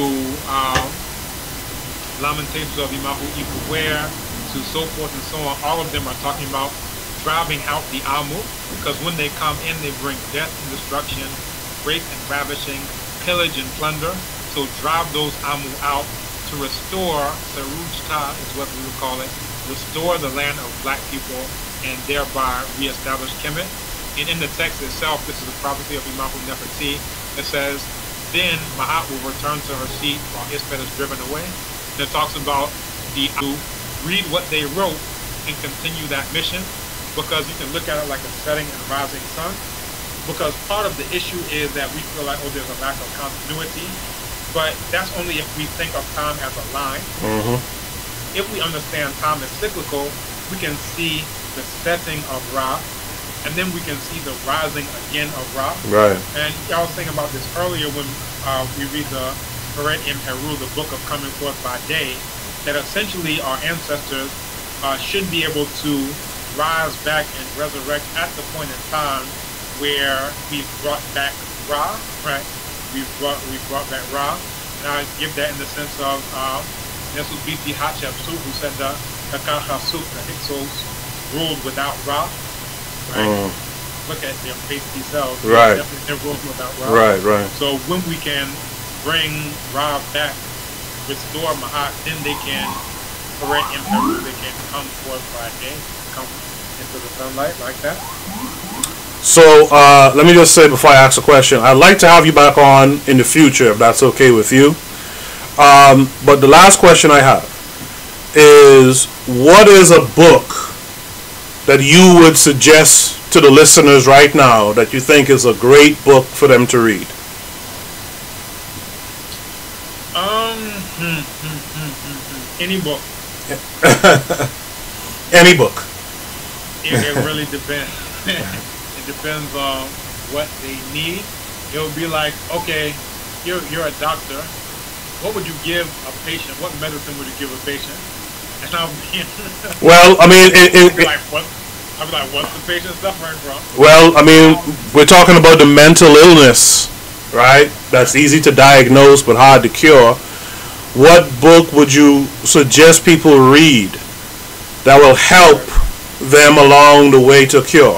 Lamentations of Imahu Ipuwer to so forth and so on, all of them are talking about driving out the Amu, because when they come in, they bring death and destruction, rape and ravishing, pillage and plunder. So drive those Amu out to restore Seruj Ta, is what we would call it, restore the land of black people, and thereby reestablish Kemet. And in the text itself, this is the prophecy of Imahu Nefertiti. It says, then Ma'at will return to her seat while Isfet is driven away. And it talks about the Amu read what they wrote and continue that mission, because you can look at it like a setting and rising sun. Because part of the issue is that we feel like, there's a lack of continuity, but that's only if we think of time as a line. If we understand time as cyclical, we can see the setting of Ra, and then we can see the rising again of Ra. Right. And I was thinking about this earlier when we read the Peret Im Heru, the book of coming forth by day, that essentially our ancestors should be able to rise back and resurrect at the point in time where we've brought back Ra, right? We've brought back Ra, and I give that in the sense of Nesubiti Hatshepsut, who said the Kakahasut, the Hyksos ruled without Ra, right? Look at their pasty selves. Right. They're ruled without Ra. Right. So when we can bring Ra back, restore Ma'at, then they can correct in Peru, they can come forth by day, come into the sunlight like that. So let me just say before I ask a question, I'd like to have you back on in the future if that's okay with you. But the last question I have, is, what is a book that you would suggest to the listeners right now that you think is a great book for them to read? Any book. Any book. It really depends. It depends on what they need. It would be like, okay, you're a doctor. What would you give a patient? What medicine would you give a patient? And I'll be Well, I mean, I'll be like, what's the patient suffering from? well, I mean, we're talking about the mental illness, right? That's easy to diagnose but hard to cure. What book would you suggest people read that will help them along the way to cure?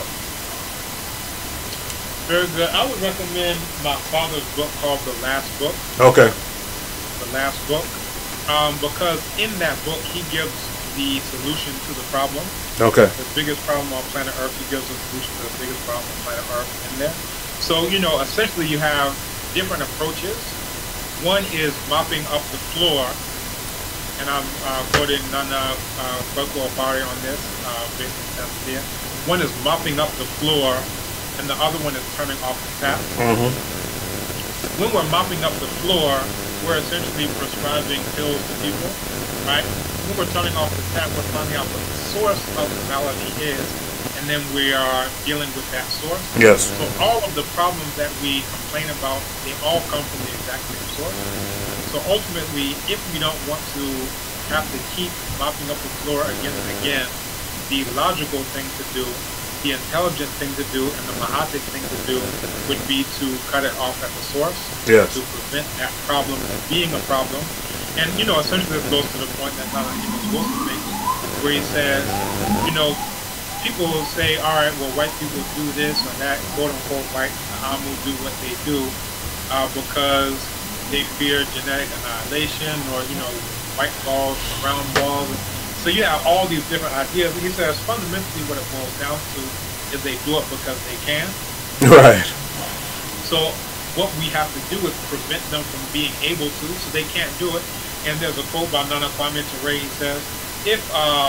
Very good. I would recommend my father's book called The Last Book. Okay. The Last Book. Because in that book, he gives the solution to the problem. Okay. The biggest problem on planet Earth, he gives a solution to the biggest problem on planet Earth in there. So, essentially you have different approaches. One is mopping up the floor, and I'm quoting Nana Boko Obari on this, based in Tanzania. One is mopping up the floor, and the other one is turning off the tap. Mm-hmm. When we're mopping up the floor, we're essentially prescribing pills to people, right? When we're turning off the tap, we're finding out what the source of the malady is, and then we are dealing with that source. Yes. So all of the problems that we complain about, they all come from the exact same source. So ultimately, if we don't want to have to keep mopping up the floor again and again, the logical thing to do, the intelligent thing to do, and the Mahatic thing to do would be to cut it off at the source. Yes. To prevent that problem from being a problem. And, essentially this goes to the point that Nana Wilson makes, where he says, people will say, all right, well, white people do this or that, quote unquote, white Amu do what they do because they fear genetic annihilation or, white balls, brown balls. So you have all these different ideas. He says fundamentally what it boils down to is they do it because they can. Right. So what we have to do is prevent them from being able to, so they can't do it. And there's a quote by Nana Kwame Ture. He says, if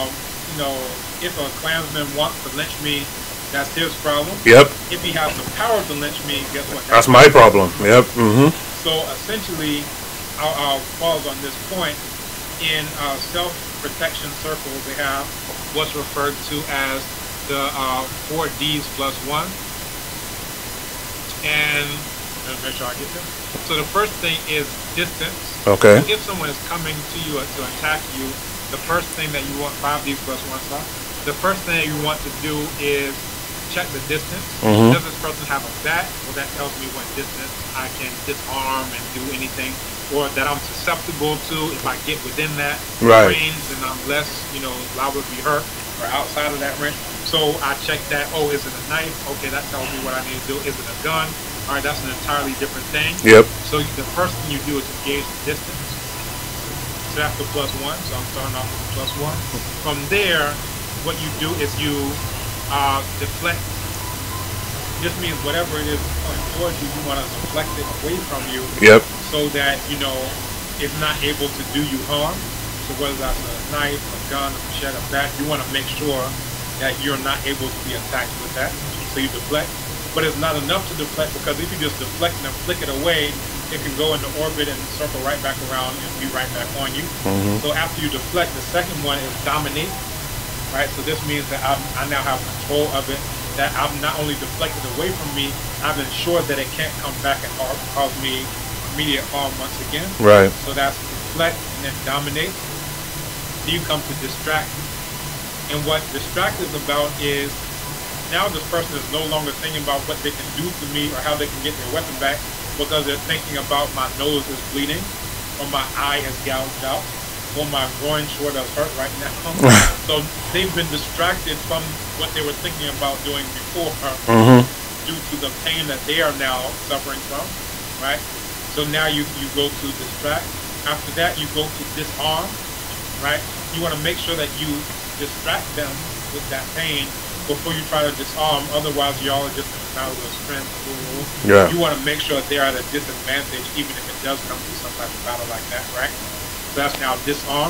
a Klansman wants to lynch me, that's his problem. Yep. If he has the power to lynch me, guess what? That's my problem. Yep. Mm-hmm. So essentially, I'll pause on this point. In self-protection circles, they have what's referred to as the 4 Ds plus 1. And let me make sure I get this. So the first thing is distance. Okay. So if someone is coming to you to attack you, the first thing that you want, 5 Ds plus 1 stuff, the first thing that you want to do is check the distance. Mm-hmm. Does this person have a bat? Well, that tells me what distance I can disarm and do anything, or that I'm susceptible to. If I get within that range, then I'm less, liable to be hurt, or outside of that range. So I check that. Oh, is it a knife? Okay, that tells me what I need to do. Is it a gun? All right, that's an entirely different thing. Yep. So the first thing you do is engage the distance. So that's the +1. So I'm starting off with the +1. From there, what you do is you deflect. This means whatever it is coming towards you, you want to deflect it away from you. Yep. So that, it's not able to do you harm. So whether that's a knife, a gun, a machete, a bat, you want to make sure that you're not able to be attacked with that. So you deflect. But it's not enough to deflect, because if you just deflect and flick it away, it can go into orbit and circle right back around and be right back on you. Mm-hmm. So after you deflect, the second one is dominate. Right, so this means that I now have control of it, that I've not only deflected away from me, I've ensured that it can't come back and cause me immediate harm once again. Right. So that's deflect and then dominate. Then you come to distract. And what distract is about is, now this person is no longer thinking about what they can do to me or how they can get their weapon back, because they're thinking about my nose is bleeding, or my eye is gouged out, or my groin sure does hurt right now. So they've been distracted from what they were thinking about doing before, due to the pain that they are now suffering from, right? So now you go to distract. After that, you go to disarm, right? You want to make sure that you distract them with that pain before you try to disarm. Otherwise, y'all are just in a battle of strength. Yeah. You want to make sure that they're at a disadvantage, even if it does come to some type of battle like that, right? So that's now disarm.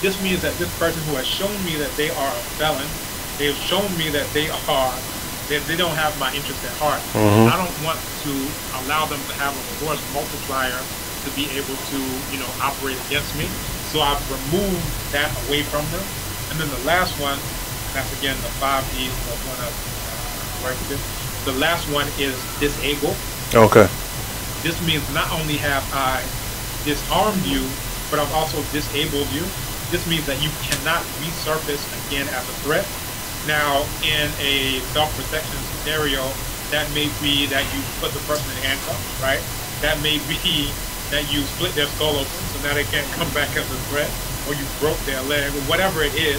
this means that this person who has shown me that they are a felon, they've shown me that they don't have my interest at heart. I don't want to allow them to have a force multiplier to be able to, operate against me. So I've removed that away from them. And then the last one, that's again the 5 E's of one of the last one is disable. Okay. This means not only have I disarmed you, but I've also disabled you. This means that you cannot resurface again as a threat. Now, in a self-protection scenario, that may be that you put the person in handcuffs, right? That may be that you split their skull open, so now they can't come back as a threat, or you broke their leg, or whatever it is.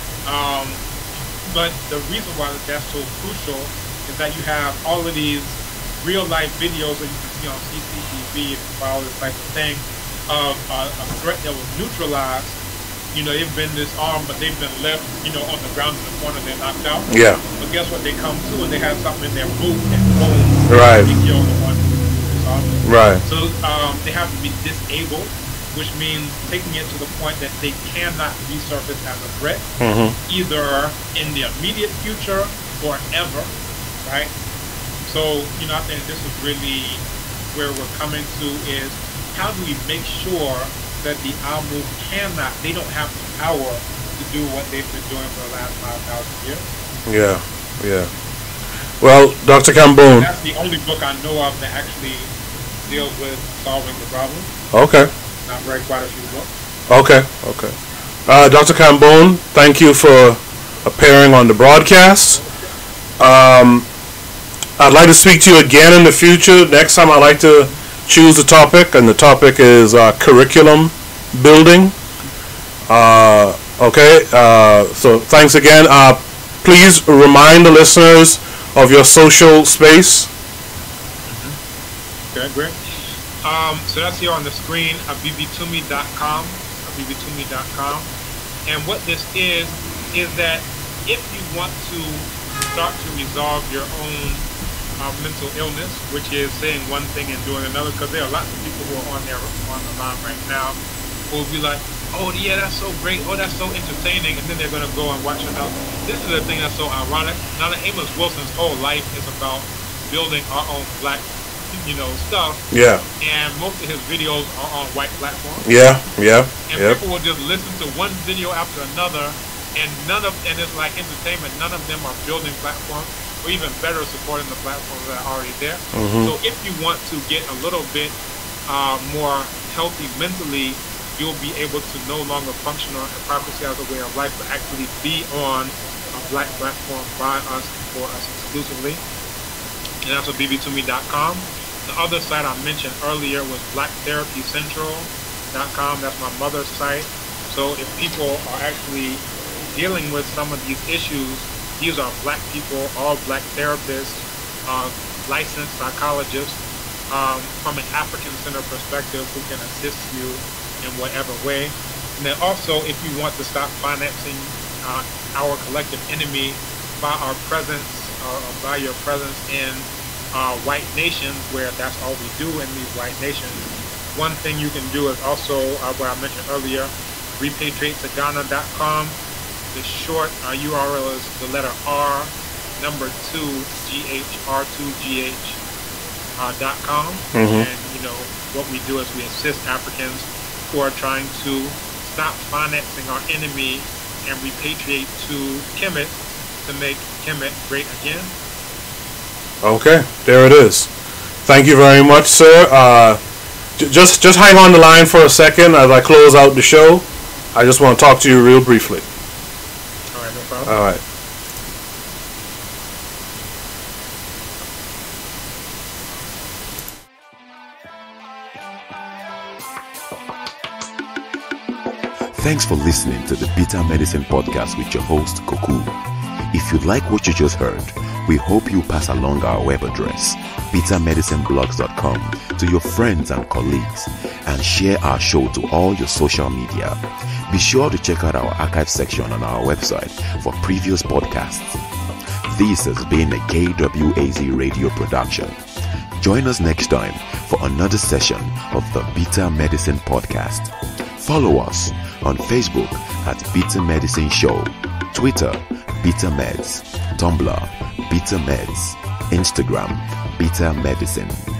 But the reason why that's so crucial is that you have all of these real-life videos that you can see on CCTV if you follow this type of thing of a threat that was neutralized. They've been disarmed, but they've been left, on the ground in the corner, they're knocked out. Yeah. But guess what? They come to and they have something in their boot and boom, right. They kill the one who disarmed them. Right. So they have to be disabled, which means taking it to the point that they cannot resurface as a threat, either in the immediate future or ever, right? So, I think this is really where we're coming to is how do we make sure that the Amu they don't have the power to do what they've been doing for the last 5,000 years. Yeah. Well, Dr. Kambon. That's the only book I know of that actually deals with solving the problem. Okay. I've read quite a few books. Okay. Dr. Kambon, thank you for appearing on the broadcast. I'd like to speak to you again in the future. Next time I'd like to choose a topic, and the topic is curriculum building. So thanks again. Please remind the listeners of your social space. Okay, great. So that's here on the screen, abibitumi.com, and what this is that if you want to start to resolve your own mental illness, which is saying one thing and doing another, because there are lots of people who are on the line right now who will be like, oh yeah, that's so great, oh that's so entertaining, and then they're going to go and watch another. This is the thing that's so ironic. Now that Amos Wilson's whole life is about building our own black stuff. Yeah. And most of his videos are on white platforms. Yeah. And people will just listen to one video after another, and it's like entertainment. None of them are building platforms, or even better, supporting the platforms that are already there. So if you want to get a little bit more healthy mentally, you'll be able to no longer function on hypocrisy as a way of life, but actually be on a black platform by us, for us exclusively. And that's bbtumi.com. The other site I mentioned earlier was blacktherapycentral.com. That's my mother's site. So if people are actually dealing with some of these issues, these are black people, all black therapists, licensed psychologists, from an African Center perspective, who can assist you in whatever way. And then also, if you want to stop financing our collective enemy by our presence, or by your presence in white nations, where that's all we do in these white nations, one thing you can do is also what I mentioned earlier, repatriatetogana.com. The short URL is the letter R, number 2GH, R2GH.com. And what we do is we assist Africans who are trying to stop financing our enemy and repatriate to Kemet to make Kemet great again. Okay, there it is. Thank you very much, sir. Just hang on the line for a second as I close out the show. I just want to talk to you real briefly. All right, no problem. All right. Thanks for listening to the Bitter Medicine Podcast with your host, Koku. If you like what you just heard, we hope you pass along our web address, bittermedicineblogs.com, to your friends and colleagues, and share our show to all your social media. Be sure to check out our archive section on our website for previous podcasts. This has been a KWAZ radio production. Join us next time for another session of the Bitter Medicine Podcast. Follow us on Facebook at Bitter Medicine Show, Twitter, Bitter Meds, Tumblr, Bitter Meds, Instagram, Bitter Medicine.